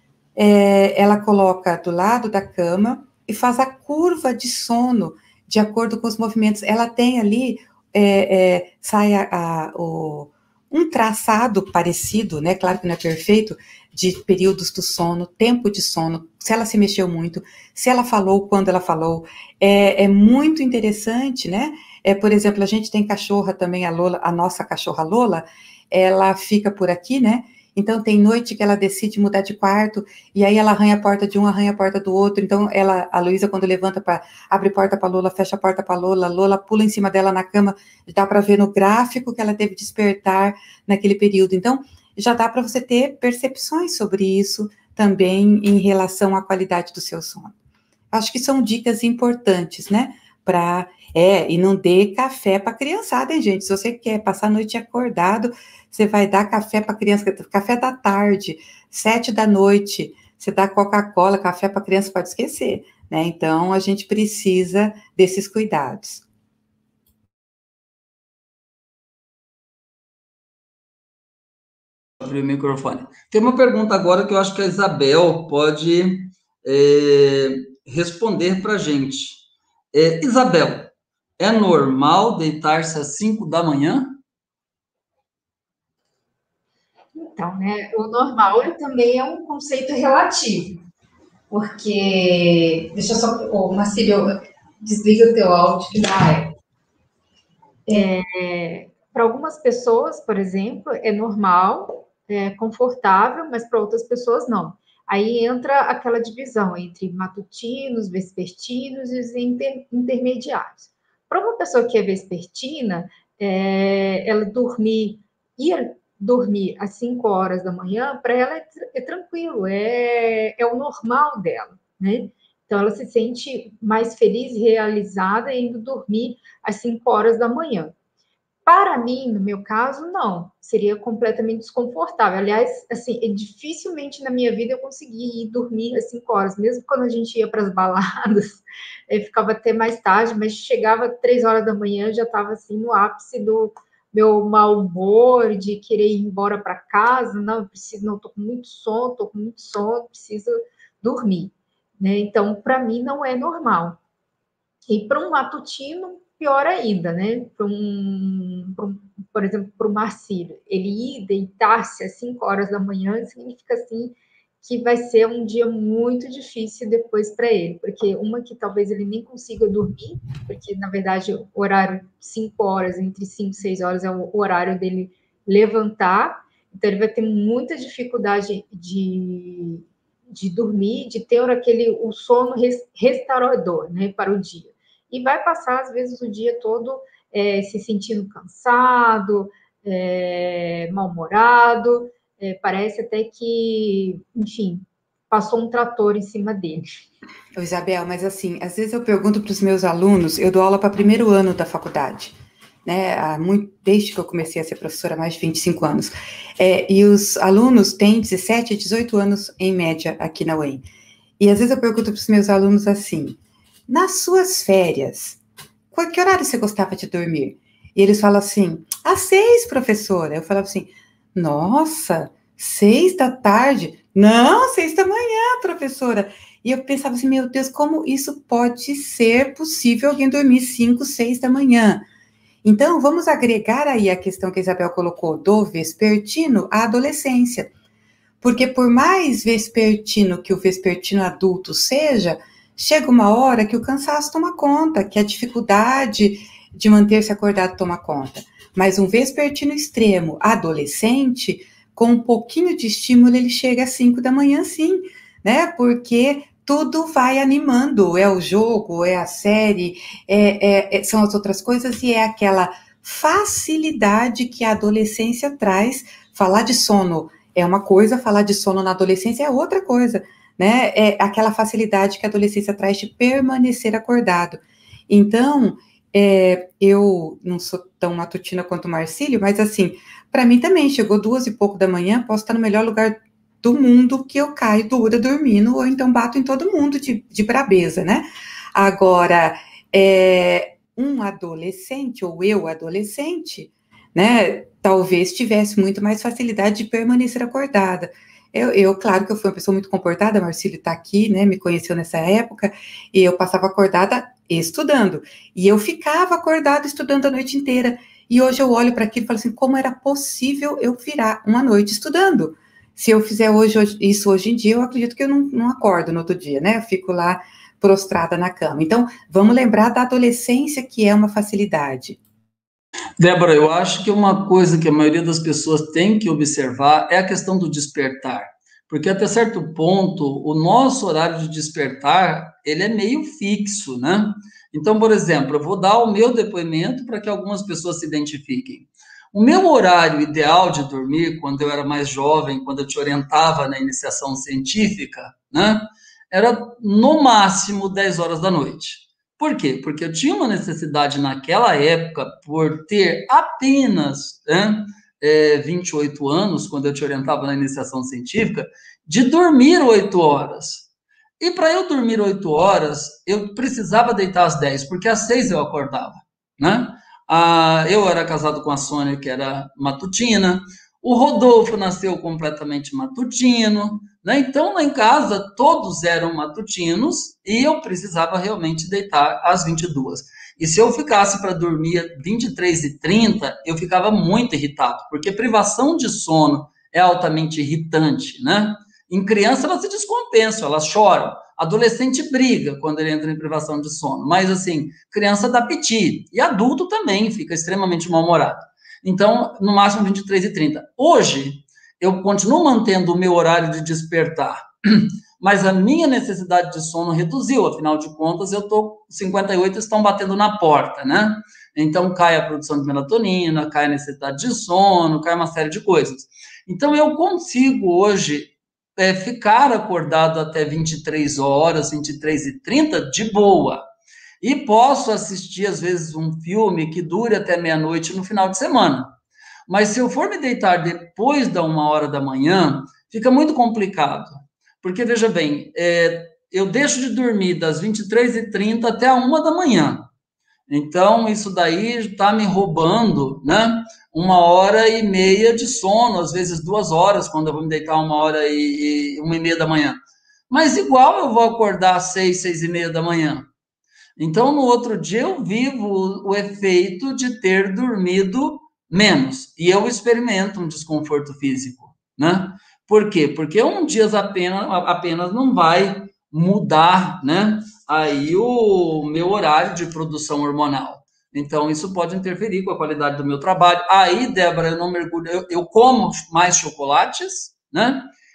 é, ela coloca do lado da cama e faz a curva de sono de acordo com os movimentos. Ela tem ali, é, é, sai a, a, o, um traçado parecido, né? Claro que não é perfeito, de períodos do sono, tempo de sono, se ela se mexeu muito, se ela falou quando ela falou, é, é muito interessante, né? É, por exemplo, a gente tem cachorra também, a Lola, a nossa cachorra Lola, ela fica por aqui, né? Então tem noite que ela decide mudar de quarto, e aí ela arranha a porta de um, arranha a porta do outro, então ela, a Luísa, quando levanta para abre porta para Lola, fecha a porta para Lola, Lola pula em cima dela na cama, dá para ver no gráfico que ela teve despertar naquele período. Então, já dá para você ter percepções sobre isso também em relação à qualidade do seu sono. Acho que são dicas importantes, né? Para é, e não dê café para criançada, hein, gente? Se você quer passar a noite acordado, você vai dar café para criança, café da tarde, sete da noite, você dá Coca-Cola, café para criança, pode esquecer, né? Então, a gente precisa desses cuidados. Abrir o microfone. Tem uma pergunta agora que eu acho que a Isabel pode é, responder para a gente. É, Isabel, é normal deitar-se às cinco da manhã? Então, né, o normal também é um conceito relativo, porque, deixa eu só, oh, Marcílio, desliga o teu áudio que dá. É, para algumas pessoas, por exemplo, é normal, é confortável, mas para outras pessoas não. Aí entra aquela divisão entre matutinos, vespertinos e os inter, intermediários. Para uma pessoa que é vespertina, é, ela dormir, ir dormir às cinco horas da manhã, para ela é, é tranquilo, é, é o normal dela, né? Então, ela se sente mais feliz e realizada indo dormir às cinco horas da manhã. Para mim, no meu caso, não. Seria completamente desconfortável. Aliás, assim, dificilmente na minha vida eu consegui ir dormir às cinco horas. Mesmo quando a gente ia para as baladas, ficava até mais tarde, mas chegava três horas da manhã, já estava assim no ápice do meu mau humor, de querer ir embora para casa. Não, eu preciso, não, estou com muito sono, estou com muito sono, preciso dormir. Né? Então, para mim, não é normal. E para um matutino, pior ainda, né? Para um, um, por exemplo, para o Marcílio, ele ir deitar-se às cinco horas da manhã significa assim que vai ser um dia muito difícil depois para ele, porque uma que talvez ele nem consiga dormir, porque na verdade o horário cinco horas, entre cinco e seis horas é o horário dele levantar, então ele vai ter muita dificuldade de de dormir, de ter aquele, o sono restaurador, né, para o dia. E vai passar, às vezes, o dia todo é, se sentindo cansado, é, mal-humorado, é, parece até que, enfim, passou um trator em cima dele. Ô, Isabel, mas assim, às vezes eu pergunto para os meus alunos, eu dou aula para primeiro ano da faculdade, né, há muito, desde que eu comecei a ser professora, há mais de vinte e cinco anos, é, e os alunos têm dezessete a dezoito anos, em média, aqui na U E M. E às vezes eu pergunto para os meus alunos assim, nas suas férias, qual, que horário você gostava de dormir? E eles falam assim, às seis, professora. Eu falava assim, nossa, seis da tarde? Não, seis da manhã, professora. E eu pensava assim, meu Deus, como isso pode ser possível alguém dormir cinco, seis da manhã? Então, vamos agregar aí a questão que a Isabel colocou do vespertino à adolescência. Porque por mais vespertino que o vespertino adulto seja, chega uma hora que o cansaço toma conta, que a dificuldade de manter-se acordado toma conta. Mas um vespertino extremo, adolescente, com um pouquinho de estímulo, ele chega às cinco da manhã, sim, né? Porque tudo vai animando, é o jogo, é a série, é, é, são as outras coisas, e é aquela facilidade que a adolescência traz. Falar de sono é uma coisa, falar de sono na adolescência é outra coisa, né? É aquela facilidade que a adolescência traz de permanecer acordado. Então, é, eu não sou tão matutina quanto o Marcílio, mas assim, para mim também, chegou duas e pouco da manhã, posso estar no melhor lugar do mundo que eu caio dura dormindo, ou então bato em todo mundo de, de brabeza, né? Agora, é, um adolescente, ou eu adolescente, né, talvez tivesse muito mais facilidade de permanecer acordada. Eu, eu, claro que eu fui uma pessoa muito comportada, Marcílio está aqui, né, me conheceu nessa época, e eu passava acordada estudando, e eu ficava acordada estudando a noite inteira, e hoje eu olho para aquilo e falo assim, como era possível eu virar uma noite estudando? Se eu fizer hoje, hoje, isso hoje em dia, eu acredito que eu não, não acordo no outro dia, né, eu fico lá prostrada na cama. Então, vamos lembrar da adolescência, que é uma facilidade. Débora, eu acho que uma coisa que a maioria das pessoas tem que observar é a questão do despertar, porque até certo ponto, o nosso horário de despertar, ele é meio fixo, né? Então, por exemplo, eu vou dar o meu depoimento para que algumas pessoas se identifiquem. O meu horário ideal de dormir, quando eu era mais jovem, quando eu te orientava na iniciação científica, né, era no máximo dez horas da noite. Por quê? Porque eu tinha uma necessidade naquela época, por ter apenas né, é, vinte e oito anos, quando eu te orientava na iniciação científica, de dormir oito horas. E para eu dormir oito horas, eu precisava deitar às dez, porque às seis eu acordava, né? Ah, eu era casado com a Sônia, que era matutina. O Rodolfo nasceu completamente matutino, né? Então, lá em casa, todos eram matutinos e eu precisava realmente deitar às vinte e duas. E se eu ficasse para dormir vinte e três e trinta, eu ficava muito irritado, porque privação de sono é altamente irritante, né? Em criança, elas se descompensam, elas choram. Adolescente briga quando ele entra em privação de sono, mas assim, criança dá piti, e adulto também fica extremamente mal-humorado. Então, no máximo vinte e três e trinta. Hoje, eu continuo mantendo o meu horário de despertar, mas a minha necessidade de sono reduziu, afinal de contas, eu estou cinquenta e oito estão batendo na porta, né? Então, cai a produção de melatonina, cai a necessidade de sono, cai uma série de coisas. Então, eu consigo hoje é, ficar acordado até vinte e três horas, vinte e três e trinta, de boa. E posso assistir, às vezes, um filme que dure até meia-noite no final de semana. Mas se eu for me deitar depois da uma hora da manhã, fica muito complicado. Porque, veja bem, é, eu deixo de dormir das vinte e três e trinta até a uma da manhã. Então, isso daí está me roubando, né? Uma hora e meia de sono, às vezes duas horas, quando eu vou me deitar uma hora e, e uma e meia da manhã. Mas igual eu vou acordar às seis, seis e meia da manhã. Então, no outro dia, eu vivo o, o efeito de ter dormido menos. E eu experimento um desconforto físico, né? Por quê? Porque um dia apenas, apenas não vai mudar, né? Aí o meu horário de produção hormonal. Então, isso pode interferir com a qualidade do meu trabalho. Aí, Débora, eu não mergulho, eu, eu como mais chocolates, né?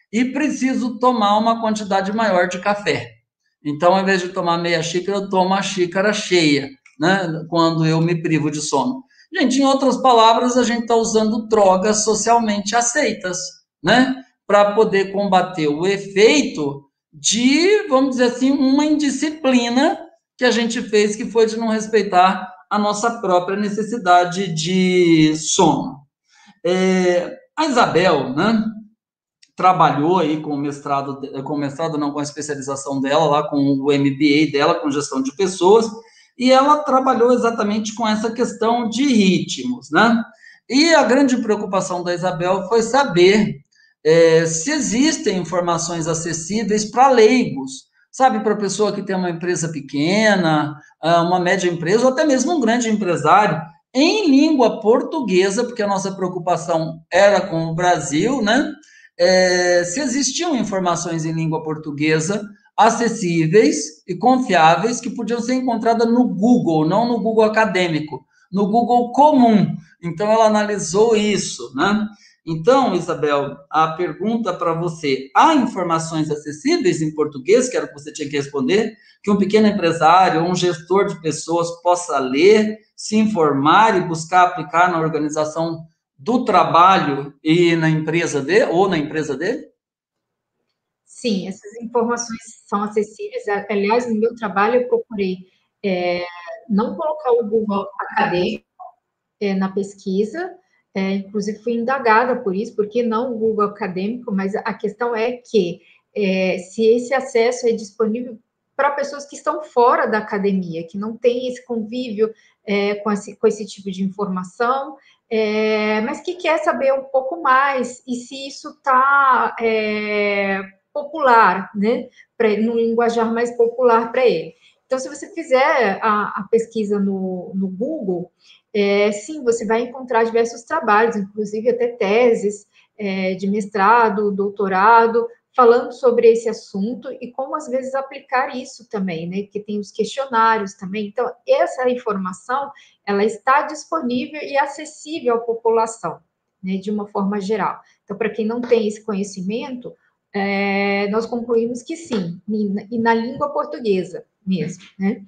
e preciso tomar uma quantidade maior de café. Então, ao invés de tomar meia xícara, eu tomo a xícara cheia, né, quando eu me privo de sono. Gente, em outras palavras, a gente está usando drogas socialmente aceitas, né, para poder combater o efeito de, vamos dizer assim, uma indisciplina que a gente fez, que foi de não respeitar a nossa própria necessidade de sono. É, a Isabel, né, trabalhou aí com o mestrado, com o mestrado não, com a especialização dela, lá com o M B A dela, com gestão de pessoas, e ela trabalhou exatamente com essa questão de ritmos, né? E a grande preocupação da Isabel foi saber é, se existem informações acessíveis para leigos, sabe, para a pessoa que tem uma empresa pequena, uma média empresa, ou até mesmo um grande empresário, em língua portuguesa, porque a nossa preocupação era com o Brasil, né? É, se existiam informações em língua portuguesa acessíveis e confiáveis que podiam ser encontradas no Google, não no Google acadêmico, no Google comum. Então, ela analisou isso, né? Então, Isabel, a pergunta para você, há informações acessíveis em português, que era o que você tinha que responder, que um pequeno empresário ou um gestor de pessoas possa ler, se informar e buscar aplicar na organização do trabalho e na empresa dele, ou na empresa dele? Sim, essas informações são acessíveis. Aliás, no meu trabalho, eu procurei é, não colocar o Google acadêmico é, na pesquisa, é, inclusive fui indagada por isso, porque não o Google acadêmico, mas a questão é que é, se esse acesso é disponível para pessoas que estão fora da academia, que não têm esse convívio é, com, esse, com esse tipo de informação, é, mas que quer saber um pouco mais, e se isso está é, popular, né, pra, num linguajar mais popular para ele. Então, se você fizer a, a pesquisa no, no Google, é, sim, você vai encontrar diversos trabalhos, inclusive até teses é, de mestrado, doutorado, falando sobre esse assunto e como, às vezes, aplicar isso também, né? Porque tem os questionários também. Então, essa informação, ela está disponível e acessível à população, né? De uma forma geral. Então, para quem não tem esse conhecimento, é, nós concluímos que sim, e na língua portuguesa mesmo, né?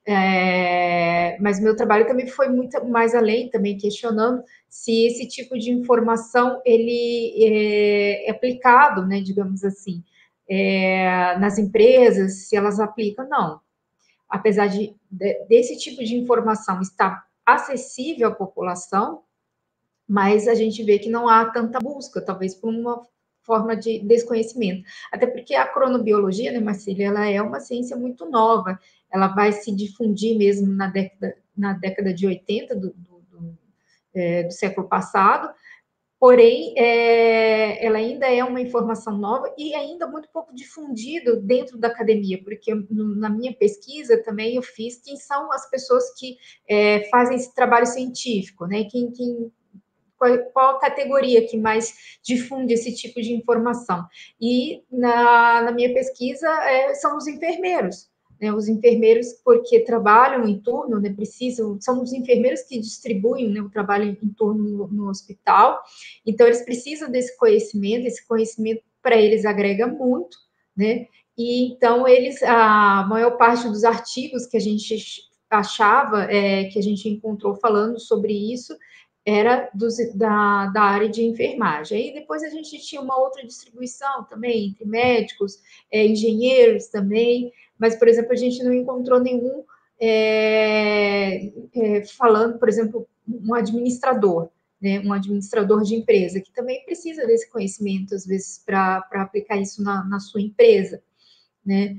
É, mas meu trabalho também foi muito mais além, também questionando se esse tipo de informação ele é, é aplicado, né, digamos assim, é, nas empresas, se elas aplicam, não. Apesar de, de desse tipo de informação estar acessível à população, mas a gente vê que não há tanta busca, talvez por uma forma de desconhecimento. Até porque a cronobiologia, né, Marcília, ela é uma ciência muito nova, ela vai se difundir mesmo na década, na década de oitenta do, do, do, é, do século passado, porém, é, ela ainda é uma informação nova e ainda muito pouco difundido dentro da academia, porque na minha pesquisa também eu fiz quem são as pessoas que é, fazem esse trabalho científico, né, quem, quem Qual, qual a categoria que mais difunde esse tipo de informação? E na, na minha pesquisa é, são os enfermeiros, né? Os enfermeiros, porque trabalham em turno, né? Precisam, são os enfermeiros que distribuem, né, o trabalho em turno no, no hospital, então eles precisam desse conhecimento, esse conhecimento para eles agrega muito, né? E então eles, a maior parte dos artigos que a gente achava, é, que a gente encontrou falando sobre isso, era dos, da, da área de enfermagem. Aí depois a gente tinha uma outra distribuição também, entre médicos, é, engenheiros também, mas, por exemplo, a gente não encontrou nenhum é, é, falando, por exemplo, um administrador, né, um administrador de empresa, que também precisa desse conhecimento, às vezes, para aplicar isso na, na sua empresa, né?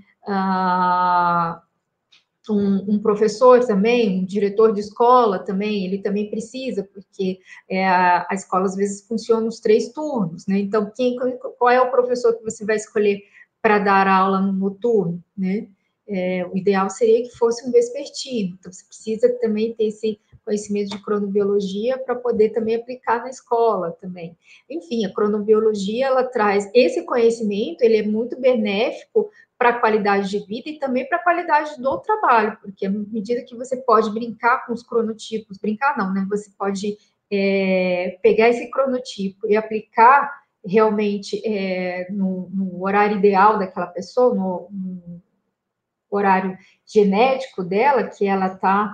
Ah, Um, um professor também, um diretor de escola também, ele também precisa, porque é, a, a escola às vezes funciona os três turnos, né? Então, quem, qual é o professor que você vai escolher para dar aula no noturno, né? É, o ideal seria que fosse um vespertino, então você precisa também ter esse conhecimento de cronobiologia para poder também aplicar na escola também. Enfim, a cronobiologia, ela traz esse conhecimento, ele é muito benéfico para a qualidade de vida e também para a qualidade do trabalho, porque à medida que você pode brincar com os cronotipos, brincar não, né? Você pode é, pegar esse cronotipo e aplicar realmente é, no, no horário ideal daquela pessoa, no, no horário genético dela, que ela está...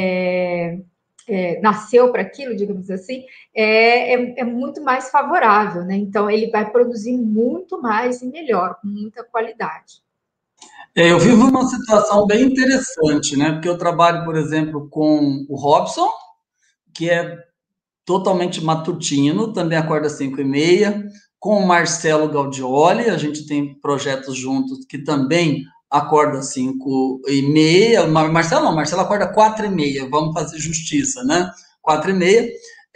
É, é, nasceu para aquilo, digamos assim, é, é, é muito mais favorável, né? Então, ele vai produzir muito mais e melhor, com muita qualidade. É, eu vivo uma situação bem interessante, né? Porque eu trabalho, por exemplo, com o Robson, que é totalmente matutino, também acorda às cinco e meia, com o Marcelo Gaudioli, a gente tem projetos juntos que também acorda às cinco e meia, Marcelo não, Marcelo acorda quatro e meia, vamos fazer justiça, né? Quatro e meia,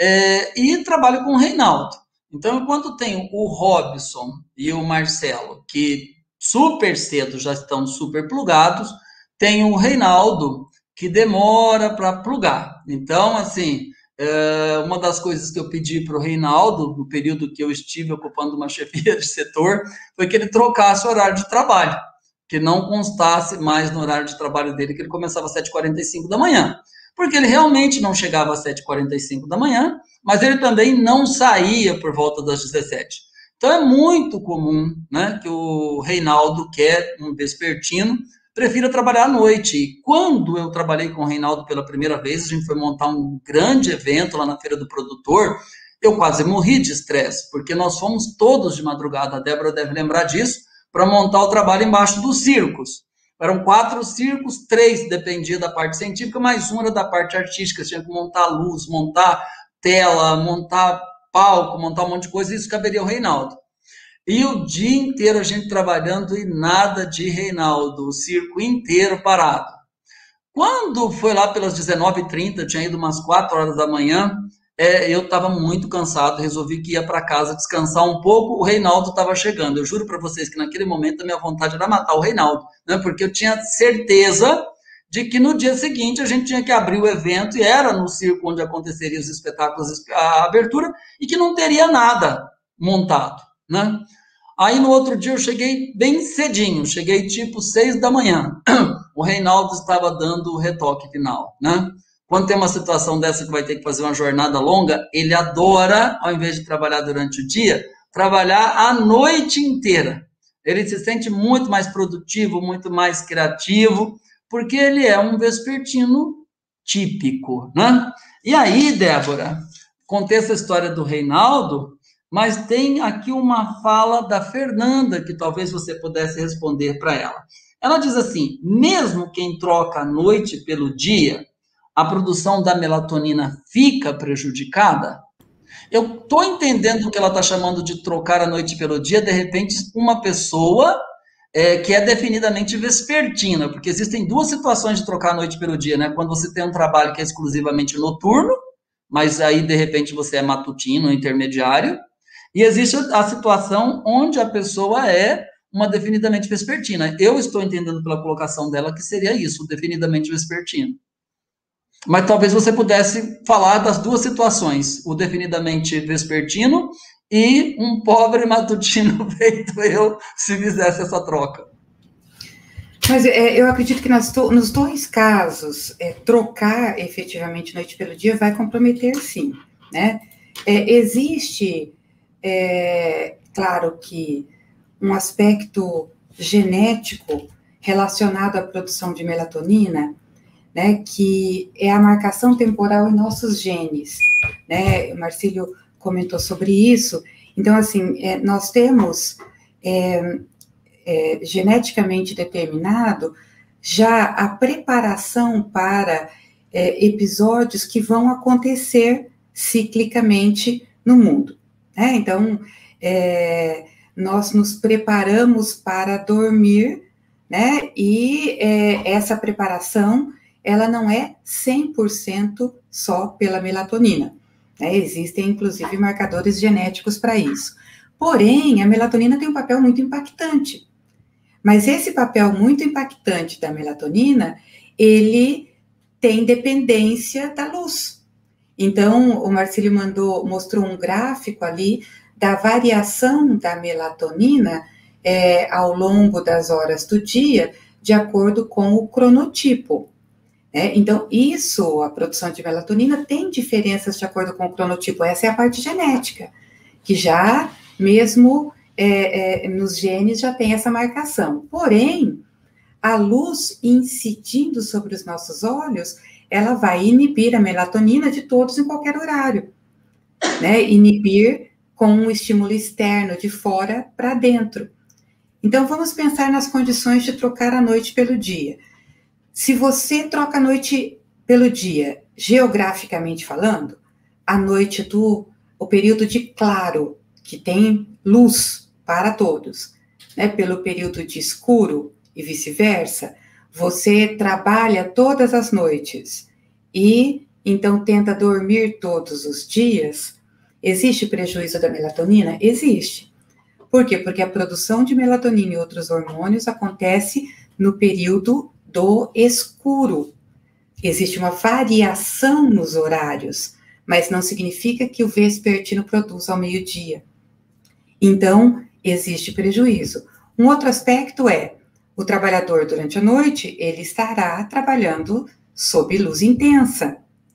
é, e trabalho com o Reinaldo. Então, enquanto tenho o Robson e o Marcelo, que super cedo já estão super plugados, tem o Reinaldo, que demora para plugar. Então, assim, é, uma das coisas que eu pedi para o Reinaldo, no período que eu estive ocupando uma chefia de setor, foi que ele trocasse o horário de trabalho, que não constasse mais no horário de trabalho dele, que ele começava às sete e quarenta e cinco da manhã. Porque ele realmente não chegava às sete e quarenta e cinco da manhã, mas ele também não saía por volta das dezessete. Então, é muito comum, né, que o Reinaldo, que é um vespertino, prefira trabalhar à noite. E quando eu trabalhei com o Reinaldo pela primeira vez, a gente foi montar um grande evento lá na Feira do Produtor, eu quase morri de estresse, porque nós fomos todos de madrugada, a Débora deve lembrar disso, para montar o trabalho embaixo dos circos. Eram quatro circos, três dependia da parte científica, mais um era da parte artística, tinha que montar luz, montar tela, montar palco, montar um monte de coisa, e isso caberia ao Reinaldo. E o dia inteiro a gente trabalhando e nada de Reinaldo, o circo inteiro parado. Quando foi lá pelas dezenove e trinta, tinha ido umas quatro horas da manhã, é, eu estava muito cansado, resolvi que ia para casa descansar um pouco, o Reinaldo estava chegando. Eu juro para vocês que naquele momento a minha vontade era matar o Reinaldo, né? Porque eu tinha certeza de que no dia seguinte a gente tinha que abrir o evento, e era no circo onde aconteceriam os espetáculos, a abertura, e que não teria nada montado, né? Aí no outro dia eu cheguei bem cedinho, cheguei tipo seis da manhã. O Reinaldo estava dando o retoque final, né? Quando tem uma situação dessa que vai ter que fazer uma jornada longa, ele adora, ao invés de trabalhar durante o dia, trabalhar a noite inteira. Ele se sente muito mais produtivo, muito mais criativo, porque ele é um vespertino típico, né? E aí, Débora, contei essa história do Reinaldo, mas tem aqui uma fala da Fernanda, que talvez você pudesse responder para ela. Ela diz assim, mesmo quem troca a noite pelo dia, a produção da melatonina fica prejudicada? Eu estou entendendo o que ela está chamando de trocar a noite pelo dia, de repente, uma pessoa é, que é definidamente vespertina, porque existem duas situações de trocar a noite pelo dia, né? Quando você tem um trabalho que é exclusivamente noturno, mas aí, de repente, você é matutino, intermediário, e existe a situação onde a pessoa é uma definidamente vespertina. Eu estou entendendo pela colocação dela que seria isso, definidamente vespertino. Mas talvez você pudesse falar das duas situações, o definidamente vespertino e um pobre matutino feito eu, se fizesse essa troca. Mas é, eu acredito que nas to, nos dois casos, é, trocar efetivamente noite pelo dia vai comprometer, sim, né? É, existe, é, claro que um aspecto genético relacionado à produção de melatonina, né, que é a marcação temporal em nossos genes, né? O Marcílio comentou sobre isso. Então, assim, é, nós temos é, é, geneticamente determinado já a preparação para é, episódios que vão acontecer ciclicamente no mundo, né? Então, é, nós nos preparamos para dormir, né? E é, essa preparação ela não é cem por cento só pela melatonina, né? Existem, inclusive, marcadores genéticos para isso. Porém, a melatonina tem um papel muito impactante. Mas esse papel muito impactante da melatonina, ele tem dependência da luz. Então, o Marcílio mandou, mostrou um gráfico ali da variação da melatonina é, ao longo das horas do dia, de acordo com o cronotipo. É, então, isso, a produção de melatonina tem diferenças de acordo com o cronotipo. Essa é a parte genética, que já mesmo é, é, nos genes já tem essa marcação. Porém, a luz incidindo sobre os nossos olhos, ela vai inibir a melatonina de todos em qualquer horário, né? Inibir com um estímulo externo, de fora para dentro. Então, vamos pensar nas condições de trocar a noite pelo dia. Se você troca a noite pelo dia, geograficamente falando, a noite do o período de claro, que tem luz para todos, né? Pelo período de escuro e vice-versa, você trabalha todas as noites e então tenta dormir todos os dias, existe prejuízo da melatonina? Existe. Por quê? Porque a produção de melatonina e outros hormônios acontece no período do escuro. Existe uma variação nos horários, mas não significa que o vespertino produz ao meio-dia. Então, existe prejuízo. Um outro aspecto é, o trabalhador durante a noite, ele estará trabalhando sob luz intensa.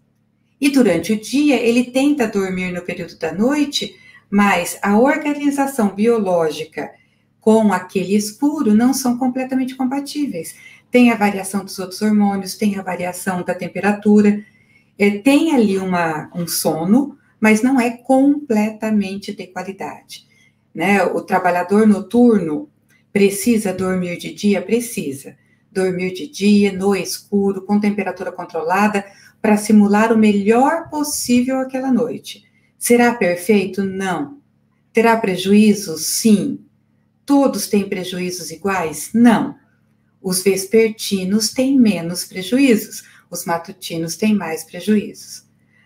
E durante o dia, ele tenta dormir no período da noite, mas a organização biológica com aquele escuro não são completamente compatíveis. Tem a variação dos outros hormônios, tem a variação da temperatura, é, tem ali uma, um sono, mas não é completamente de qualidade, né? O trabalhador noturno precisa dormir de dia? Precisa. Dormir de dia, no escuro, com temperatura controlada, para simular o melhor possível aquela noite. Será perfeito? Não. Terá prejuízos? Sim. Todos têm prejuízos iguais? Não. Os vespertinos têm menos prejuízos, os matutinos têm mais prejuízos.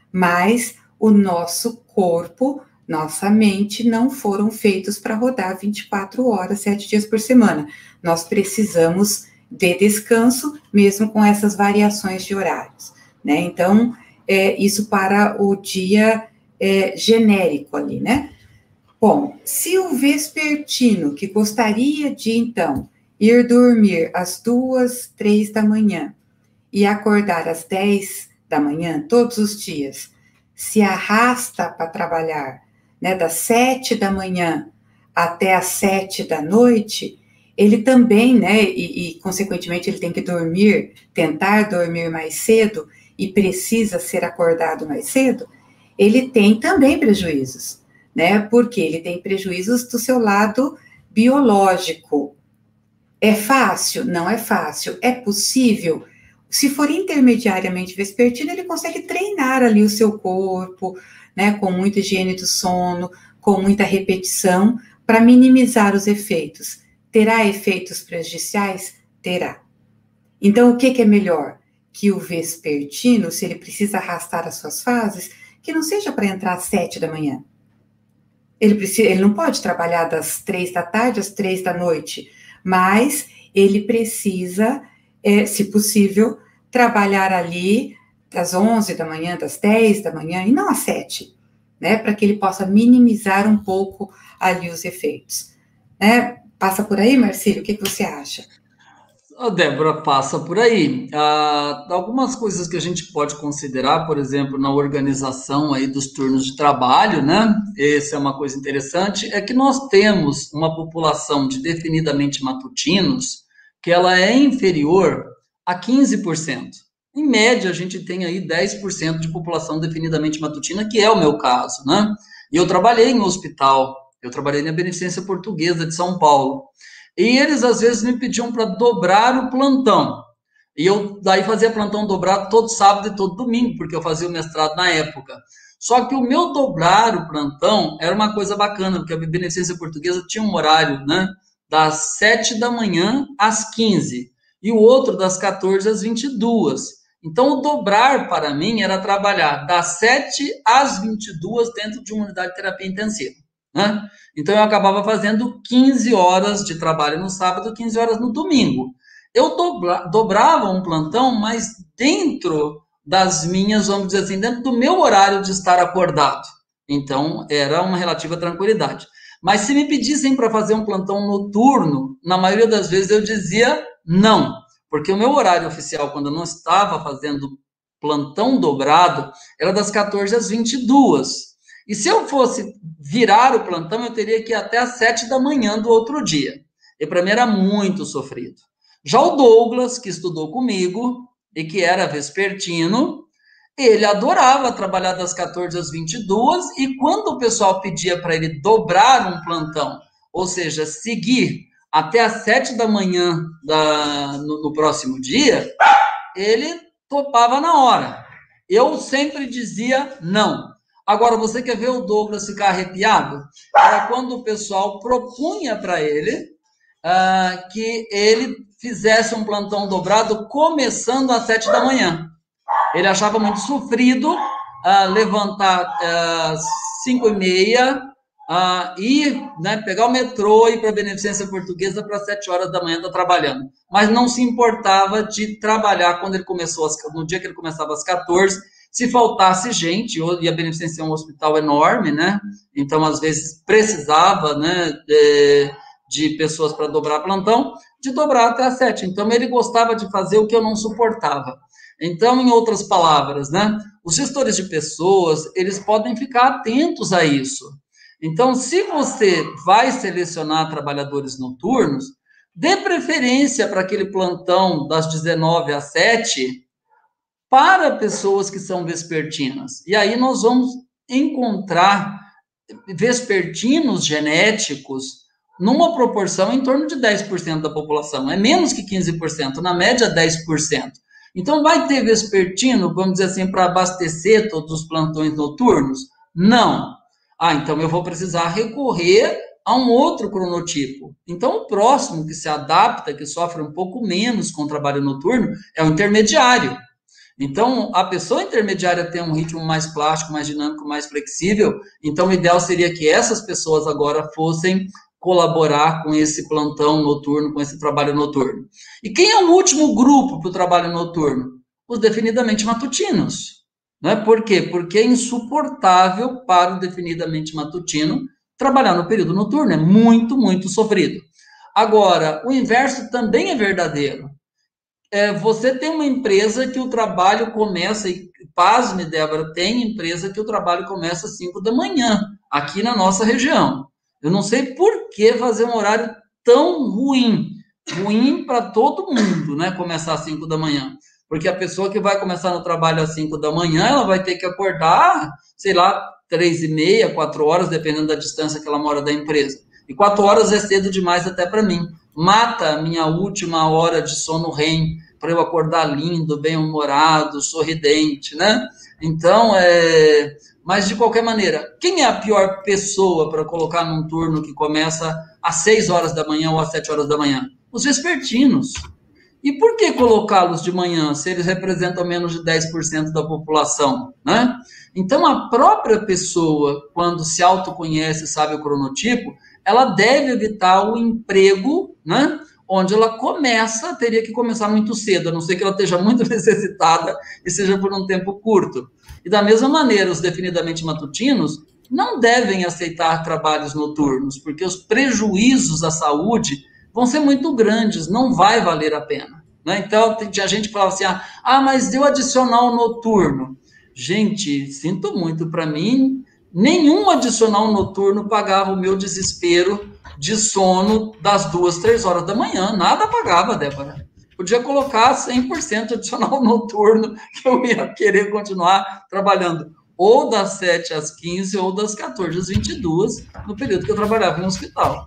Mas o nosso corpo, nossa mente não foram feitos para rodar vinte e quatro horas, sete dias por semana. Nós precisamos de descanso, mesmo com essas variações de horários, né? Então, é, isso para o dia é, genérico ali, né? Bom, se o vespertino, que gostaria de, então, ir dormir às duas, três da manhã e acordar às dez da manhã, todos os dias, se arrasta para trabalhar, né, das sete da manhã até às sete da noite, ele também, né, e, e consequentemente ele tem que dormir, tentar dormir mais cedo e precisa ser acordado mais cedo, ele tem também prejuízos, né, porque ele tem prejuízos do seu lado biológico. É fácil? Não é fácil. É possível? Se for intermediariamente vespertino, ele consegue treinar ali o seu corpo, né, com muita higiene do sono, com muita repetição, para minimizar os efeitos. Terá efeitos prejudiciais? Terá. Então, o que, que é melhor? Que o vespertino, se ele precisa arrastar as suas fases, que não seja para entrar às sete da manhã. Ele, precisa, ele não pode trabalhar das três da tarde às três da noite, mas ele precisa, é, se possível, trabalhar ali das onze da manhã, das dez da manhã, e não às sete, né, para que ele possa minimizar um pouco ali os efeitos. Né? Passa por aí, Marcílio, o que, que você acha? A Débora, passa por aí. Ah, algumas coisas que a gente pode considerar, por exemplo, na organização aí dos turnos de trabalho, né? Essa é uma coisa interessante, é que nós temos uma população de definidamente matutinos que ela é inferior a quinze por cento. Em média, a gente tem aí dez por cento de população definidamente matutina, que é o meu caso, né? E eu trabalhei em um hospital, eu trabalhei na Beneficência Portuguesa de São Paulo. E eles, às vezes, me pediam para dobrar o plantão. E eu, daí, fazia plantão dobrado todo sábado e todo domingo, porque eu fazia o mestrado na época. Só que o meu dobrar o plantão era uma coisa bacana, porque a Beneficência Portuguesa tinha um horário, né, das sete da manhã às quinze, e o outro das quatorze às vinte e duas. Então, o dobrar, para mim, era trabalhar das sete às vinte e duas dentro de uma unidade de terapia intensiva. Né? Então eu acabava fazendo quinze horas de trabalho no sábado, quinze horas no domingo. Eu dobra, dobrava um plantão, mas dentro das minhas, vamos dizer assim, dentro do meu horário de estar acordado. Então era uma relativa tranquilidade. Mas se me pedissem para fazer um plantão noturno, na maioria das vezes eu dizia não, porque o meu horário oficial, quando eu não estava fazendo plantão dobrado, era das quatorze às vinte e duas. E se eu fosse virar o plantão, eu teria que ir até às sete da manhã do outro dia. E para mim era muito sofrido. Já o Douglas, que estudou comigo e que era vespertino, ele adorava trabalhar das quatorze às vinte e duas, e quando o pessoal pedia para ele dobrar um plantão, ou seja, seguir até às sete da manhã da, no, no próximo dia, ele topava na hora. Eu sempre dizia não. Agora, você quer ver o Douglas ficar arrepiado? Era quando o pessoal propunha para ele uh, que ele fizesse um plantão dobrado começando às sete da manhã. Ele achava muito sofrido uh, levantar às uh, cinco e meia, uh, ir, né, pegar o metrô e ir para a Beneficência Portuguesa para sete horas da manhã estar trabalhando. Mas não se importava de trabalhar quando ele começou, às, no dia que ele começava às quatorze, se faltasse gente, e a Beneficência é um hospital enorme, né? Então, às vezes, precisava, né, de, de pessoas para dobrar plantão, de dobrar até às sete. Então, ele gostava de fazer o que eu não suportava. Então, em outras palavras, né, os gestores de pessoas, eles podem ficar atentos a isso. Então, se você vai selecionar trabalhadores noturnos, dê preferência para aquele plantão das dezenove às sete para pessoas que são vespertinas. E aí nós vamos encontrar vespertinos genéticos numa proporção em torno de dez por cento da população. É menos que quinze por cento, na média dez por cento. Então, vai ter vespertino, vamos dizer assim, para abastecer todos os plantões noturnos? Não. Ah, então eu vou precisar recorrer a um outro cronotipo. Então, o próximo que se adapta, que sofre um pouco menos com o trabalho noturno, é o intermediário. Então, a pessoa intermediária tem um ritmo mais plástico, mais dinâmico, mais flexível. Então, o ideal seria que essas pessoas agora fossem colaborar com esse plantão noturno, com esse trabalho noturno. E quem é o último grupo para o trabalho noturno? Os definidamente matutinos. Não é? Por quê? Porque é insuportável para o definidamente matutino trabalhar no período noturno. É muito, muito sofrido. Agora, o inverso também é verdadeiro. É, você tem uma empresa que o trabalho começa, e pasme, Débora, tem empresa que o trabalho começa às cinco da manhã, aqui na nossa região. Eu não sei por que fazer um horário tão ruim, ruim para todo mundo, né, começar às cinco da manhã. Porque a pessoa que vai começar no trabalho às cinco da manhã, ela vai ter que acordar, sei lá, três e meia, quatro horas, dependendo da distância que ela mora da empresa. E quatro horas é cedo demais até para mim. Mata a minha última hora de sono R E M, para eu acordar lindo, bem-humorado, sorridente, né? Então, é... mas de qualquer maneira, quem é a pior pessoa para colocar num turno que começa às seis horas da manhã ou às sete horas da manhã? Os vespertinos. E por que colocá-los de manhã, se eles representam menos de dez por cento da população, né? Então, a própria pessoa, quando se autoconhece e sabe o cronotipo, ela deve evitar o emprego, né, onde ela começa, teria que começar muito cedo, a não ser que ela esteja muito necessitada e seja por um tempo curto. E da mesma maneira, os definidamente matutinos não devem aceitar trabalhos noturnos, porque os prejuízos à saúde vão ser muito grandes, não vai valer a pena, né? Então, tinha gente que falava assim, ah, mas deu adicional noturno. Gente, sinto muito, para mim, nenhum adicional noturno pagava o meu desespero de sono das duas, três horas da manhã. Nada pagava, Débora. Podia colocar cem por cento adicional noturno, que eu ia querer continuar trabalhando ou das sete às quinze ou das quatorze às vinte e duas, no período que eu trabalhava em hospital.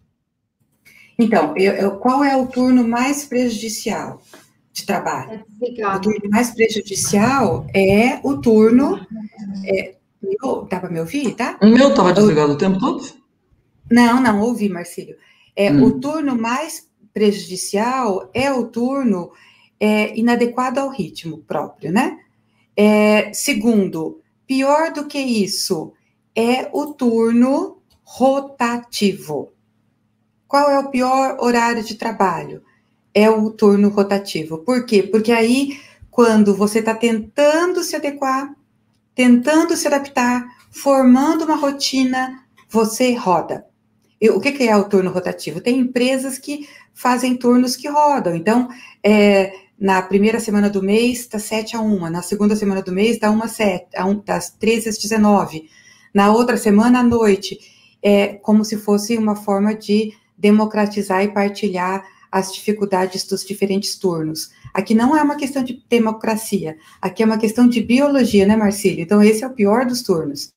Então, eu, eu, qual é o turno mais prejudicial de trabalho? É o turno mais prejudicial é o turno... É, dá para me ouvir, tá? O meu estava desligado o tempo todo? Não, não, ouvi, Marcílio. É, hum. O turno mais prejudicial é o turno é, inadequado ao ritmo próprio, né? É, segundo, pior do que isso, é o turno rotativo. Qual é o pior horário de trabalho? É o turno rotativo. Por quê? Porque aí, quando você está tentando se adequar, tentando se adaptar, formando uma rotina, você roda. E o que, que é o turno rotativo? Tem empresas que fazem turnos que rodam. Então, é, na primeira semana do mês, das sete a uma. Na segunda semana do mês, da uma às sete, das treze às dezenove. na outra semana à noite, é como se fosse uma forma de democratizar e partilhar as dificuldades dos diferentes turnos. Aqui não é uma questão de democracia, aqui é uma questão de biologia, né, Marcílio? Então, esse é o pior dos turnos.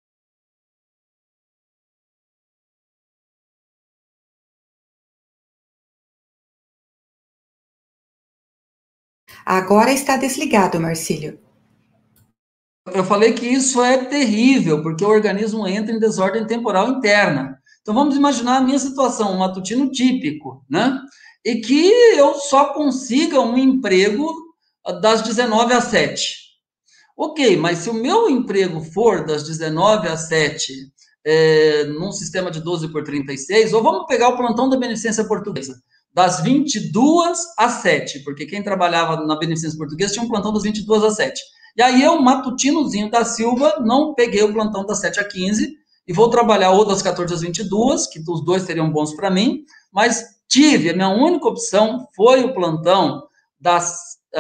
Agora está desligado, Marcílio. Eu falei que isso é terrível, porque o organismo entra em desordem temporal interna. Então, vamos imaginar a minha situação, um matutino típico, né? E que eu só consiga um emprego das dezenove às sete. Ok, mas se o meu emprego for das dezenove às sete, é, num sistema de doze por trinta e seis, ou vamos pegar o plantão da Beneficência Portuguesa, das vinte e duas às sete, porque quem trabalhava na Beneficência Portuguesa tinha um plantão das vinte e duas às sete. E aí eu, matutinozinho da Silva, não peguei o plantão das sete às quinze, e vou trabalhar ou das quatorze às vinte e duas, que os dois seriam bons para mim, mas tive, a minha única opção foi o plantão das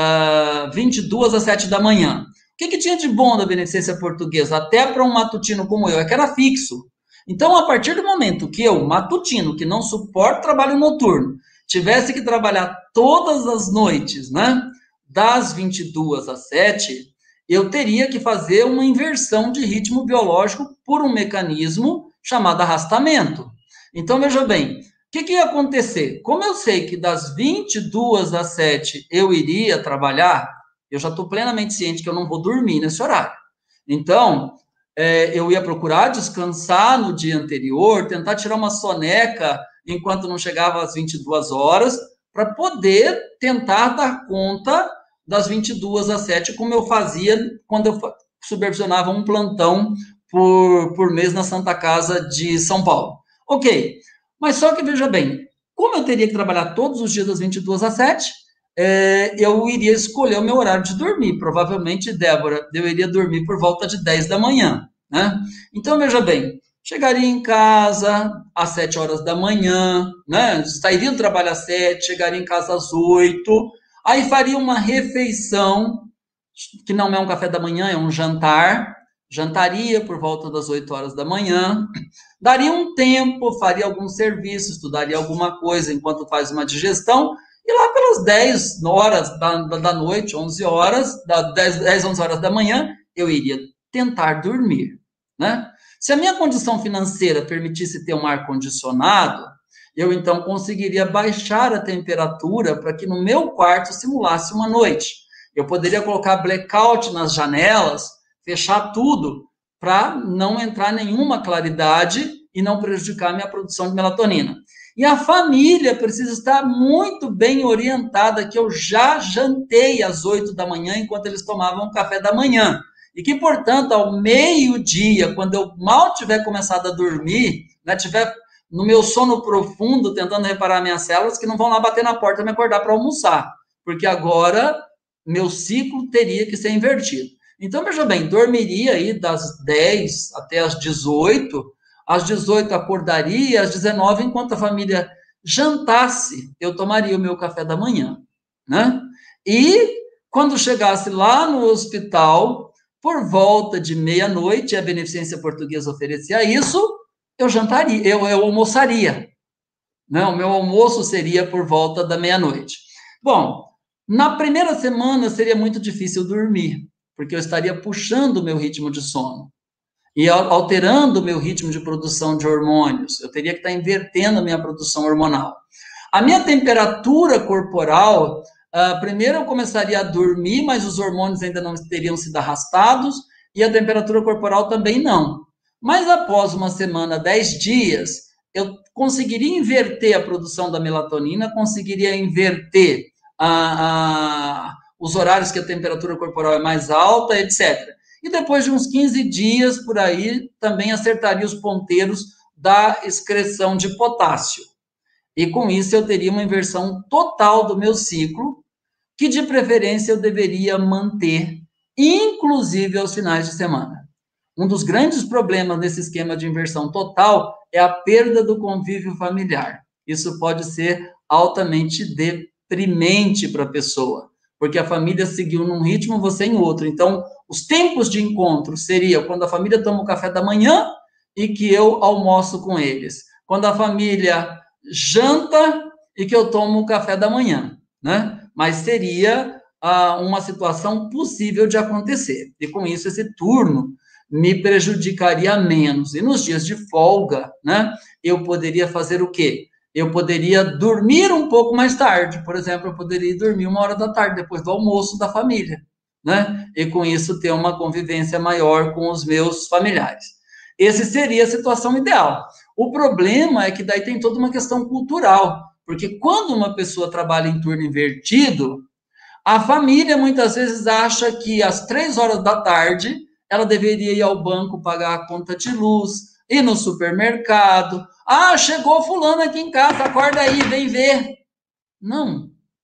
uh, vinte e duas às sete da manhã. O que, que tinha de bom da Beneficência Portuguesa, até para um matutino como eu? É que era fixo. Então, a partir do momento que eu, matutino, que não suporto trabalho noturno, tivesse que trabalhar todas as noites, né, das vinte e duas às sete, eu teria que fazer uma inversão de ritmo biológico por um mecanismo chamado arrastamento. Então, veja bem, o que, que ia acontecer? Como eu sei que das vinte e duas às sete eu iria trabalhar, eu já estou plenamente ciente que eu não vou dormir nesse horário. Então, é, eu ia procurar descansar no dia anterior, tentar tirar uma soneca enquanto não chegava às vinte e duas horas, para poder tentar dar conta das vinte e duas às sete, como eu fazia quando eu supervisionava um plantão por, por mês na Santa Casa de São Paulo. Ok, mas só que veja bem, como eu teria que trabalhar todos os dias das vinte e duas às sete, é, eu iria escolher o meu horário de dormir. Provavelmente, Débora, eu iria dormir por volta de dez da manhã, né? Então, veja bem, chegaria em casa às sete horas da manhã, né? Sairia do trabalho às sete, chegaria em casa às oito, aí faria uma refeição, que não é um café da manhã, é um jantar, jantaria por volta das oito horas da manhã, daria um tempo, faria algum serviço, estudaria alguma coisa enquanto faz uma digestão, e lá pelas dez horas da, da, da noite, onze horas, da dez, dez, onze horas da manhã, eu iria tentar dormir, né? Se a minha condição financeira permitisse ter um ar-condicionado, eu então conseguiria baixar a temperatura para que no meu quarto simulasse uma noite. Eu poderia colocar blackout nas janelas, fechar tudo, para não entrar nenhuma claridade e não prejudicar a minha produção de melatonina. E a família precisa estar muito bem orientada, que eu já jantei às oito da manhã, enquanto eles tomavam café da manhã. E que, portanto, ao meio-dia, quando eu mal tiver começado a dormir, né, tiver no meu sono profundo, tentando reparar minhas células, que não vão lá bater na porta e me acordar para almoçar. Porque agora, meu ciclo teria que ser invertido. Então, veja bem, dormiria aí das dez até as dezoito, às dezoito acordaria, às dezenove, enquanto a família jantasse, eu tomaria o meu café da manhã, né? E quando chegasse lá no hospital, por volta de meia-noite, a Beneficência Portuguesa oferecia isso, eu jantaria, eu, eu almoçaria, né? O meu almoço seria por volta da meia-noite. Bom, na primeira semana seria muito difícil dormir, porque eu estaria puxando o meu ritmo de sono e alterando o meu ritmo de produção de hormônios. Eu teria que estar invertendo a minha produção hormonal. A minha temperatura corporal, uh, primeiro eu começaria a dormir, mas os hormônios ainda não teriam sido arrastados, e a temperatura corporal também não. Mas após uma semana, dez dias, eu conseguiria inverter a produção da melatonina, conseguiria inverter a, a, os horários que a temperatura corporal é mais alta, etcétera. E depois de uns quinze dias, por aí, também acertaria os ponteiros da excreção de potássio. E com isso eu teria uma inversão total do meu ciclo, que de preferência eu deveria manter, inclusive aos finais de semana. Um dos grandes problemas nesse esquema de inversão total é a perda do convívio familiar. Isso pode ser altamente deprimente para a pessoa, porque a família seguiu num ritmo, você em outro. Então, os tempos de encontro seria quando a família toma o café da manhã e que eu almoço com eles. Quando a família janta e que eu tomo o café da manhã, né? Mas seria ah, uma situação possível de acontecer. E com isso, esse turno me prejudicaria menos. E nos dias de folga, né? Eu poderia fazer o quê? Eu poderia dormir um pouco mais tarde. Por exemplo, eu poderia dormir uma hora da tarde, depois do almoço da família, né? E com isso ter uma convivência maior com os meus familiares. Esse seria a situação ideal. O problema é que daí tem toda uma questão cultural, porque quando uma pessoa trabalha em turno invertido, a família muitas vezes acha que às três horas da tarde ela deveria ir ao banco pagar a conta de luz, ir no supermercado. Ah, chegou fulano aqui em casa, acorda aí, vem ver. Não,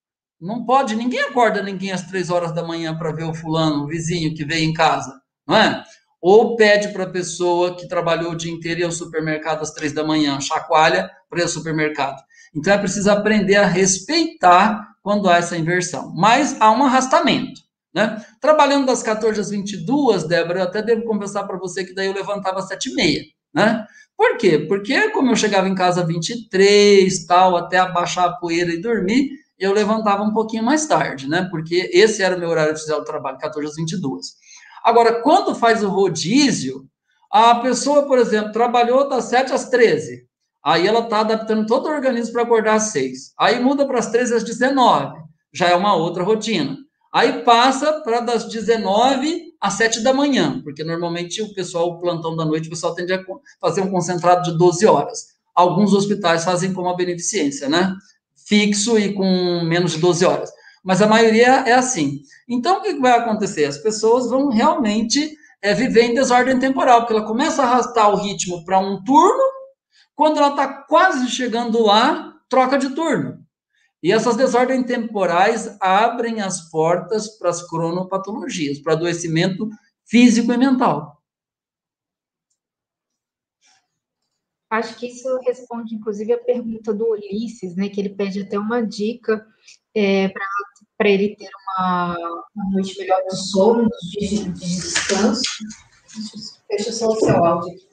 não pode, ninguém acorda ninguém às três horas da manhã para ver o fulano, o vizinho que veio em casa, não é? Ou pede para a pessoa que trabalhou o dia inteiro ir ao supermercado às três da manhã, chacoalha para ir ao supermercado. Então é preciso aprender a respeitar quando há essa inversão. Mas há um arrastamento, né? Trabalhando das quatorze às vinte e duas, Débora, eu até devo confessar para você que daí eu levantava às sete e meia, né? Por quê? Porque como eu chegava em casa às vinte e três, tal, até abaixar a poeira e dormir, eu levantava um pouquinho mais tarde, né? Porque esse era o meu horário oficial de trabalho, quatorze às vinte e duas. Agora, quando faz o rodízio, a pessoa, por exemplo, trabalhou das sete às treze, aí ela está adaptando todo o organismo para acordar às seis. Aí muda para as treze às dezenove, já é uma outra rotina. Aí passa para das dezenove às sete da manhã, porque normalmente o pessoal, o plantão da noite, o pessoal tende a fazer um concentrado de doze horas. Alguns hospitais fazem como a beneficência, né? Fixo e com menos de doze horas. Mas a maioria é assim. Então, o que vai acontecer? As pessoas vão realmente é, viver em desordem temporal, porque ela começa a arrastar o ritmo para um turno, quando ela está quase chegando lá, troca de turno. E essas desordens temporais abrem as portas para as cronopatologias, para adoecimento físico e mental. Acho que isso responde, inclusive, a pergunta do Ulisses, né, que ele pede até uma dica é, para ele ter uma, uma noite melhor de sono, nos dias de, de descanso. Deixa só o seu áudio aqui.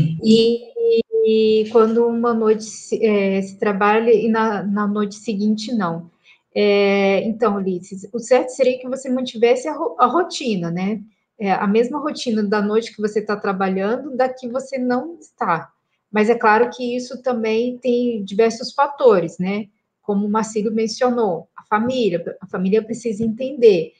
E, e quando uma noite se, é, se trabalha e na, na noite seguinte não. É, então, Ulisses, o certo seria que você mantivesse a, a rotina, né? É, a mesma rotina da noite que você está trabalhando, da que você não está. Mas é claro que isso também tem diversos fatores, né? Como o Marcílio mencionou, a família. A família precisa entender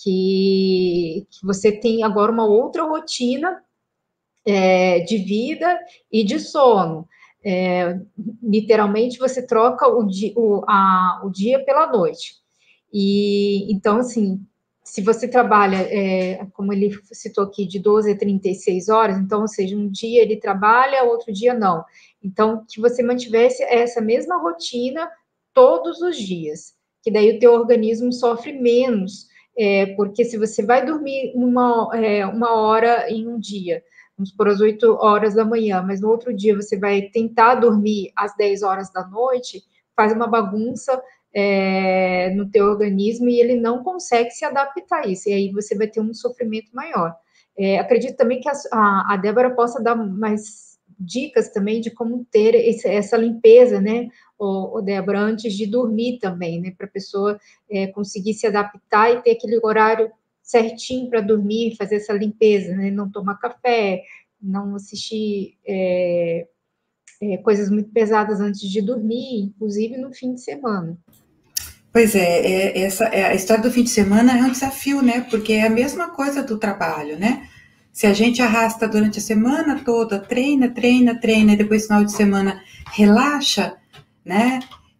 que, que você tem agora uma outra rotina é, de vida e de sono. É, literalmente, você troca o dia, o, a, o dia pela noite. E, então, assim, se você trabalha, é, como ele citou aqui, de doze a trinta e seis horas, então, ou seja, um dia ele trabalha, outro dia não. Então, que você mantivesse essa mesma rotina todos os dias, que daí o teu organismo sofre menos, é, porque se você vai dormir uma, é, uma hora em um dia, vamos por às oito horas da manhã, mas no outro dia você vai tentar dormir às dez horas da noite, faz uma bagunça é, no teu organismo e ele não consegue se adaptar a isso, e aí você vai ter um sofrimento maior. É, acredito também que a, a, a Débora possa dar mais dicas também de como ter esse, essa limpeza, né, o, o Débora, antes de dormir também, né, para a pessoa é, conseguir se adaptar e ter aquele horário certinho para dormir, fazer essa limpeza, né, não tomar café, não assistir é, é, coisas muito pesadas antes de dormir, inclusive no fim de semana. Pois é, é, essa, é, a história do fim de semana é um desafio, né? Porque é a mesma coisa do trabalho, né? Se a gente arrasta durante a semana toda, treina, treina, treina, e depois no final de semana relaxa, né?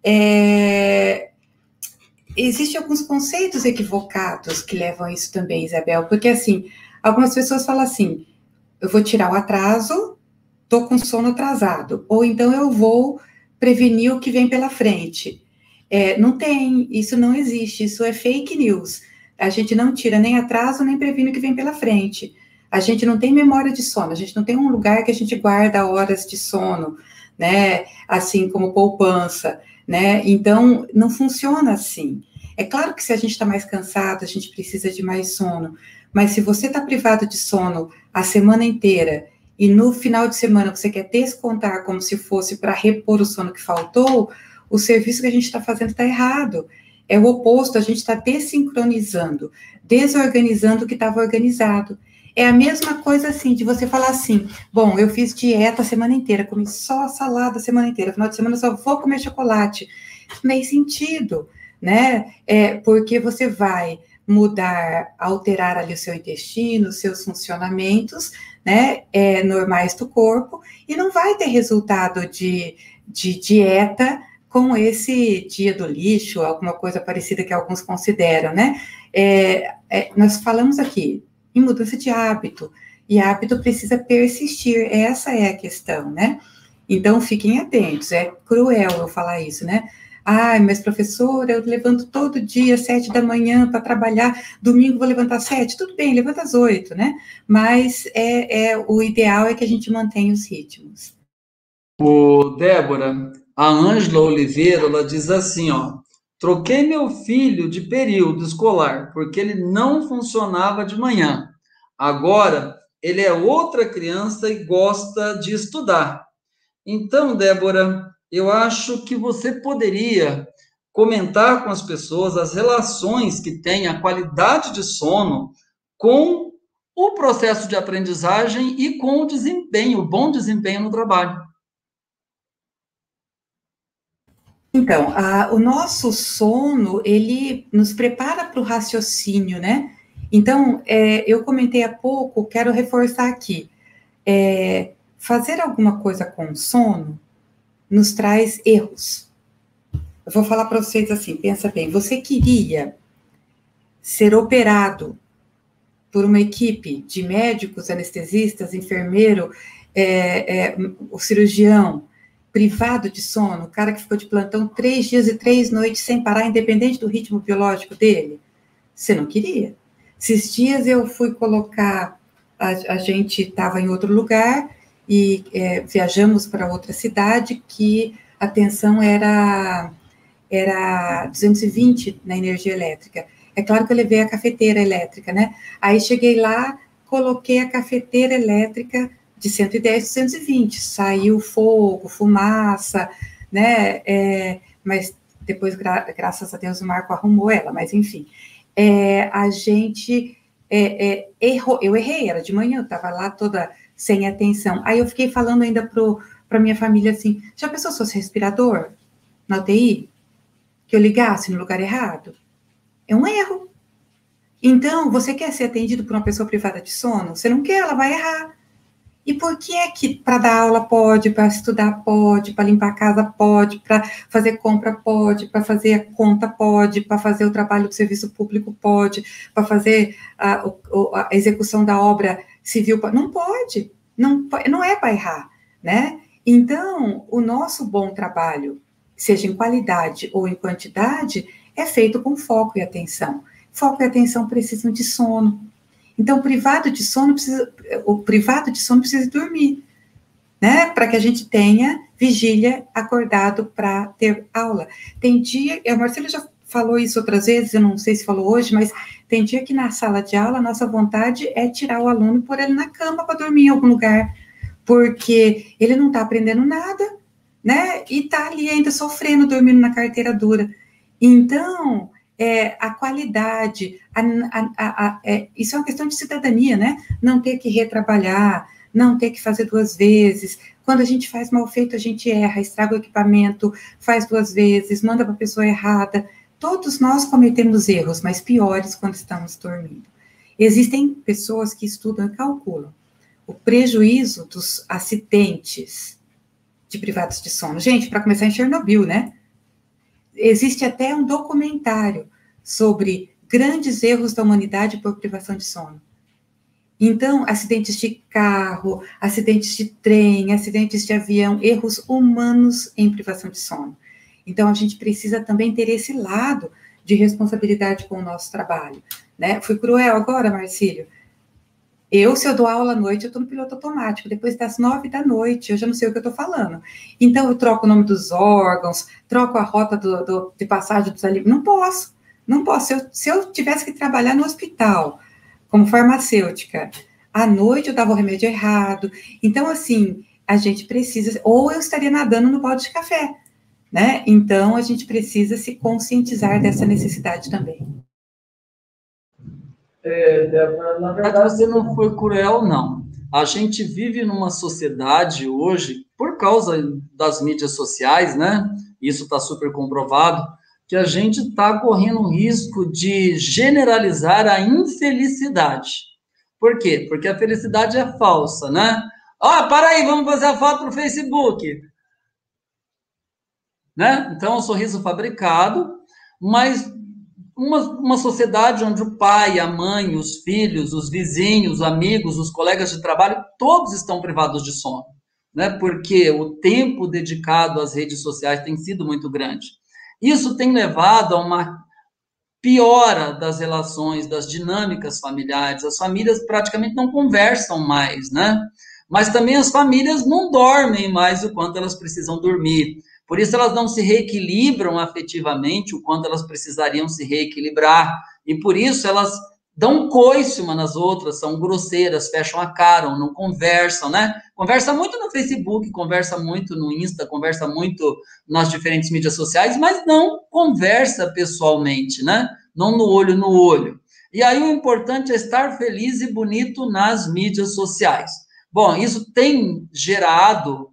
É, existem alguns conceitos equivocados que levam a isso também, Isabel, porque assim, algumas pessoas falam assim, eu vou tirar o atraso, tô com sono atrasado, ou então eu vou prevenir o que vem pela frente. É, não tem, isso não existe, isso é fake news. A gente não tira nem atraso, nem previne o que vem pela frente. A gente não tem memória de sono, a gente não tem um lugar que a gente guarda horas de sono, né? Assim como poupança, né? Então, não funciona assim. É claro que se a gente está mais cansado, a gente precisa de mais sono, mas se você está privado de sono a semana inteira e no final de semana você quer descontar como se fosse para repor o sono que faltou, o serviço que a gente está fazendo está errado. É o oposto, a gente está desincronizando, desorganizando o que estava organizado. É a mesma coisa assim, de você falar assim, bom, eu fiz dieta a semana inteira, comi só salada a semana inteira, final de semana eu só vou comer chocolate. Isso não tem sentido, né? É porque você vai mudar, alterar ali o seu intestino, os seus funcionamentos, né, é, normais do corpo, e não vai ter resultado de, de dieta com esse dia do lixo, alguma coisa parecida que alguns consideram, né? É, é, nós falamos aqui em mudança de hábito, e hábito precisa persistir, essa é a questão, né? Então, fiquem atentos, é cruel eu falar isso, né? Ai, mas professora, eu levanto todo dia às sete da manhã para trabalhar, domingo vou levantar às sete, tudo bem, levanta às oito, né? Mas é, é, o ideal é que a gente mantenha os ritmos. Ô, Débora, a Ângela Oliveira, ela diz assim, ó, troquei meu filho de período escolar, porque ele não funcionava de manhã. Agora, ele é outra criança e gosta de estudar. Então, Débora, eu acho que você poderia comentar com as pessoas as relações que tem a qualidade de sono com o processo de aprendizagem e com o desempenho, o bom desempenho no trabalho. Então, a, o nosso sono, ele nos prepara para o raciocínio, né? Então, é, eu comentei há pouco, quero reforçar aqui, é, fazer alguma coisa com sono nos traz erros. Eu vou falar para vocês assim, pensa bem, você queria ser operado por uma equipe de médicos, anestesistas, enfermeiro, é, é, o cirurgião, privado de sono, o cara que ficou de plantão três dias e três noites sem parar, independente do ritmo biológico dele? Você não queria. Esses dias eu fui colocar, a, a gente estava em outro lugar e é, viajamos para outra cidade que a tensão era, era duzentos e vinte na energia elétrica. É claro que eu levei a cafeteira elétrica, né? Aí cheguei lá, coloquei a cafeteira elétrica de cento e dez, duzentos e vinte, saiu fogo, fumaça, né, é, mas depois, gra graças a Deus, o Marco arrumou ela, mas enfim, é, a gente é, é, errou, eu errei, era de manhã, eu estava lá toda sem atenção, aí eu fiquei falando ainda para a minha família assim, já pensou se fosse respirador na U T I? Que eu ligasse no lugar errado? É um erro. Então, você quer ser atendido por uma pessoa privada de sono? Você não quer, ela vai errar. E por que é que para dar aula pode, para estudar pode, para limpar a casa pode, para fazer compra pode, para fazer a conta pode, para fazer o trabalho do serviço público pode, para fazer a, a execução da obra civil pode? Não pode, não, não é para errar, né? Então, o nosso bom trabalho, seja em qualidade ou em quantidade, é feito com foco e atenção. Foco e atenção precisam de sono. Então, o privado de sono precisa, o privado de sono precisa dormir, né? Para que a gente tenha vigília acordado para ter aula. Tem dia, a Marcela já falou isso outras vezes, eu não sei se falou hoje, mas tem dia que na sala de aula a nossa vontade é tirar o aluno e pôr ele na cama para dormir em algum lugar, porque ele não está aprendendo nada, né? E está ali ainda sofrendo, dormindo na carteira dura. Então, É, a qualidade, a, a, a, a, é, isso é uma questão de cidadania, né? Não ter que retrabalhar, não ter que fazer duas vezes. Quando a gente faz mal feito, a gente erra, estraga o equipamento, faz duas vezes, manda para a pessoa errada. Todos nós cometemos erros, mas piores quando estamos dormindo. Existem pessoas que estudam e calculam o prejuízo dos acidentes de privados de sono. Gente, para começar em Chernobyl, né? Existe até um documentário sobre grandes erros da humanidade por privação de sono. Então, acidentes de carro, acidentes de trem, acidentes de avião, erros humanos em privação de sono. Então, a gente precisa também ter esse lado de responsabilidade com o nosso trabalho, né? Fui cruel agora, Marcílio. Eu, se eu dou aula à noite, eu estou no piloto automático. Depois das nove da noite, eu já não sei o que eu estou falando. Então, eu troco o nome dos órgãos, troco a rota do, do, de passagem dos alimentos. Não posso, Não posso, se eu, se eu tivesse que trabalhar no hospital, como farmacêutica, à noite eu dava o remédio errado. Então, assim, a gente precisa, ou eu estaria nadando no balde de café, né? Então, a gente precisa se conscientizar dessa necessidade também. É, Débora, na verdade, você não foi cruel, não. A gente vive numa sociedade hoje, por causa das mídias sociais, né? Isso está super comprovado, que a gente está correndo o risco de generalizar a infelicidade. Por quê? Porque a felicidade é falsa, né? Ó, oh, para aí, vamos fazer a foto para o Facebook. Né? Então, é um sorriso fabricado, mas uma, uma sociedade onde o pai, a mãe, os filhos, os vizinhos, os amigos, os colegas de trabalho, todos estão privados de sono, né? Porque o tempo dedicado às redes sociais tem sido muito grande. Isso tem levado a uma piora das relações, das dinâmicas familiares. As famílias praticamente não conversam mais, né? Mas também as famílias não dormem mais o quanto elas precisam dormir. Por isso elas não se reequilibram afetivamente o quanto elas precisariam se reequilibrar. E por isso elas dão coice uma nas outras, são grosseiras, fecham a cara, não conversam, né? Conversa muito no Facebook, conversa muito no Insta, conversa muito nas diferentes mídias sociais, mas não conversa pessoalmente, né? Não no olho no olho. E aí o importante é estar feliz e bonito nas mídias sociais. Bom, isso tem gerado,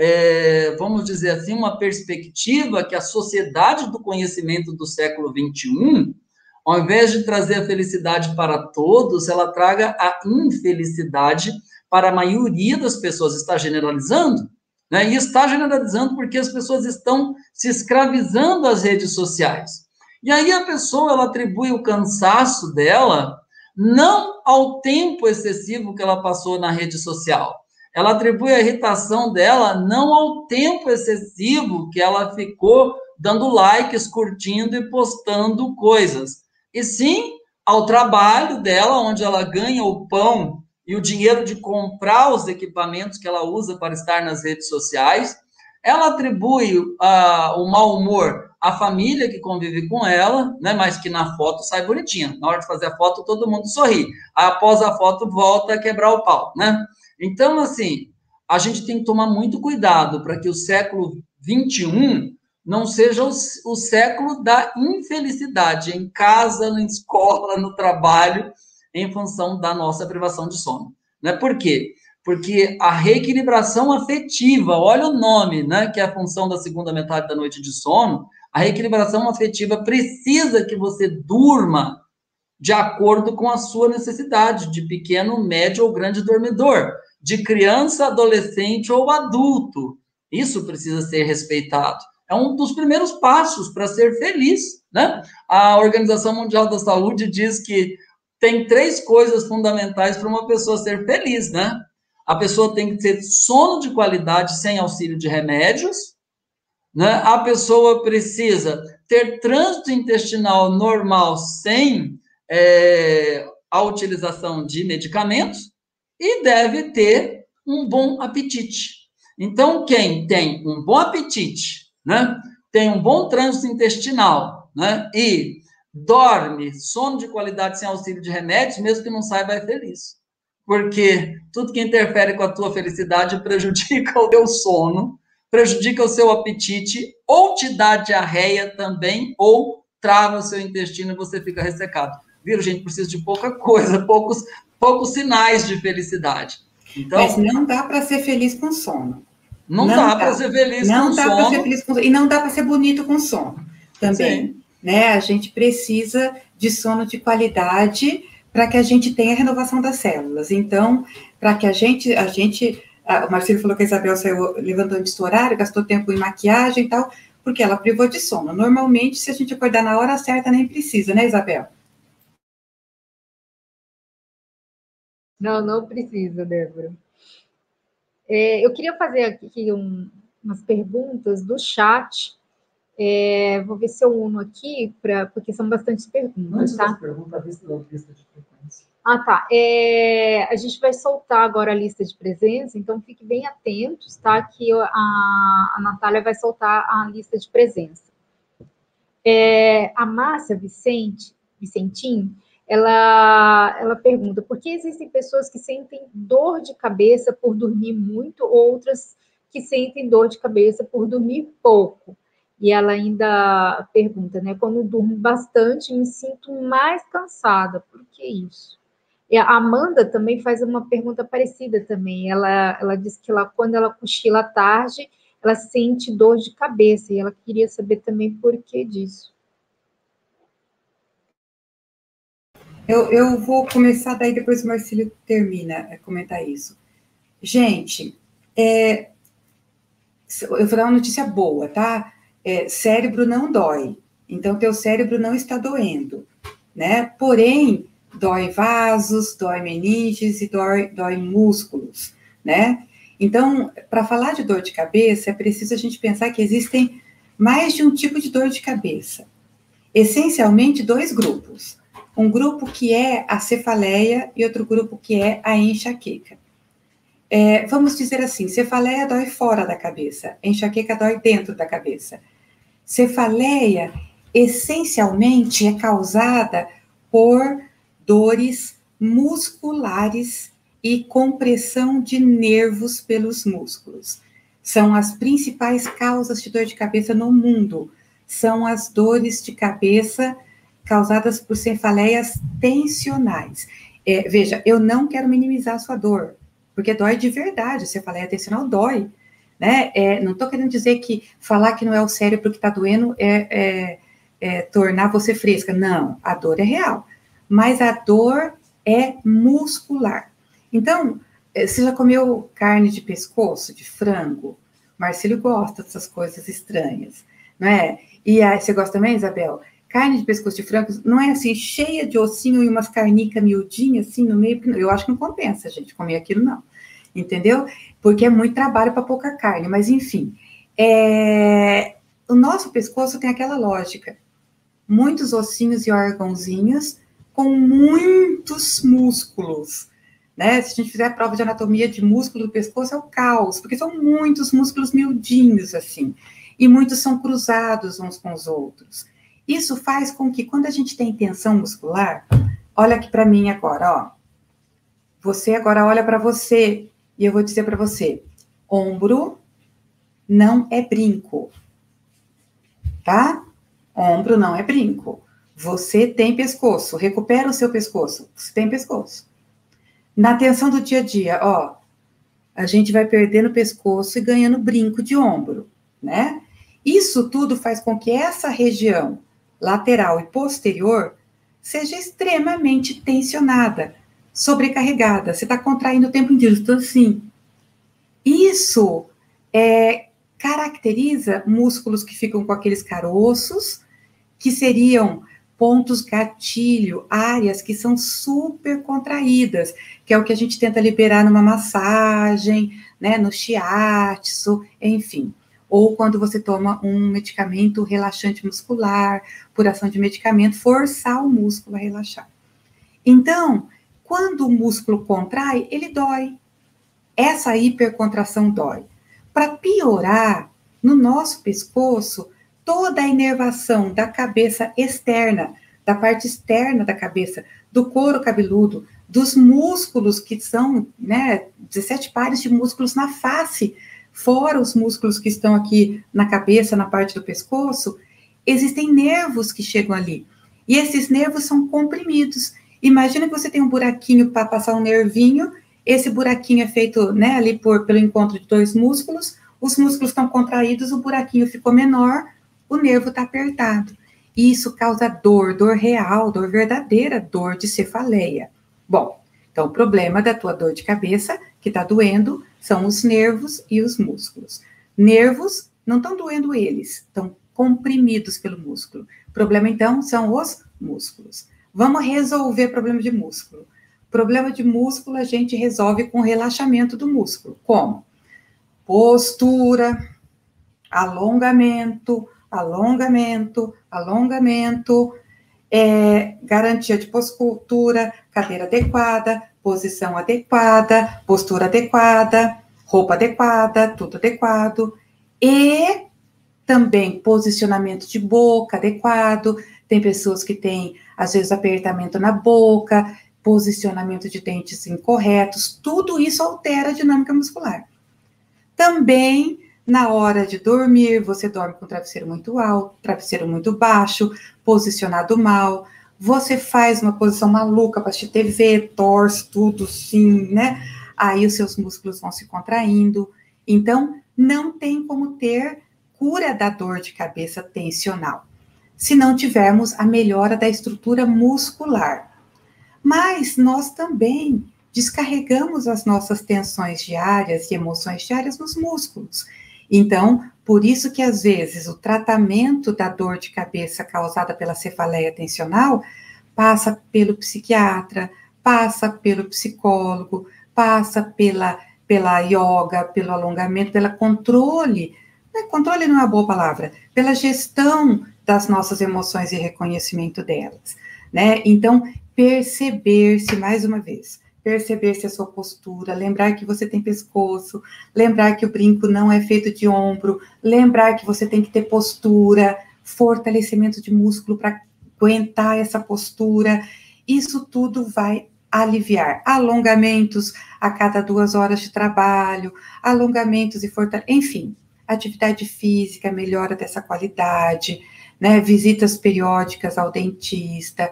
é, vamos dizer assim, uma perspectiva que a sociedade do conhecimento do século vinte e um, ao invés de trazer a felicidade para todos, ela traga a infelicidade para a maioria das pessoas. Está generalizando, né? E está generalizando porque as pessoas estão se escravizando às redes sociais. E aí a pessoa, ela atribui o cansaço dela não ao tempo excessivo que ela passou na rede social. Ela atribui a irritação dela não ao tempo excessivo que ela ficou dando likes, curtindo e postando coisas, e sim ao trabalho dela, onde ela ganha o pão e o dinheiro de comprar os equipamentos que ela usa para estar nas redes sociais. Ela atribui uh, o mau humor à família que convive com ela, né, mas que na foto sai bonitinha. Na hora de fazer a foto, todo mundo sorri. Após a foto, volta a quebrar o pau, né? Então, assim, a gente tem que tomar muito cuidado para que o século vinte e um não seja o, o século da infelicidade em casa, na escola, no trabalho, em função da nossa privação de sono. Né? Por quê? Porque a reequilibração afetiva, olha o nome, né, que é a função da segunda metade da noite de sono, a reequilibração afetiva precisa que você durma de acordo com a sua necessidade, de pequeno, médio ou grande dormidor, de criança, adolescente ou adulto. Isso precisa ser respeitado. É um dos primeiros passos para ser feliz, né? A Organização Mundial da Saúde diz que tem três coisas fundamentais para uma pessoa ser feliz, né? A pessoa tem que ter sono de qualidade sem auxílio de remédios, né? A pessoa precisa ter trânsito intestinal normal sem é, a utilização de medicamentos e deve ter um bom apetite. Então, quem tem um bom apetite, né, tem um bom trânsito intestinal, né, e dorme, sono de qualidade sem auxílio de remédios, mesmo que não saiba, é feliz. Porque tudo que interfere com a tua felicidade prejudica o teu sono, prejudica o seu apetite, ou te dá diarreia também, ou trava o seu intestino e você fica ressecado. Viram, gente? Precisa de pouca coisa, poucos, poucos sinais de felicidade. Então, mas não dá para ser feliz com sono. Não, não dá, dá. para ser feliz não com dá sono. Ser feliz com, e não dá para ser bonito com sono também. Sim. Né? A gente precisa de sono de qualidade para que a gente tenha a renovação das células. Então, para que a gente, a gente, a, o Marcelo falou que a Isabel saiu levantando de horário, gastou tempo em maquiagem e tal, porque ela privou de sono. Normalmente, se a gente acordar na hora certa, nem precisa, né, Isabel? Não, não precisa, Débora. É, eu queria fazer aqui um, umas perguntas do chat. É, vou ver se eu uno aqui, pra, porque são bastantes perguntas, Antes tá? das perguntas, a lista da lista de frequência. Ah, tá. É, a gente vai soltar agora a lista de presença, então fiquem bem atentos, tá? Que a, a Natália vai soltar a lista de presença. É, a Márcia Vicente, Vicentim, ela, ela pergunta, por que existem pessoas que sentem dor de cabeça por dormir muito, outras que sentem dor de cabeça por dormir pouco? E ela ainda pergunta, né, quando durmo bastante, me sinto mais cansada, por que isso? E a Amanda também faz uma pergunta parecida também, ela, ela diz que ela, quando ela cochila à tarde, ela sente dor de cabeça, e ela queria saber também por que disso. Eu, eu vou começar, daí depois o Marcílio termina a comentar isso. Gente, é, eu vou dar uma notícia boa, tá? É, cérebro não dói, então teu cérebro não está doendo, né? Porém, dói vasos, dói meninges e dói, dói músculos, né? Então, para falar de dor de cabeça, é preciso a gente pensar que existem mais de um tipo de dor de cabeça. Essencialmente, dois grupos. Um grupo que é a cefaleia e outro grupo que é a enxaqueca. É, vamos dizer assim, cefaleia dói fora da cabeça, enxaqueca dói dentro da cabeça. Cefaleia, essencialmente, é causada por dores musculares e compressão de nervos pelos músculos. São as principais causas de dor de cabeça no mundo. São as dores de cabeça causadas por cefaleias tensionais. É, veja, eu não quero minimizar a sua dor, porque dói de verdade, cefaleia tensional dói, né? É, não estou querendo dizer que falar que não é o cérebro que está doendo é, é, é tornar você fresca. Não, a dor é real, mas a dor é muscular. Então, você já comeu carne de pescoço, de frango? Marcílio gosta dessas coisas estranhas, não é? E aí, você gosta também, Isabel? Carne de pescoço de frango não é assim, cheia de ossinho e umas carnicas miudinhas assim no meio, eu acho que não compensa, gente, comer aquilo não, entendeu? Porque é muito trabalho para pouca carne, mas enfim, é... o nosso pescoço tem aquela lógica, muitos ossinhos e órgãozinhos com muitos músculos, né? Se a gente fizer a prova de anatomia de músculo do pescoço, é o caos, porque são muitos músculos miudinhos assim, e muitos são cruzados uns com os outros. Isso faz com que, quando a gente tem tensão muscular, olha aqui para mim agora, ó. Você agora olha para você, e eu vou dizer para você, ombro não é brinco, tá? Ombro não é brinco. Você tem pescoço, recupera o seu pescoço, você tem pescoço. Na tensão do dia a dia, ó, a gente vai perdendo pescoço e ganhando brinco de ombro, né? Isso tudo faz com que essa região lateral e posterior seja extremamente tensionada, sobrecarregada. Você está contraindo o tempo inteiro, então assim. Isso é, caracteriza músculos que ficam com aqueles caroços, que seriam pontos gatilho, áreas que são super contraídas, que é o que a gente tenta liberar numa massagem, né, no shiatsu, enfim. Ou quando você toma um medicamento relaxante muscular, por ação de medicamento, forçar o músculo a relaxar. Então, quando o músculo contrai, ele dói. Essa hipercontração dói. Para piorar, no nosso pescoço, toda a inervação da cabeça externa, da parte externa da cabeça, do couro cabeludo, dos músculos que são, né, dezessete pares de músculos na face, fora os músculos que estão aqui na cabeça, na parte do pescoço, existem nervos que chegam ali. E esses nervos são comprimidos. Imagina que você tem um buraquinho para passar um nervinho, esse buraquinho é feito, né, ali por, pelo encontro de dois músculos, os músculos estão contraídos, o buraquinho ficou menor, o nervo está apertado. E isso causa dor, dor real, dor verdadeira, dor de cefaleia. Bom, então o problema da tua dor de cabeça, que está doendo, são os nervos e os músculos. Nervos, não estão doendo eles, estão comprimidos pelo músculo. O problema, então, são os músculos. Vamos resolver problema de músculo. Problema de músculo a gente resolve com relaxamento do músculo. Como? Postura, alongamento, alongamento, alongamento, é, garantia de postura, cadeira adequada, posição adequada, postura adequada, roupa adequada, tudo adequado. E Também posicionamento de boca adequado, tem pessoas que têm, às vezes, apertamento na boca, posicionamento de dentes incorretos, tudo isso altera a dinâmica muscular. Também, na hora de dormir, você dorme com o travesseiro muito alto, travesseiro muito baixo, posicionado mal, você faz uma posição maluca para assistir T V, torce tudo sim, né? Aí os seus músculos vão se contraindo. Então, não tem como ter cura da dor de cabeça tensional, se não tivermos a melhora da estrutura muscular. Mas nós também descarregamos as nossas tensões diárias e emoções diárias nos músculos. Então, por isso que às vezes o tratamento da dor de cabeça causada pela cefaleia tensional passa pelo psiquiatra, passa pelo psicólogo, passa pela, pela yoga, pelo alongamento, pelo controle, né? Controle não é uma boa palavra, pela gestão das nossas emoções e reconhecimento delas, né? Então, perceber-se, mais uma vez, perceber-se a sua postura, lembrar que você tem pescoço, lembrar que o brinco não é feito de ombro, lembrar que você tem que ter postura, fortalecimento de músculo para aguentar essa postura, isso tudo vai aliviar. Alongamentos a cada duas horas de trabalho, alongamentos e fortalecimento, enfim, atividade física, melhora dessa qualidade, né? Visitas periódicas ao dentista,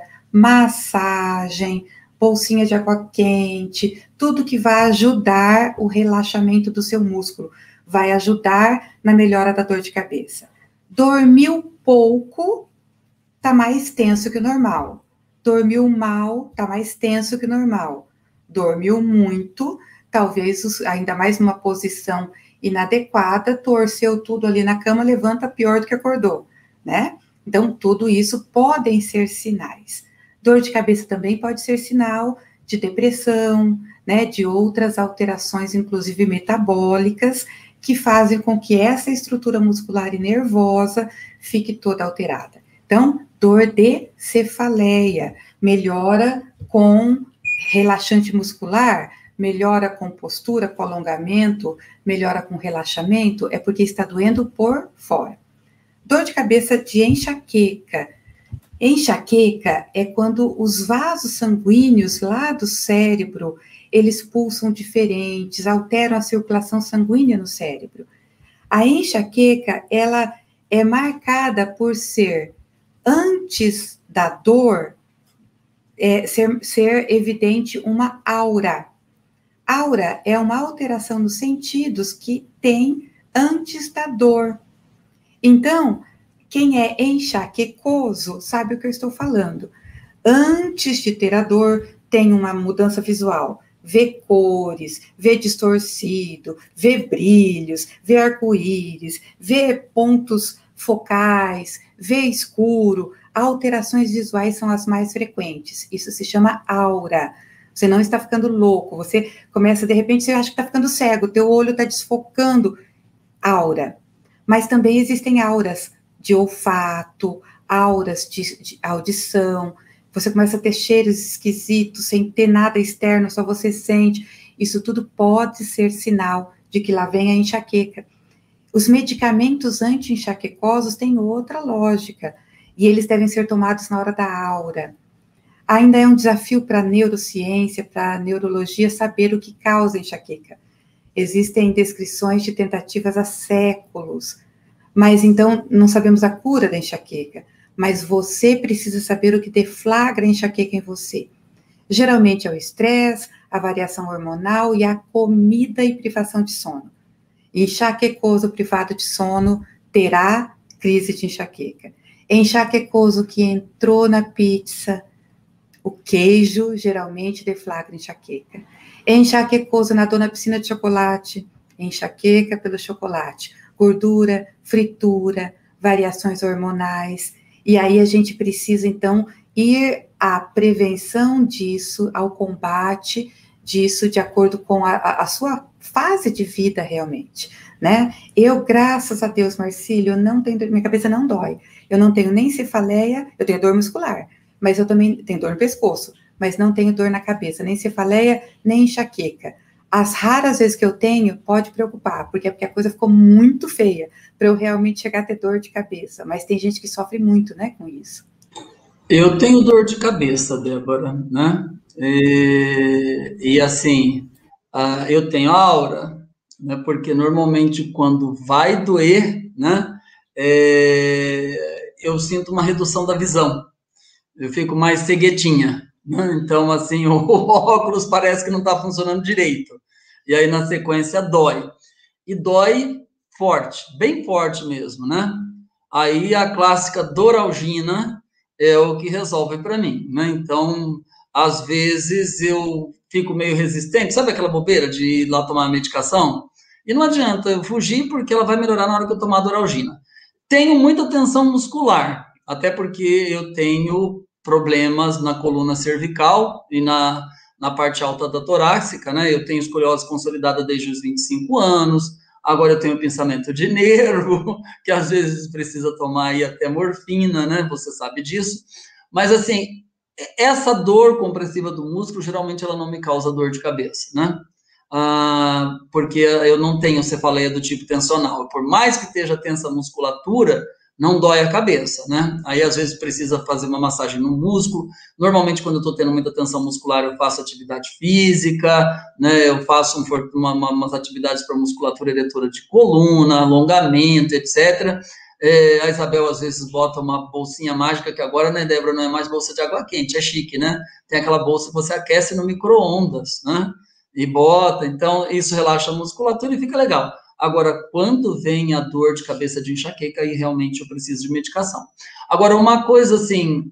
massagem, bolsinha de água quente, tudo que vai ajudar o relaxamento do seu músculo, vai ajudar na melhora da dor de cabeça. Dormiu pouco, tá mais tenso que o normal. Dormiu mal, tá mais tenso que o normal. Dormiu muito, talvez ainda mais numa posição inadequada, torceu tudo ali na cama, levanta pior do que acordou, né? Então, tudo isso podem ser sinais. Dor de cabeça também pode ser sinal de depressão, né, de outras alterações, inclusive metabólicas, que fazem com que essa estrutura muscular e nervosa fique toda alterada. Então, dor de cefaleia, melhora com relaxante muscular, melhora com postura, com alongamento, melhora com relaxamento, é porque está doendo por fora. Dor de cabeça de enxaqueca. Enxaqueca é quando os vasos sanguíneos lá do cérebro, eles pulsam diferentes, alteram a circulação sanguínea no cérebro. A enxaqueca, ela é marcada por ser, antes da dor, é, ser, ser evidente uma aura. Aura é uma alteração nos sentidos que tem antes da dor. Então, quem é enxaquecoso sabe o que eu estou falando. Antes de ter a dor, tem uma mudança visual. Vê cores, vê distorcido, vê brilhos, vê arco-íris, vê pontos focais, vê escuro. Alterações visuais são as mais frequentes. Isso se chama aura. Você não está ficando louco. Você começa, de repente, você acha que está ficando cego. Teu olho está desfocando. Aura. Mas também existem auras de olfato, auras de, de audição, você começa a ter cheiros esquisitos, sem ter nada externo, só você sente. Isso tudo pode ser sinal de que lá vem a enxaqueca. Os medicamentos anti-enxaquecosos têm outra lógica, e eles devem ser tomados na hora da aura. Ainda é um desafio para a neurociência, para a neurologia, saber o que causa enxaqueca. Existem descrições de tentativas há séculos, mas então não sabemos a cura da enxaqueca, mas você precisa saber o que deflagra a enxaqueca em você. Geralmente é o estresse, a variação hormonal e a comida e privação de sono. Enxaquecoso privado de sono terá crise de enxaqueca. Enxaquecoso que entrou na pizza, o queijo geralmente deflagra enxaqueca. Enxaquecoso nadou na piscina de chocolate, enxaqueca pelo chocolate. Gordura, fritura, variações hormonais. E aí a gente precisa, então, ir à prevenção disso, ao combate disso, de acordo com a, a sua fase de vida, realmente, né? Eu, graças a Deus, Marcílio, não tenho dor, minha cabeça não dói. Eu não tenho nem cefaleia, eu tenho dor muscular, mas eu também tenho dor no pescoço, mas não tenho dor na cabeça, nem cefaleia, nem enxaqueca. as raras vezes que eu tenho, pode preocupar, porque é porque a coisa ficou muito feia para eu realmente chegar a ter dor de cabeça. Mas tem gente que sofre muito, né, com isso. Eu tenho dor de cabeça, Débora, né? E, e assim, uh, eu tenho aura, né? Porque normalmente quando vai doer, né? É, eu sinto uma redução da visão. Eu fico mais ceguetinha, né? Então, assim, o óculos parece que não está funcionando direito. E aí, na sequência, dói. E dói forte, bem forte mesmo, né? Aí, a clássica doralgina é o que resolve para mim, né? Então, às vezes, eu fico meio resistente. Sabe aquela bobeira de ir lá tomar a medicação? E não adianta eu fugir, porque ela vai melhorar na hora que eu tomar a doralgina. Tenho muita tensão muscular, até porque eu tenho problemas na coluna cervical e na, na parte alta da torácica, né? Eu tenho escoliose consolidada desde os vinte e cinco anos, agora eu tenho pensamento de nervo, que às vezes precisa tomar aí até morfina, né? Você sabe disso. Mas, assim, essa dor compressiva do músculo, geralmente ela não me causa dor de cabeça, né? Ah, porque eu não tenho cefaleia do tipo tensional. Por mais que esteja tensa a musculatura, não dói a cabeça, né? Aí, às vezes, precisa fazer uma massagem no músculo. Normalmente, quando eu estou tendo muita tensão muscular, eu faço atividade física, né? Eu faço um, uma, uma, umas atividades para musculatura eretora de coluna, alongamento, etcétera. É, a Isabel, às vezes, bota uma bolsinha mágica, que agora, né, Débora, não é mais bolsa de água quente, é chique, né? Tem aquela bolsa que você aquece no micro-ondas, né? E bota, então isso relaxa a musculatura e fica legal. Agora, quando vem a dor de cabeça de enxaqueca, aí realmente eu preciso de medicação. Agora, uma coisa assim,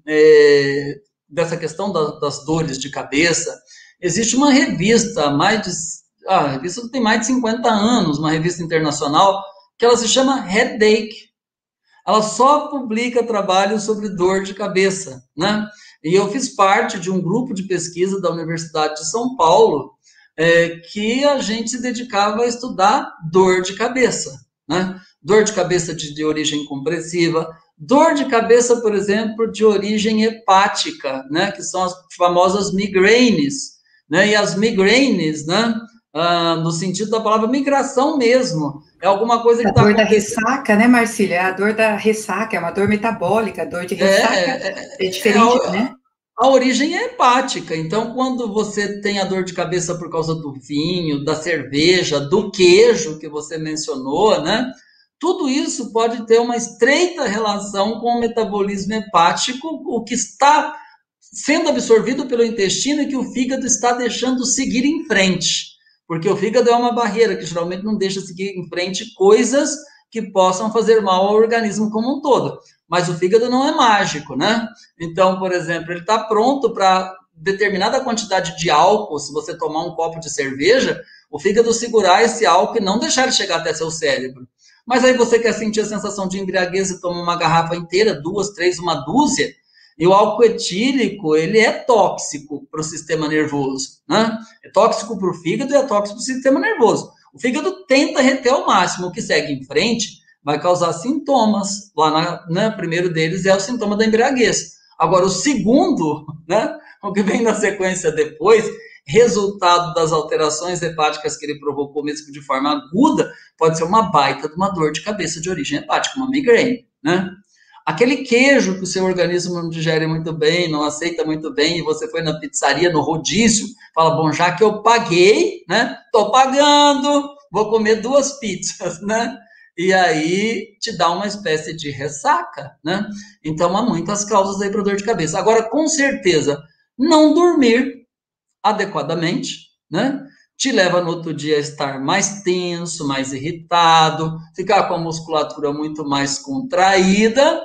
é, dessa questão da, das dores de cabeça, existe uma revista, mais de, ah, a revista tem mais de cinquenta anos, uma revista internacional, que ela se chama Headache. Ela só publica trabalhos sobre dor de cabeça, né? E eu fiz parte de um grupo de pesquisa da Universidade de São Paulo, É, que a gente se dedicava a estudar dor de cabeça, né? Dor de cabeça de, de origem compressiva, dor de cabeça, por exemplo, de origem hepática, né? Que são as famosas migraines, né? E as migraines, né? Ah, no sentido da palavra migração mesmo, é alguma coisa que a está dor da ressaca, né, Marcília? É a dor da ressaca, é uma dor metabólica, a dor de ressaca é, é, é diferente, é, né? A origem é hepática, então quando você tem a dor de cabeça por causa do vinho, da cerveja, do queijo que você mencionou, né? Tudo isso pode ter uma estreita relação com o metabolismo hepático, o que está sendo absorvido pelo intestino e que o fígado está deixando seguir em frente. Porque o fígado é uma barreira que geralmente não deixa seguir em frente coisas que possam fazer mal ao organismo como um todo. Mas o fígado não é mágico, né? Então, por exemplo, ele está pronto para determinada quantidade de álcool, se você tomar um copo de cerveja, o fígado segurar esse álcool e não deixar ele chegar até seu cérebro. Mas aí você quer sentir a sensação de embriaguez e toma uma garrafa inteira, duas, três, uma dúzia, e o álcool etílico, ele é tóxico para o sistema nervoso, né? É tóxico para o fígado e é tóxico para o sistema nervoso. O fígado tenta reter ao máximo, o que segue em frente vai causar sintomas. Lá, na, né, o primeiro deles é o sintoma da embriaguez. Agora, o segundo, né, o que vem na sequência depois, resultado das alterações hepáticas que ele provocou, mesmo de forma aguda, pode ser uma baita de uma dor de cabeça de origem hepática, uma migraine, né? Aquele queijo que o seu organismo não digere muito bem, não aceita muito bem, e você foi na pizzaria, no rodízio, fala, bom, já que eu paguei, né, tô pagando, vou comer duas pizzas, né? E aí te dá uma espécie de ressaca, né? Então há muitas causas aí para dor de cabeça. Agora, com certeza, não dormir adequadamente, né? Te leva no outro dia a estar mais tenso, mais irritado, ficar com a musculatura muito mais contraída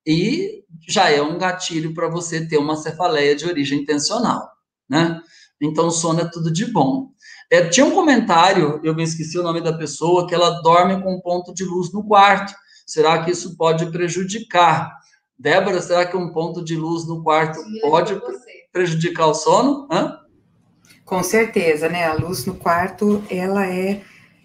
e já é um gatilho para você ter uma cefaleia de origem tensional, né? Então, sono é tudo de bom. É, tinha um comentário, eu me esqueci o nome da pessoa, que ela dorme com um ponto de luz no quarto. Será que isso pode prejudicar? Débora, será que um ponto de luz no quarto pode prejudicar o sono? Hã? Com certeza, né? A luz no quarto, ela é,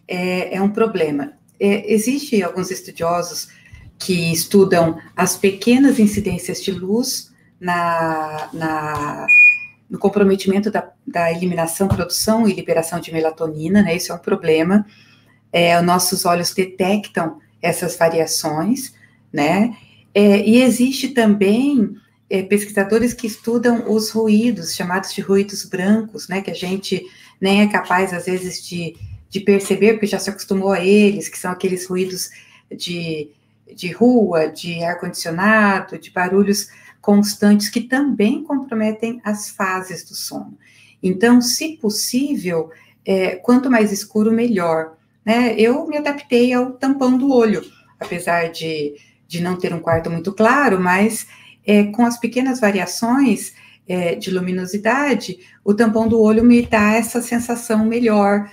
é, é um problema. É, Existem alguns estudiosos que estudam as pequenas incidências de luz na, na, no comprometimento da, da eliminação, produção e liberação de melatonina, né? Isso é um problema. É, os nossos olhos detectam essas variações, né? É, e existe também é, pesquisadores que estudam os ruídos, chamados de ruídos brancos, né? Que a gente nem é capaz, às vezes, de, de perceber, porque já se acostumou a eles, que são aqueles ruídos de, de rua, de ar-condicionado, de barulhos constantes, que também comprometem as fases do sono. Então, se possível, é, quanto mais escuro, melhor. Né? Eu me adaptei ao tampão do olho, apesar de, de não ter um quarto muito claro, mas é, com as pequenas variações é, de luminosidade, o tampão do olho me dá essa sensação melhor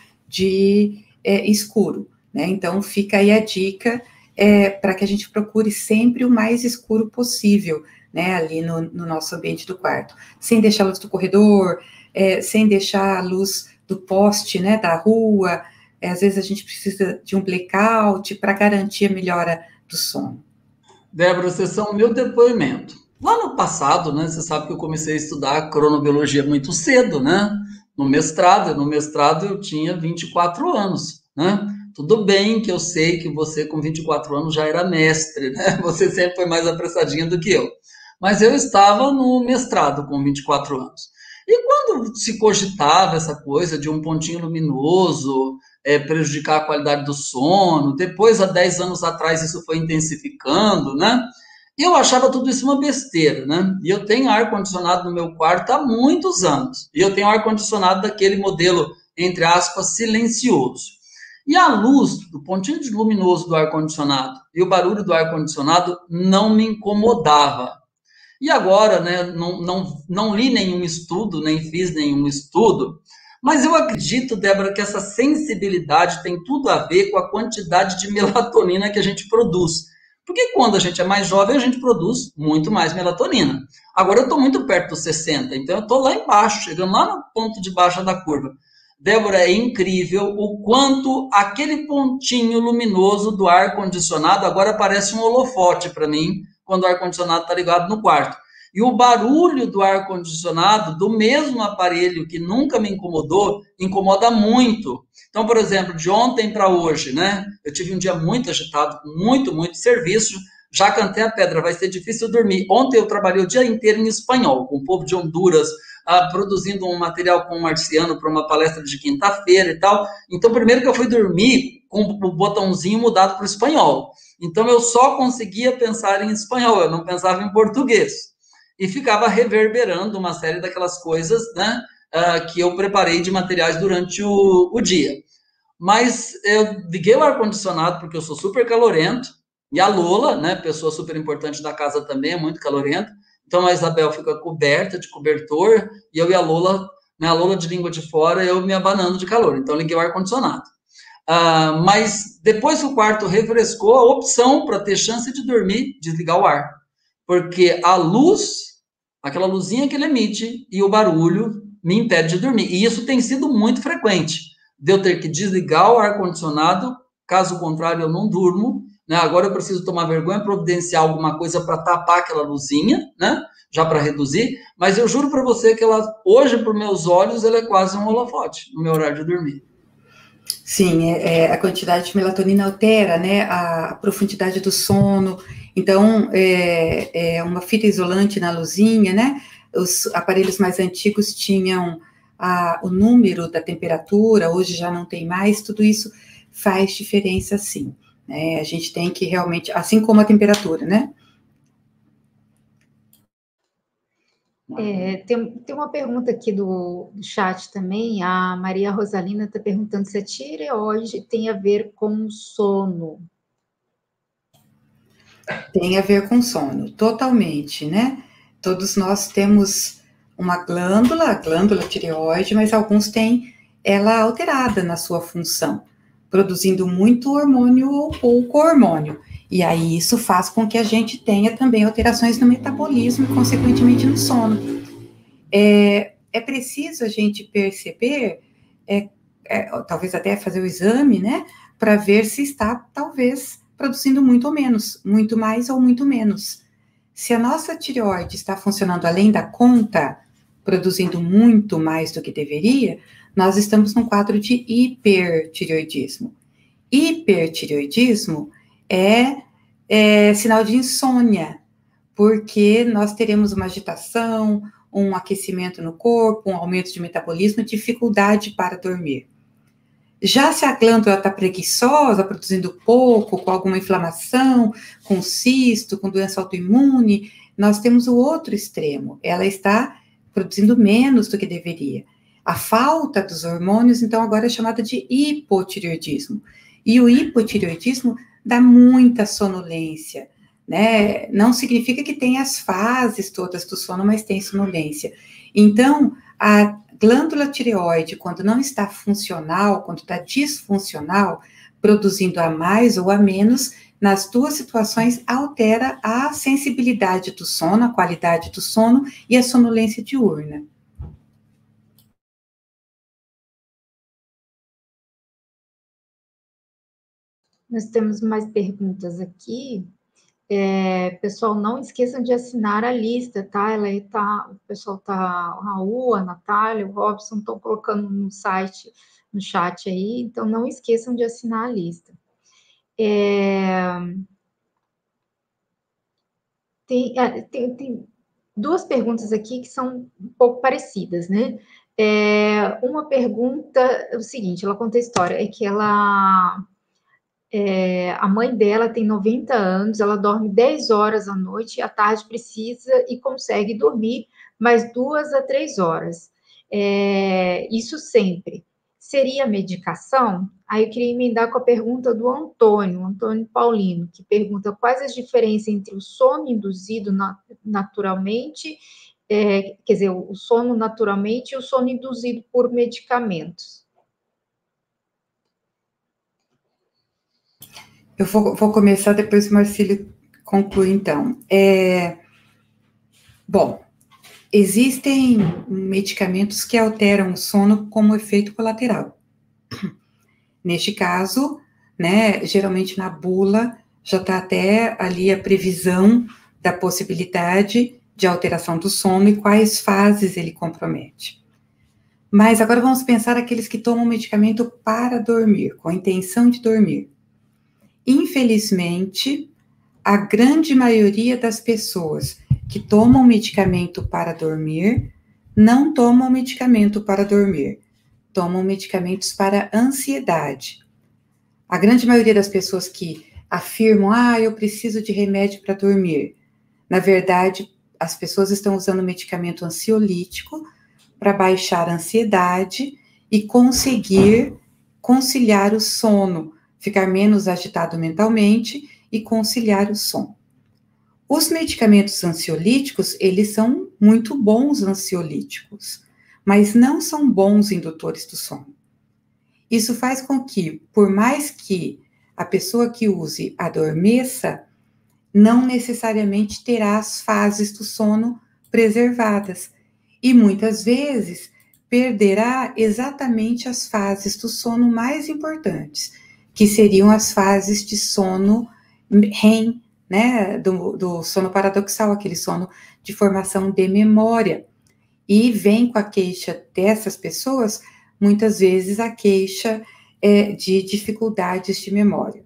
de é, escuro. Né? Então, fica aí a dica é, para que a gente procure sempre o mais escuro possível, né, ali no, no nosso ambiente do quarto, sem deixar a luz do corredor, é, sem deixar a luz do poste, né, da rua. É, às vezes a gente precisa de um blackout para garantir a melhora do sono. Débora, vocês são o meu depoimento. Lá no passado, né, você sabe que eu comecei a estudar cronobiologia muito cedo, né, no mestrado. No mestrado eu tinha vinte e quatro anos, né. Tudo bem que eu sei que você com vinte e quatro anos já era mestre, né, você sempre foi mais apressadinha do que eu. Mas eu estava no mestrado com vinte e quatro anos. E quando se cogitava essa coisa de um pontinho luminoso é, prejudicar a qualidade do sono, depois, há dez anos atrás, isso foi intensificando, né? E eu achava tudo isso uma besteira, né? E eu tenho ar-condicionado no meu quarto há muitos anos. E eu tenho ar-condicionado daquele modelo, entre aspas, silencioso. E a luz do pontinho de luminoso do ar-condicionado e o barulho do ar-condicionado não me incomodava. E agora, né, não, não, não li nenhum estudo, nem fiz nenhum estudo, mas eu acredito, Débora, que essa sensibilidade tem tudo a ver com a quantidade de melatonina que a gente produz. Porque quando a gente é mais jovem, a gente produz muito mais melatonina. Agora eu estou muito perto dos sessenta, então eu estou lá embaixo, chegando lá no ponto de baixa da curva. Débora, é incrível o quanto aquele pontinho luminoso do ar-condicionado agora parece um holofote para mim, quando o ar-condicionado está ligado no quarto. E o barulho do ar-condicionado, do mesmo aparelho que nunca me incomodou, incomoda muito. Então, por exemplo, de ontem para hoje, né? Eu tive um dia muito agitado, com muito, muito serviço, já cantei a pedra, vai ser difícil dormir. Ontem eu trabalhei o dia inteiro em espanhol, com o povo de Honduras, ah, produzindo um material com o Marciano para uma palestra de quinta-feira e tal. Então, primeiro que eu fui dormir com o botãozinho mudado para o espanhol. Então, eu só conseguia pensar em espanhol, eu não pensava em português. E ficava reverberando uma série daquelas coisas, né, uh, que eu preparei de materiais durante o, o dia. Mas eu liguei o ar-condicionado porque eu sou super calorento, e a Lola, né, pessoa super importante da casa também, é muito calorenta. Então, a Isabel fica coberta de cobertor, e eu e a Lola, né, a Lola de língua de fora, eu me abanando de calor. Então, liguei o ar-condicionado. Uh, mas depois que o quarto refrescou, a opção para ter chance de dormir, desligar o ar. Porque a luz, aquela luzinha que ele emite e o barulho me impede de dormir. E isso tem sido muito frequente, de eu ter que desligar o ar-condicionado, caso contrário eu não durmo, né? Agora eu preciso tomar vergonha, providenciar alguma coisa para tapar aquela luzinha, né? Já para reduzir, mas eu juro para você que ela, hoje, por meus olhos, ela é quase um holofote no meu horário de dormir. Sim, é, é, a quantidade de melatonina altera, né, a, a profundidade do sono. Então, é, é uma fita isolante na luzinha, né? Os aparelhos mais antigos tinham a, o número da temperatura, hoje já não tem mais. Tudo isso faz diferença, sim. Né? A gente tem que realmente, assim como a temperatura, né? É, tem, tem uma pergunta aqui do, do chat também, a Maria Rosalina está perguntando se a tireoide tem a ver com sono. Tem a ver com sono, totalmente, né? Todos nós temos uma glândula, a glândula tireoide, mas alguns têm ela alterada na sua função, produzindo muito hormônio ou pouco hormônio. E aí isso faz com que a gente tenha também alterações no metabolismo e, consequentemente, no sono. É, é preciso a gente perceber, é, é, talvez até fazer o exame, né, para ver se está, talvez, produzindo muito ou menos, muito mais ou muito menos. Se a nossa tireoide está funcionando além da conta, produzindo muito mais do que deveria, nós estamos num quadro de hipertireoidismo. Hipertireoidismo é, é sinal de insônia, porque nós teremos uma agitação, um aquecimento no corpo, um aumento de metabolismo, dificuldade para dormir. Já se a glândula está preguiçosa, produzindo pouco, com alguma inflamação, com cisto, com doença autoimune, nós temos o outro extremo, ela está produzindo menos do que deveria. A falta dos hormônios, então, agora é chamada de hipotireoidismo. E o hipotireoidismo dá muita sonolência, né? Não significa que tem as fases todas do sono, mas tem sonolência. Então, a glândula tireoide, quando não está funcional, quando está disfuncional, produzindo a mais ou a menos, nas duas situações altera a sensibilidade do sono, a qualidade do sono e a sonolência diurna. Nós temos mais perguntas aqui. É, pessoal, não esqueçam de assinar a lista, tá? Ela aí tá, o pessoal tá, a Raul, a Natália, o Robson estão colocando no site, no chat aí, então não esqueçam de assinar a lista. É, tem, tem, tem duas perguntas aqui que são um pouco parecidas, né? É, uma pergunta é o seguinte, ela conta a história, é que ela... É, a mãe dela tem noventa anos, ela dorme dez horas à noite, à tarde precisa e consegue dormir mais duas a três horas. É, isso sempre. Seria medicação? Aí eu queria emendar com a pergunta do Antônio, Antônio Paulino, que pergunta quais as diferenças entre o sono induzido na, naturalmente, é, quer dizer, o sono naturalmente e o sono induzido por medicamentos. Eu vou, vou começar, depois o Marcílio conclui, então. É, bom, existem medicamentos que alteram o sono como efeito colateral. Neste caso, né, geralmente na bula, já está até ali a previsão da possibilidade de alteração do sono e quais fases ele compromete. Mas agora vamos pensar aqueles que tomam medicamento para dormir, com a intenção de dormir. Infelizmente, a grande maioria das pessoas que tomam medicamento para dormir, não tomam medicamento para dormir, tomam medicamentos para ansiedade. A grande maioria das pessoas que afirmam, ah, eu preciso de remédio para dormir, na verdade, as pessoas estão usando medicamento ansiolítico para baixar a ansiedade e conseguir conciliar o sono, ficar menos agitado mentalmente e conciliar o sono. Os medicamentos ansiolíticos, eles são muito bons ansiolíticos, mas não são bons indutores do sono. Isso faz com que, por mais que a pessoa que use adormeça, não necessariamente terá as fases do sono preservadas e muitas vezes perderá exatamente as fases do sono mais importantes, que seriam as fases de sono R E M, né, do, do sono paradoxal, aquele sono de formação de memória. E vem com a queixa dessas pessoas, muitas vezes a queixa é, de dificuldades de memória.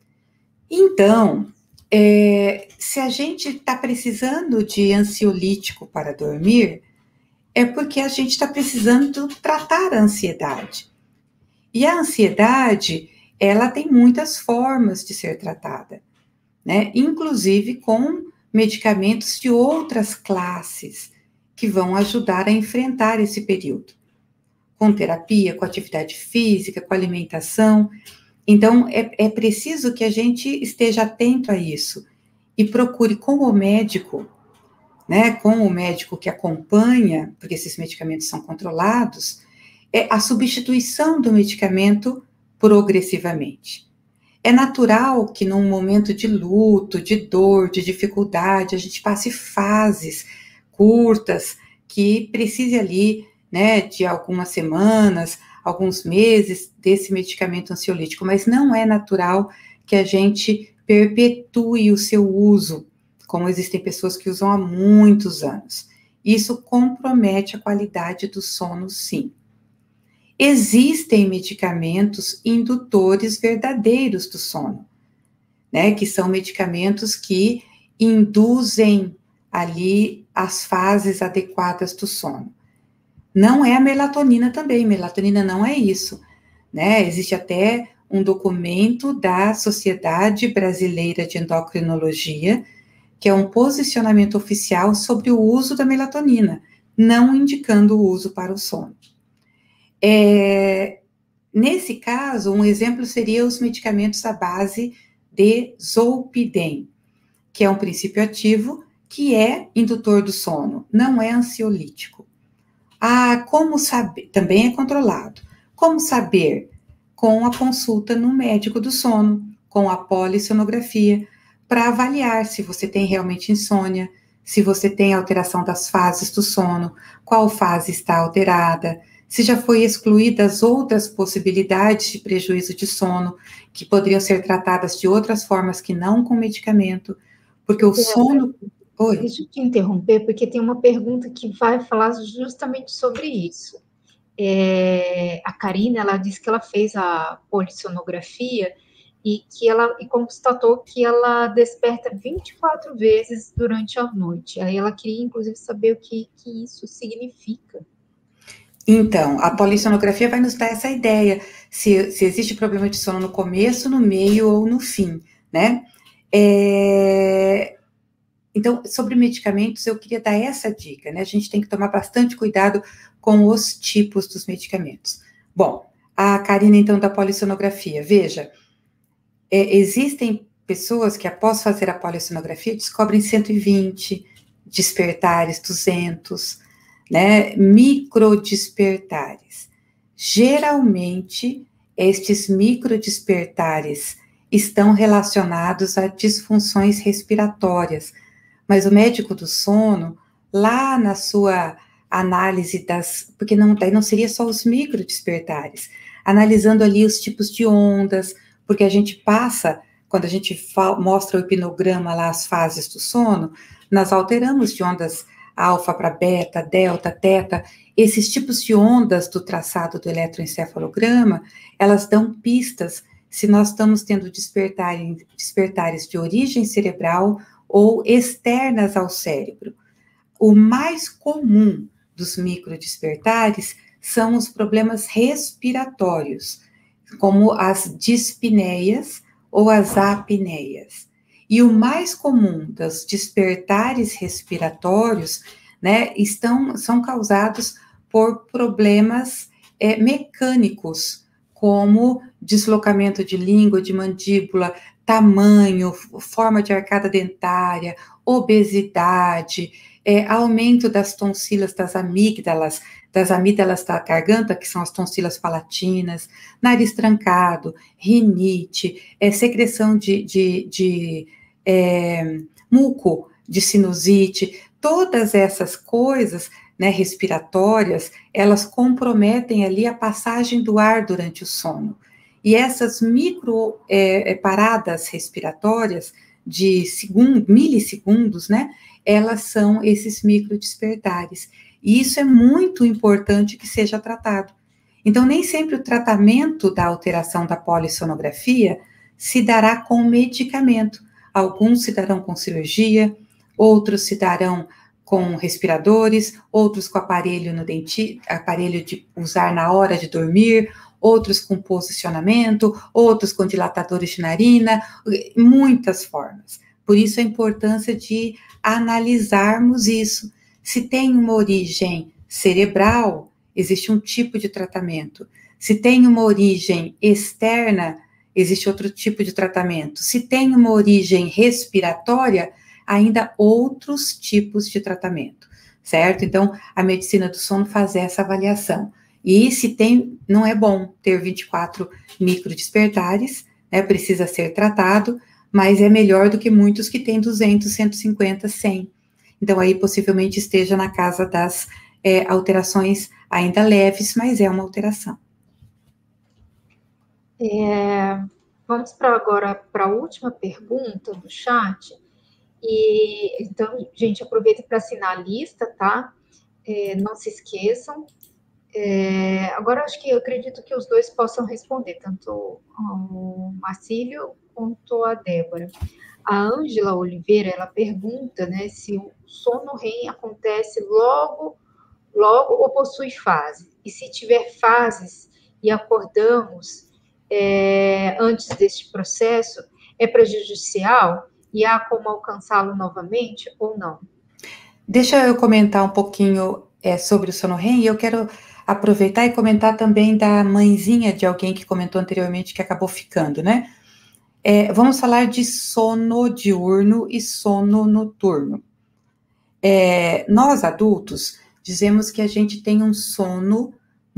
Então, é, se a gente está precisando de ansiolítico para dormir, é porque a gente está precisando tratar a ansiedade. E a ansiedade, ela tem muitas formas de ser tratada, né? Inclusive com medicamentos de outras classes que vão ajudar a enfrentar esse período. Com terapia, com atividade física, com alimentação. Então, é, é preciso que a gente esteja atento a isso e procure com o médico, né, com o médico que acompanha, porque esses medicamentos são controlados, é a substituição do medicamento progressivamente. É natural que num momento de luto, de dor, de dificuldade, a gente passe fases curtas, que precise ali, né, de algumas semanas, alguns meses desse medicamento ansiolítico, mas não é natural que a gente perpetue o seu uso, como existem pessoas que usam há muitos anos. Isso compromete a qualidade do sono, sim. Existem medicamentos indutores verdadeiros do sono, né? Que são medicamentos que induzem ali as fases adequadas do sono. Não é a melatonina também, melatonina não é isso, né? Existe até um documento da Sociedade Brasileira de Endocrinologia, que é um posicionamento oficial sobre o uso da melatonina, não indicando o uso para o sono. É, nesse caso, um exemplo seria os medicamentos à base de zolpidem, que é um princípio ativo que é indutor do sono, não é ansiolítico. Ah, como saber? Também é controlado. Como saber? Com a consulta no médico do sono, com a polissonografia, para avaliar se você tem realmente insônia, se você tem alteração das fases do sono, qual fase está alterada, se já foi excluídas outras possibilidades de prejuízo de sono, que poderiam ser tratadas de outras formas que não com medicamento, porque o é, sono... Oi. Deixa eu te interromper, porque tem uma pergunta que vai falar justamente sobre isso. É, a Karina, ela disse que ela fez a polissonografia e que ela e constatou que ela desperta vinte e quatro vezes durante a noite. Aí ela queria, inclusive, saber o que, que isso significa. Então, a polissonografia vai nos dar essa ideia, se, se existe problema de sono no começo, no meio ou no fim, né? É... Então, sobre medicamentos, eu queria dar essa dica, né? A gente tem que tomar bastante cuidado com os tipos dos medicamentos. Bom, a Karina, então, da polissonografia, veja, é, existem pessoas que, após fazer a polissonografia, descobrem cento e vinte despertares, duzentos, né? Microdespertares. Geralmente, estes microdespertares estão relacionados a disfunções respiratórias, mas o médico do sono, lá na sua análise das... Porque não, daí não seria só os microdespertares, analisando ali os tipos de ondas, porque a gente passa, quando a gente fa- mostra o hipnograma lá, as fases do sono, nós alteramos de ondas alfa para beta, delta, teta, esses tipos de ondas do traçado do eletroencefalograma, elas dão pistas se nós estamos tendo despertar, despertares de origem cerebral ou externas ao cérebro. O mais comum dos microdespertares são os problemas respiratórios, como as dispneias ou as apneias. E o mais comum dos despertares respiratórios, né, estão, são causados por problemas é, mecânicos, como deslocamento de língua, de mandíbula, tamanho, forma de arcada dentária, obesidade, é, aumento das tonsilas das amígdalas, das amígdalas da garganta, que são as tonsilas palatinas, nariz trancado, rinite, é, secreção de, de, de é, muco, de sinusite, todas essas coisas, né, respiratórias, elas comprometem ali a passagem do ar durante o sono. E essas micro é, paradas respiratórias de segundo, milissegundos, né, elas são esses micro despertares. E isso é muito importante que seja tratado. Então, nem sempre o tratamento da alteração da polissonografia se dará com medicamento. Alguns se darão com cirurgia, outros se darão com respiradores, outros com aparelho no denti, aparelho de usar na hora de dormir, outros com posicionamento, outros com dilatadores de narina, muitas formas. Por isso a importância de analisarmos isso. Se tem uma origem cerebral, existe um tipo de tratamento. Se tem uma origem externa, existe outro tipo de tratamento. Se tem uma origem respiratória, ainda outros tipos de tratamento, certo? Então, a medicina do sono faz essa avaliação. E se tem, não é bom ter vinte e quatro microdespertares, né, precisa ser tratado, mas é melhor do que muitos que têm duzentos, cento e cinquenta, cem. Então, aí possivelmente esteja na casa das é, alterações ainda leves, mas é uma alteração. É, vamos para agora para a última pergunta do chat. E então, gente, aproveita para assinar a lista, tá? É, não se esqueçam. É, agora, acho que eu acredito que os dois possam responder, tanto o Marcílio quanto a Débora. A Ângela Oliveira, ela pergunta, né, se o sono R E M acontece logo, logo ou possui fase. E se tiver fases e acordamos é, antes deste processo, é prejudicial e há como alcançá-lo novamente ou não? Deixa eu comentar um pouquinho é, sobre o sono R E M, e eu quero aproveitar e comentar também da mãezinha de alguém que comentou anteriormente que acabou ficando, né? É, vamos falar de sono diurno e sono noturno. É, nós, adultos, dizemos que a gente tem um sono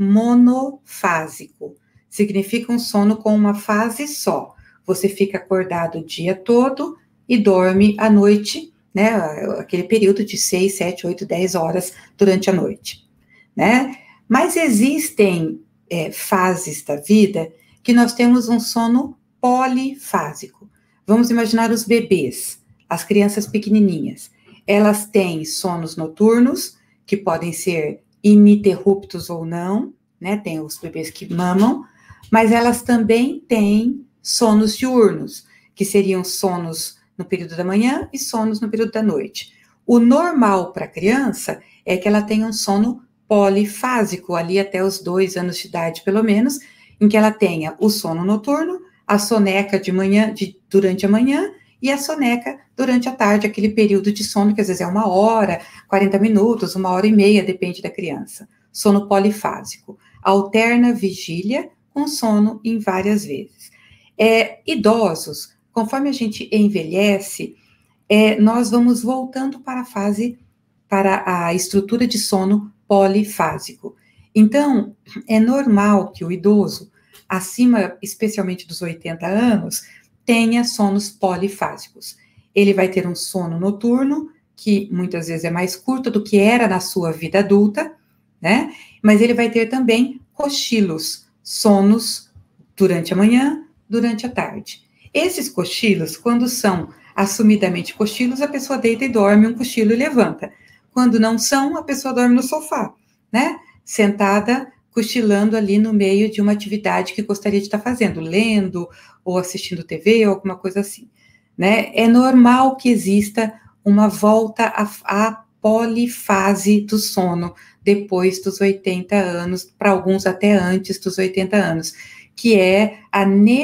monofásico. Significa um sono com uma fase só. Você fica acordado o dia todo e dorme à noite, né? Aquele período de seis, sete, oito, dez horas durante a noite, né? Mas existem é, fases da vida que nós temos um sono polifásico. Vamos imaginar os bebês, as crianças pequenininhas. Elas têm sonos noturnos, que podem ser ininterruptos ou não, né? Tem os bebês que mamam, mas elas também têm sonos diurnos, que seriam sonos no período da manhã e sonos no período da noite. O normal para a criança é que ela tenha um sono polifásico, ali até os dois anos de idade, pelo menos, em que ela tenha o sono noturno, a soneca de manhã, de, durante a manhã, e a soneca durante a tarde, aquele período de sono que às vezes é uma hora, quarenta minutos, uma hora e meia, depende da criança. Sono polifásico. Alterna vigília com sono em várias vezes. É, idosos, conforme a gente envelhece, é, nós vamos voltando para a fase, para a estrutura de sono polifásico. Então, é normal que o idoso, acima especialmente dos oitenta anos, tenha sonos polifásicos. Ele vai ter um sono noturno, que muitas vezes é mais curto do que era na sua vida adulta, né? Mas ele vai ter também cochilos, sonos durante a manhã, durante a tarde. Esses cochilos, quando são assumidamente cochilos, a pessoa deita e dorme um cochilo e levanta. Quando não são, a pessoa dorme no sofá, né? Sentada, cochilando ali no meio de uma atividade que gostaria de estar fazendo, lendo ou assistindo T V ou alguma coisa assim, né? É normal que exista uma volta à, à polifase do sono depois dos oitenta anos, para alguns até antes dos oitenta anos, que é a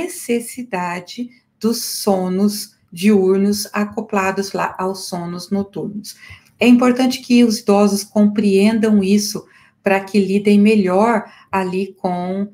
necessidade dos sonos diurnos acoplados lá aos sonos noturnos. É importante que os idosos compreendam isso para que lidem melhor ali com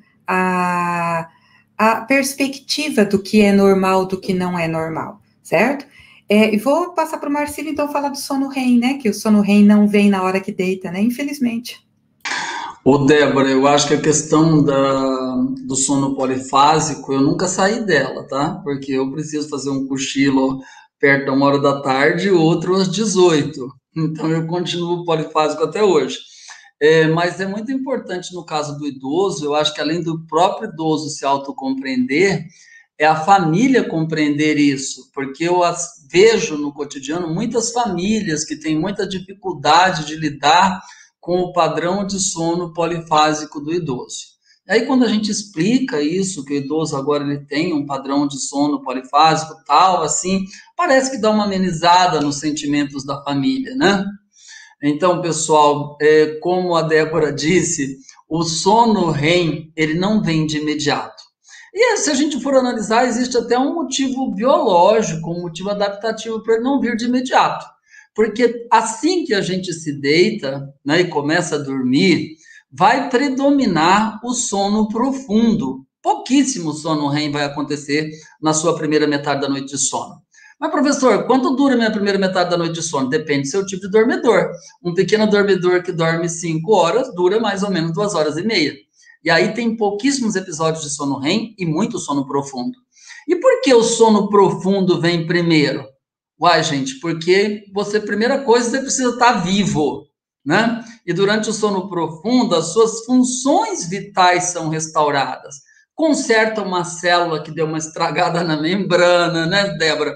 a, a perspectiva do que é normal, do que não é normal, certo? É, e vou passar para o Marcílio, então, falar do sono R E M, né? Que o sono R E M não vem na hora que deita, né? Infelizmente. Ô, Débora, eu acho que a questão da, do sono polifásico, eu nunca saí dela, tá? Porque eu preciso fazer um cochilo perto da uma hora da tarde e outro às dezoito. Então, eu continuo polifásico até hoje. É, mas é muito importante no caso do idoso, eu acho que além do próprio idoso se autocompreender, é a família compreender isso, porque eu as vejo no cotidiano muitas famílias que têm muita dificuldade de lidar com o padrão de sono polifásico do idoso. E aí, quando a gente explica isso, que o idoso agora ele tem um padrão de sono polifásico, tal, assim, parece que dá uma amenizada nos sentimentos da família, né? Então, pessoal, é, como a Débora disse, o sono R E M, ele não vem de imediato. E se a gente for analisar, existe até um motivo biológico, um motivo adaptativo para ele não vir de imediato. Porque assim que a gente se deita, né, e começa a dormir, vai predominar o sono profundo. Pouquíssimo sono R E M vai acontecer na sua primeira metade da noite de sono. Mas, professor, quanto dura a minha primeira metade da noite de sono? Depende do seu tipo de dormidor. Um pequeno dormidor que dorme cinco horas dura mais ou menos duas horas e meia. E aí tem pouquíssimos episódios de sono R E M e muito sono profundo. E por que o sono profundo vem primeiro? Uai, gente, porque você, primeira coisa, você precisa estar vivo, né? E durante o sono profundo, as suas funções vitais são restauradas. conserta uma célula que deu uma estragada na membrana, né, Débora?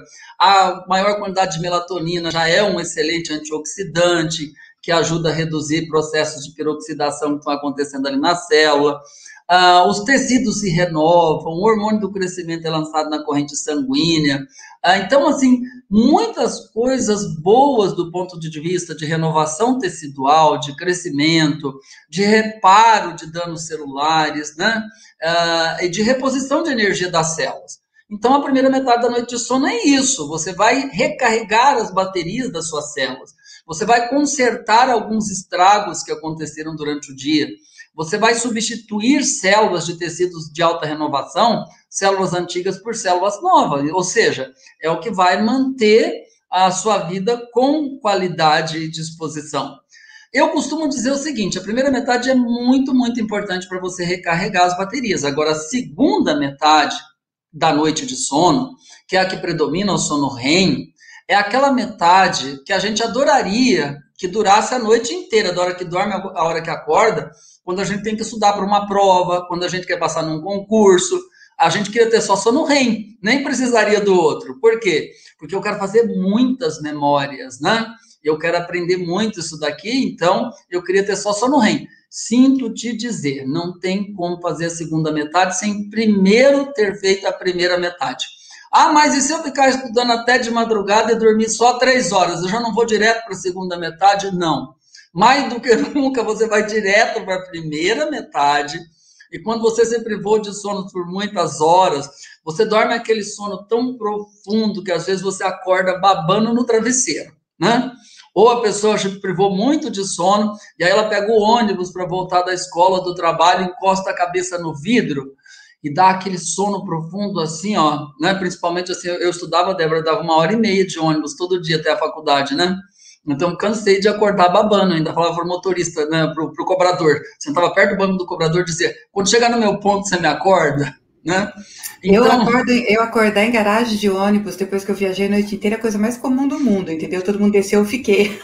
A maior quantidade de melatonina já é um excelente antioxidante, que ajuda a reduzir processos de peroxidação que estão acontecendo ali na célula. Ah, os tecidos se renovam, o hormônio do crescimento é lançado na corrente sanguínea. Ah, então, assim, muitas coisas boas do ponto de vista de renovação tecidual, de crescimento, de reparo de danos celulares, né? Ah, e de reposição de energia das células. Então, a primeira metade da noite de sono é isso. Você vai recarregar as baterias das suas células. Você vai consertar alguns estragos que aconteceram durante o dia. Você vai substituir células de tecidos de alta renovação, células antigas por células novas. Ou seja, é o que vai manter a sua vida com qualidade e disposição. Eu costumo dizer o seguinte, a primeira metade é muito, muito importante para você recarregar as baterias. Agora, a segunda metade da noite de sono, que é a que predomina o sono R E M, é aquela metade que a gente adoraria que durasse a noite inteira, da hora que dorme a hora que acorda, quando a gente tem que estudar para uma prova, quando a gente quer passar num concurso, a gente queria ter só sono R E M, nem precisaria do outro. Por quê? Porque eu quero fazer muitas memórias, né? Eu quero aprender muito isso daqui, então eu queria ter só sono R E M. Sinto te dizer, não tem como fazer a segunda metade sem primeiro ter feito a primeira metade. Ah, mas e se eu ficar estudando até de madrugada e dormir só três horas? Eu já não vou direto para a segunda metade? Não. Mais do que nunca, você vai direto para a primeira metade. E quando você se privou de sono por muitas horas, você dorme aquele sono tão profundo que às vezes você acorda babando no travesseiro, né? Ou a pessoa se privou muito de sono e aí ela pega o ônibus para voltar da escola, do trabalho, encosta a cabeça no vidro e dá aquele sono profundo assim, ó, né? Principalmente assim, eu estudava, Débora, eu dava uma hora e meia de ônibus todo dia até a faculdade, né? Então, cansei de acordar babando, ainda falava para o motorista, né, para o cobrador. Sentava perto do banco do cobrador e dizia, quando chegar no meu ponto, você me acorda? Né? Então... Eu, acordo, eu acordar em garagem de ônibus, depois que eu viajei a noite inteira, é a coisa mais comum do mundo, entendeu? Todo mundo desceu, eu fiquei.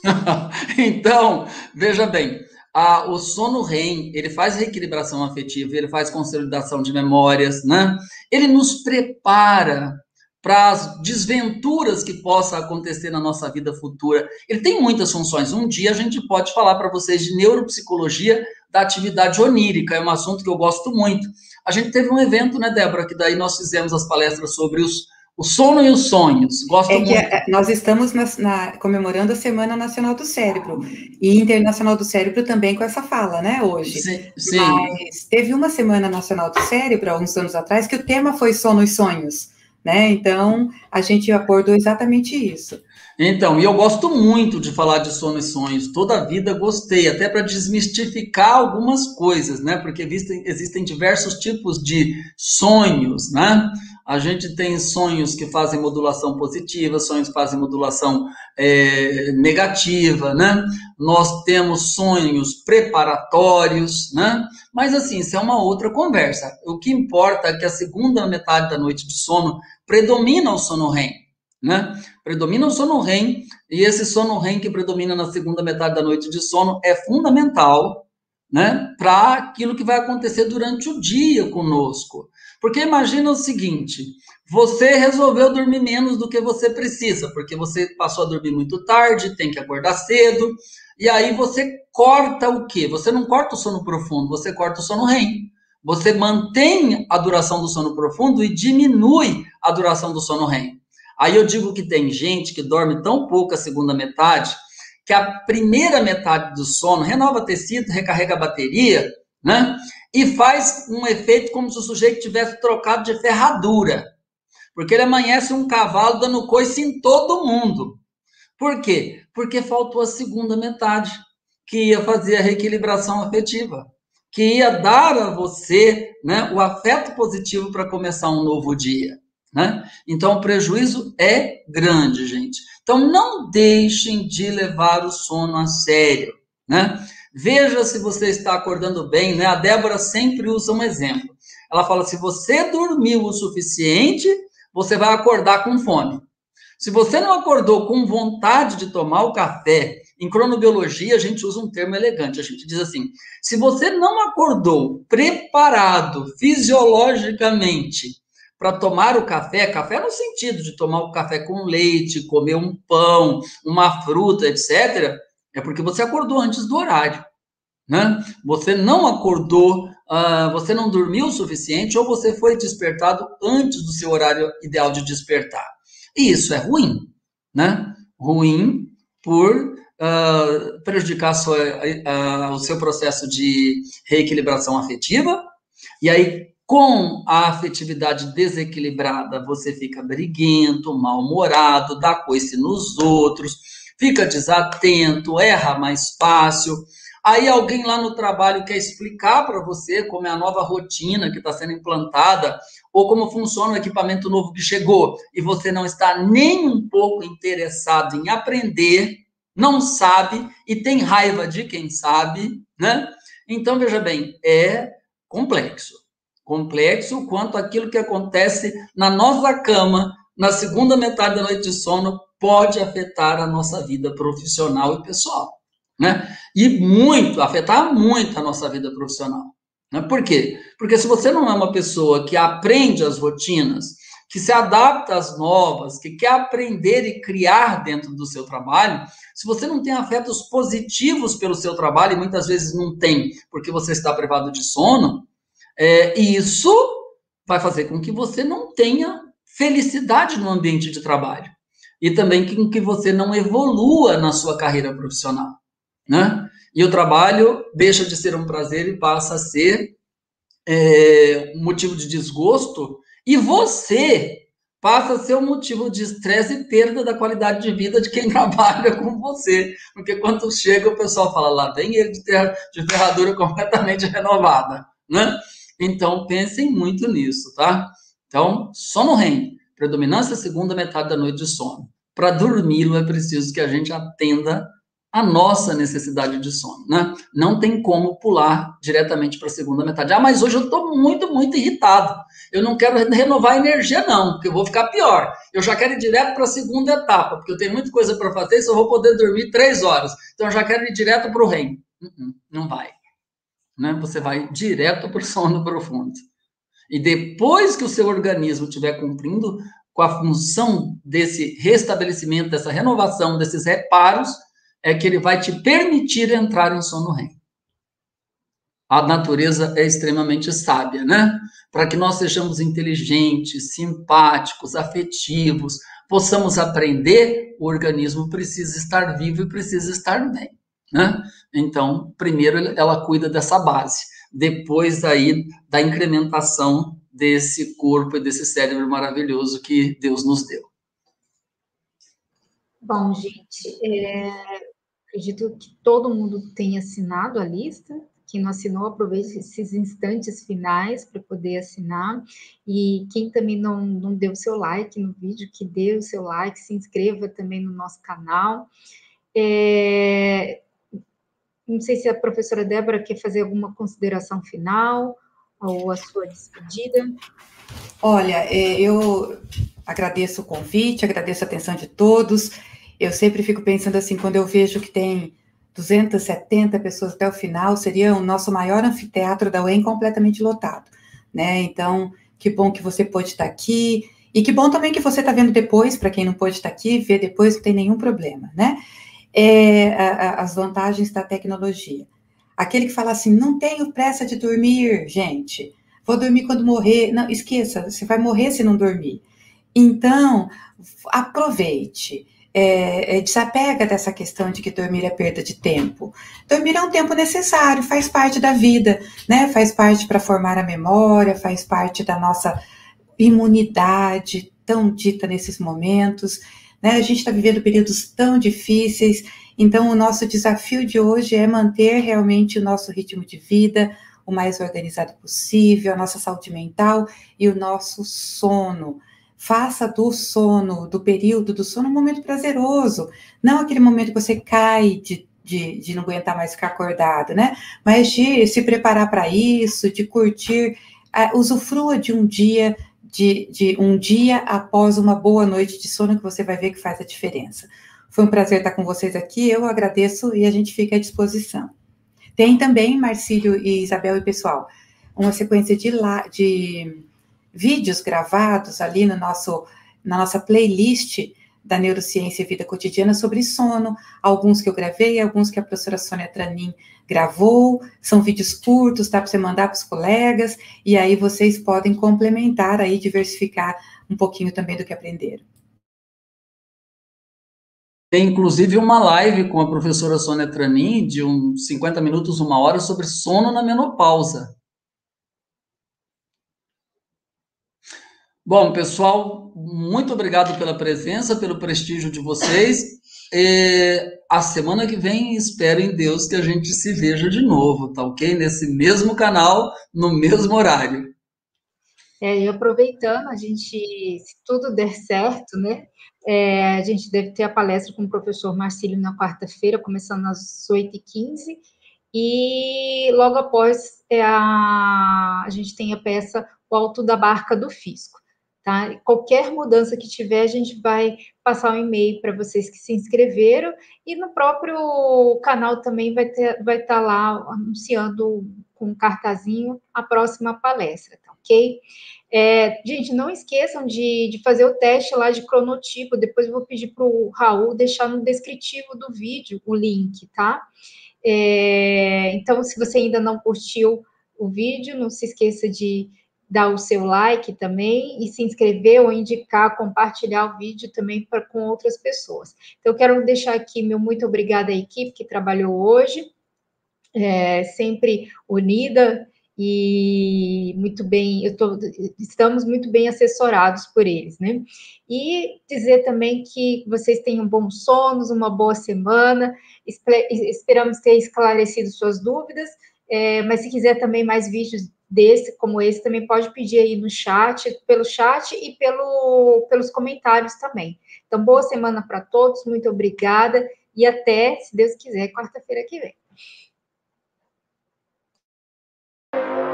Então, veja bem, a, o sono R E M, ele faz reequilibração afetiva, ele faz consolidação de memórias, né? Ele nos prepara para as desventuras que possam acontecer na nossa vida futura. Ele tem muitas funções. Um dia a gente pode falar para vocês de neuropsicologia da atividade onírica, é um assunto que eu gosto muito. A gente teve um evento, né, Débora, que daí nós fizemos as palestras sobre os, o sono e os sonhos. Gosto é que muito. A, nós estamos na, na, comemorando a Semana Nacional do Cérebro e Internacional do Cérebro também com essa fala, né, hoje. Sim, sim. Mas teve uma Semana Nacional do Cérebro, há uns anos atrás, que o tema foi sono e sonhos. Né? Então, a gente abordou exatamente isso. Então, e eu gosto muito de falar de sono e sonhos, toda a vida gostei, até para desmistificar algumas coisas, né? Porque existem, existem diversos tipos de sonhos, né? A gente tem sonhos que fazem modulação positiva, sonhos que fazem modulação é, negativa, né? Nós temos sonhos preparatórios, né? Mas assim, isso é uma outra conversa. O que importa é que a segunda metade da noite de sono predomina o sono R E M, né? Predomina o sono R E M, e esse sono R E M que predomina na segunda metade da noite de sono é fundamental, né, para aquilo que vai acontecer durante o dia conosco. Porque imagina o seguinte, você resolveu dormir menos do que você precisa, porque você passou a dormir muito tarde, tem que acordar cedo, e aí você corta o quê? Você não corta o sono profundo, você corta o sono R E M. Você mantém a duração do sono profundo e diminui a duração do sono R E M. Aí eu digo que tem gente que dorme tão pouco a segunda metade, que a primeira metade do sono renova tecido, recarrega a bateria, né? E faz um efeito como se o sujeito tivesse trocado de ferradura. Porque ele amanhece um cavalo dando coice em todo mundo. Por quê? Porque faltou a segunda metade, que ia fazer a reequilibração afetiva, que ia dar a você, né, o afeto positivo para começar um novo dia. Né? Então o prejuízo é grande, gente. Então não deixem de levar o sono a sério, né? Veja se você está acordando bem, né? A Débora sempre usa um exemplo. Ela fala, se você dormiu o suficiente, você vai acordar com fome. Se você não acordou com vontade de tomar o café Em cronobiologia, a gente usa um termo elegante, a gente diz assim, se você não acordou preparado fisiologicamente para tomar o café, café no sentido de tomar o café com leite, comer um pão, uma fruta, etcétera, é porque você acordou antes do horário, né? Você não acordou, uh, você não dormiu o suficiente ou você foi despertado antes do seu horário ideal de despertar. E isso é ruim, né? Ruim por uh, prejudicar a sua, uh, o seu processo de reequilibração afetiva. E aí, com a afetividade desequilibrada, você fica briguento, mal-humorado, dá coice nos outros, fica desatento, erra mais fácil. Aí alguém lá no trabalho quer explicar para você como é a nova rotina que está sendo implantada ou como funciona o equipamento novo que chegou e você não está nem um pouco interessado em aprender, não sabe e tem raiva de quem sabe, né? Então, veja bem, é complexo. Complexo quanto aquilo que acontece na nossa cama, na segunda metade da noite de sono, pode afetar a nossa vida profissional e pessoal, né? E muito, afetar muito a nossa vida profissional, né? Por quê? Porque se você não é uma pessoa que aprende as rotinas, que se adapta às novas, que quer aprender e criar dentro do seu trabalho, se você não tem afetos positivos pelo seu trabalho, e muitas vezes não tem, porque você está privado de sono, É, isso vai fazer com que você não tenha felicidade no ambiente de trabalho e também com que você não evolua na sua carreira profissional, né? E o trabalho deixa de ser um prazer e passa a ser é, um motivo de desgosto e você passa a ser um motivo de estresse e perda da qualidade de vida de quem trabalha com você, porque quando chega o pessoal fala, lá vem ele de, ter, de ferradura completamente renovada, né? Então, pensem muito nisso, tá? Então, sono R E M, predominância segunda metade da noite de sono. Para dormir, é preciso que a gente atenda a nossa necessidade de sono, né? Não tem como pular diretamente para a segunda metade. Ah, mas hoje eu estou muito, muito irritado. Eu não quero renovar a energia, não, porque eu vou ficar pior. Eu já quero ir direto para a segunda etapa, porque eu tenho muita coisa para fazer e só vou poder dormir três horas. Então, eu já quero ir direto para o R E M. Uh-uh, não vai. Né? Você vai direto para o sono profundo. E depois que o seu organismo estiver cumprindo com a função desse restabelecimento, dessa renovação, desses reparos, é que ele vai te permitir entrar em sono R E M. A natureza é extremamente sábia, né? Para que nós sejamos inteligentes, simpáticos, afetivos, possamos aprender, o organismo precisa estar vivo e precisa estar bem. Né? Então, primeiro ela cuida dessa base, depois aí da incrementação desse corpo e desse cérebro maravilhoso que Deus nos deu. Bom, gente, é, acredito que todo mundo tenha assinado a lista. Quem não assinou, aproveite esses instantes finais para poder assinar. E quem também não, não deu o seu like no vídeo, que dê o seu like, se inscreva também no nosso canal. É, Não sei se a professora Débora quer fazer alguma consideração final ou a sua despedida. Olha, eu agradeço o convite, agradeço a atenção de todos. Eu sempre fico pensando assim, quando eu vejo que tem duzentas e setenta pessoas até o final, seria o nosso maior anfiteatro da U E M completamente lotado, né? Então, que bom que você pôde estar aqui, e que bom também que você está vendo depois, para quem não pôde estar aqui, ver depois, não tem nenhum problema, né? É, a, a, as vantagens da tecnologia. Aquele que fala assim, não tenho pressa de dormir, gente, vou dormir quando morrer. Não, esqueça, você vai morrer se não dormir. Então, aproveite, é, é, desapega dessa questão de que dormir é perda de tempo. Dormir é um tempo necessário, faz parte da vida, né? Faz parte para formar a memória, faz parte da nossa imunidade tão dita nesses momentos. Né? A gente está vivendo períodos tão difíceis, então o nosso desafio de hoje é manter realmente o nosso ritmo de vida o mais organizado possível, a nossa saúde mental e o nosso sono. Faça do sono, do período do sono, um momento prazeroso, não aquele momento que você cai de, de, de não aguentar mais ficar acordado, né? Mas de se preparar para isso, de curtir, uh, usufrua de um dia De, de um dia após uma boa noite de sono, que você vai ver que faz a diferença. Foi um prazer estar com vocês aqui, eu agradeço e a gente fica à disposição. Tem também, Marcílio e Isabel e pessoal, uma sequência de, la, de vídeos gravados ali no nosso, na nossa playlist da Neurociência e Vida Cotidiana sobre sono, alguns que eu gravei, alguns que a professora Sônia Tranin gravou, são vídeos curtos, tá para você mandar para os colegas, e aí vocês podem complementar aí, diversificar um pouquinho também do que aprenderam. Tem, inclusive, uma live com a professora Sônia Tranin, de uns cinquenta minutos, uma hora, sobre sono na menopausa. Bom, pessoal, muito obrigado pela presença, pelo prestígio de vocês. E a semana que vem, espero em Deus que a gente se veja de novo, tá ok? Nesse mesmo canal, no mesmo horário. É, e aproveitando, a gente, se tudo der certo, né, é, a gente deve ter a palestra com o professor Marcílio na quarta-feira, começando às oito e quinze, e logo após é, a, a gente tem a peça O Alto da Barca do Fisco. Tá? Qualquer mudança que tiver, a gente vai passar um e-mail para vocês que se inscreveram, e no próprio canal também vai ter, vai estar lá anunciando com um cartazinho a próxima palestra, tá ok? É, gente, não esqueçam de, de fazer o teste lá de cronotipo, depois eu vou pedir para o Raul deixar no descritivo do vídeo o link, tá? É, então, se você ainda não curtiu o vídeo, não se esqueça de dar o seu like também, e se inscrever ou indicar, compartilhar o vídeo também pra, com outras pessoas. Então, eu quero deixar aqui meu muito obrigada à equipe que trabalhou hoje, é, sempre unida e muito bem, eu tô, estamos muito bem assessorados por eles, né? E dizer também que vocês tenham bons sonos, uma boa semana, esperamos ter esclarecido suas dúvidas, é, mas se quiser também mais vídeos desse, como esse, também pode pedir aí no chat, pelo chat e pelo, pelos comentários também. Então, boa semana para todos, muito obrigada, e até, se Deus quiser, quarta-feira que vem.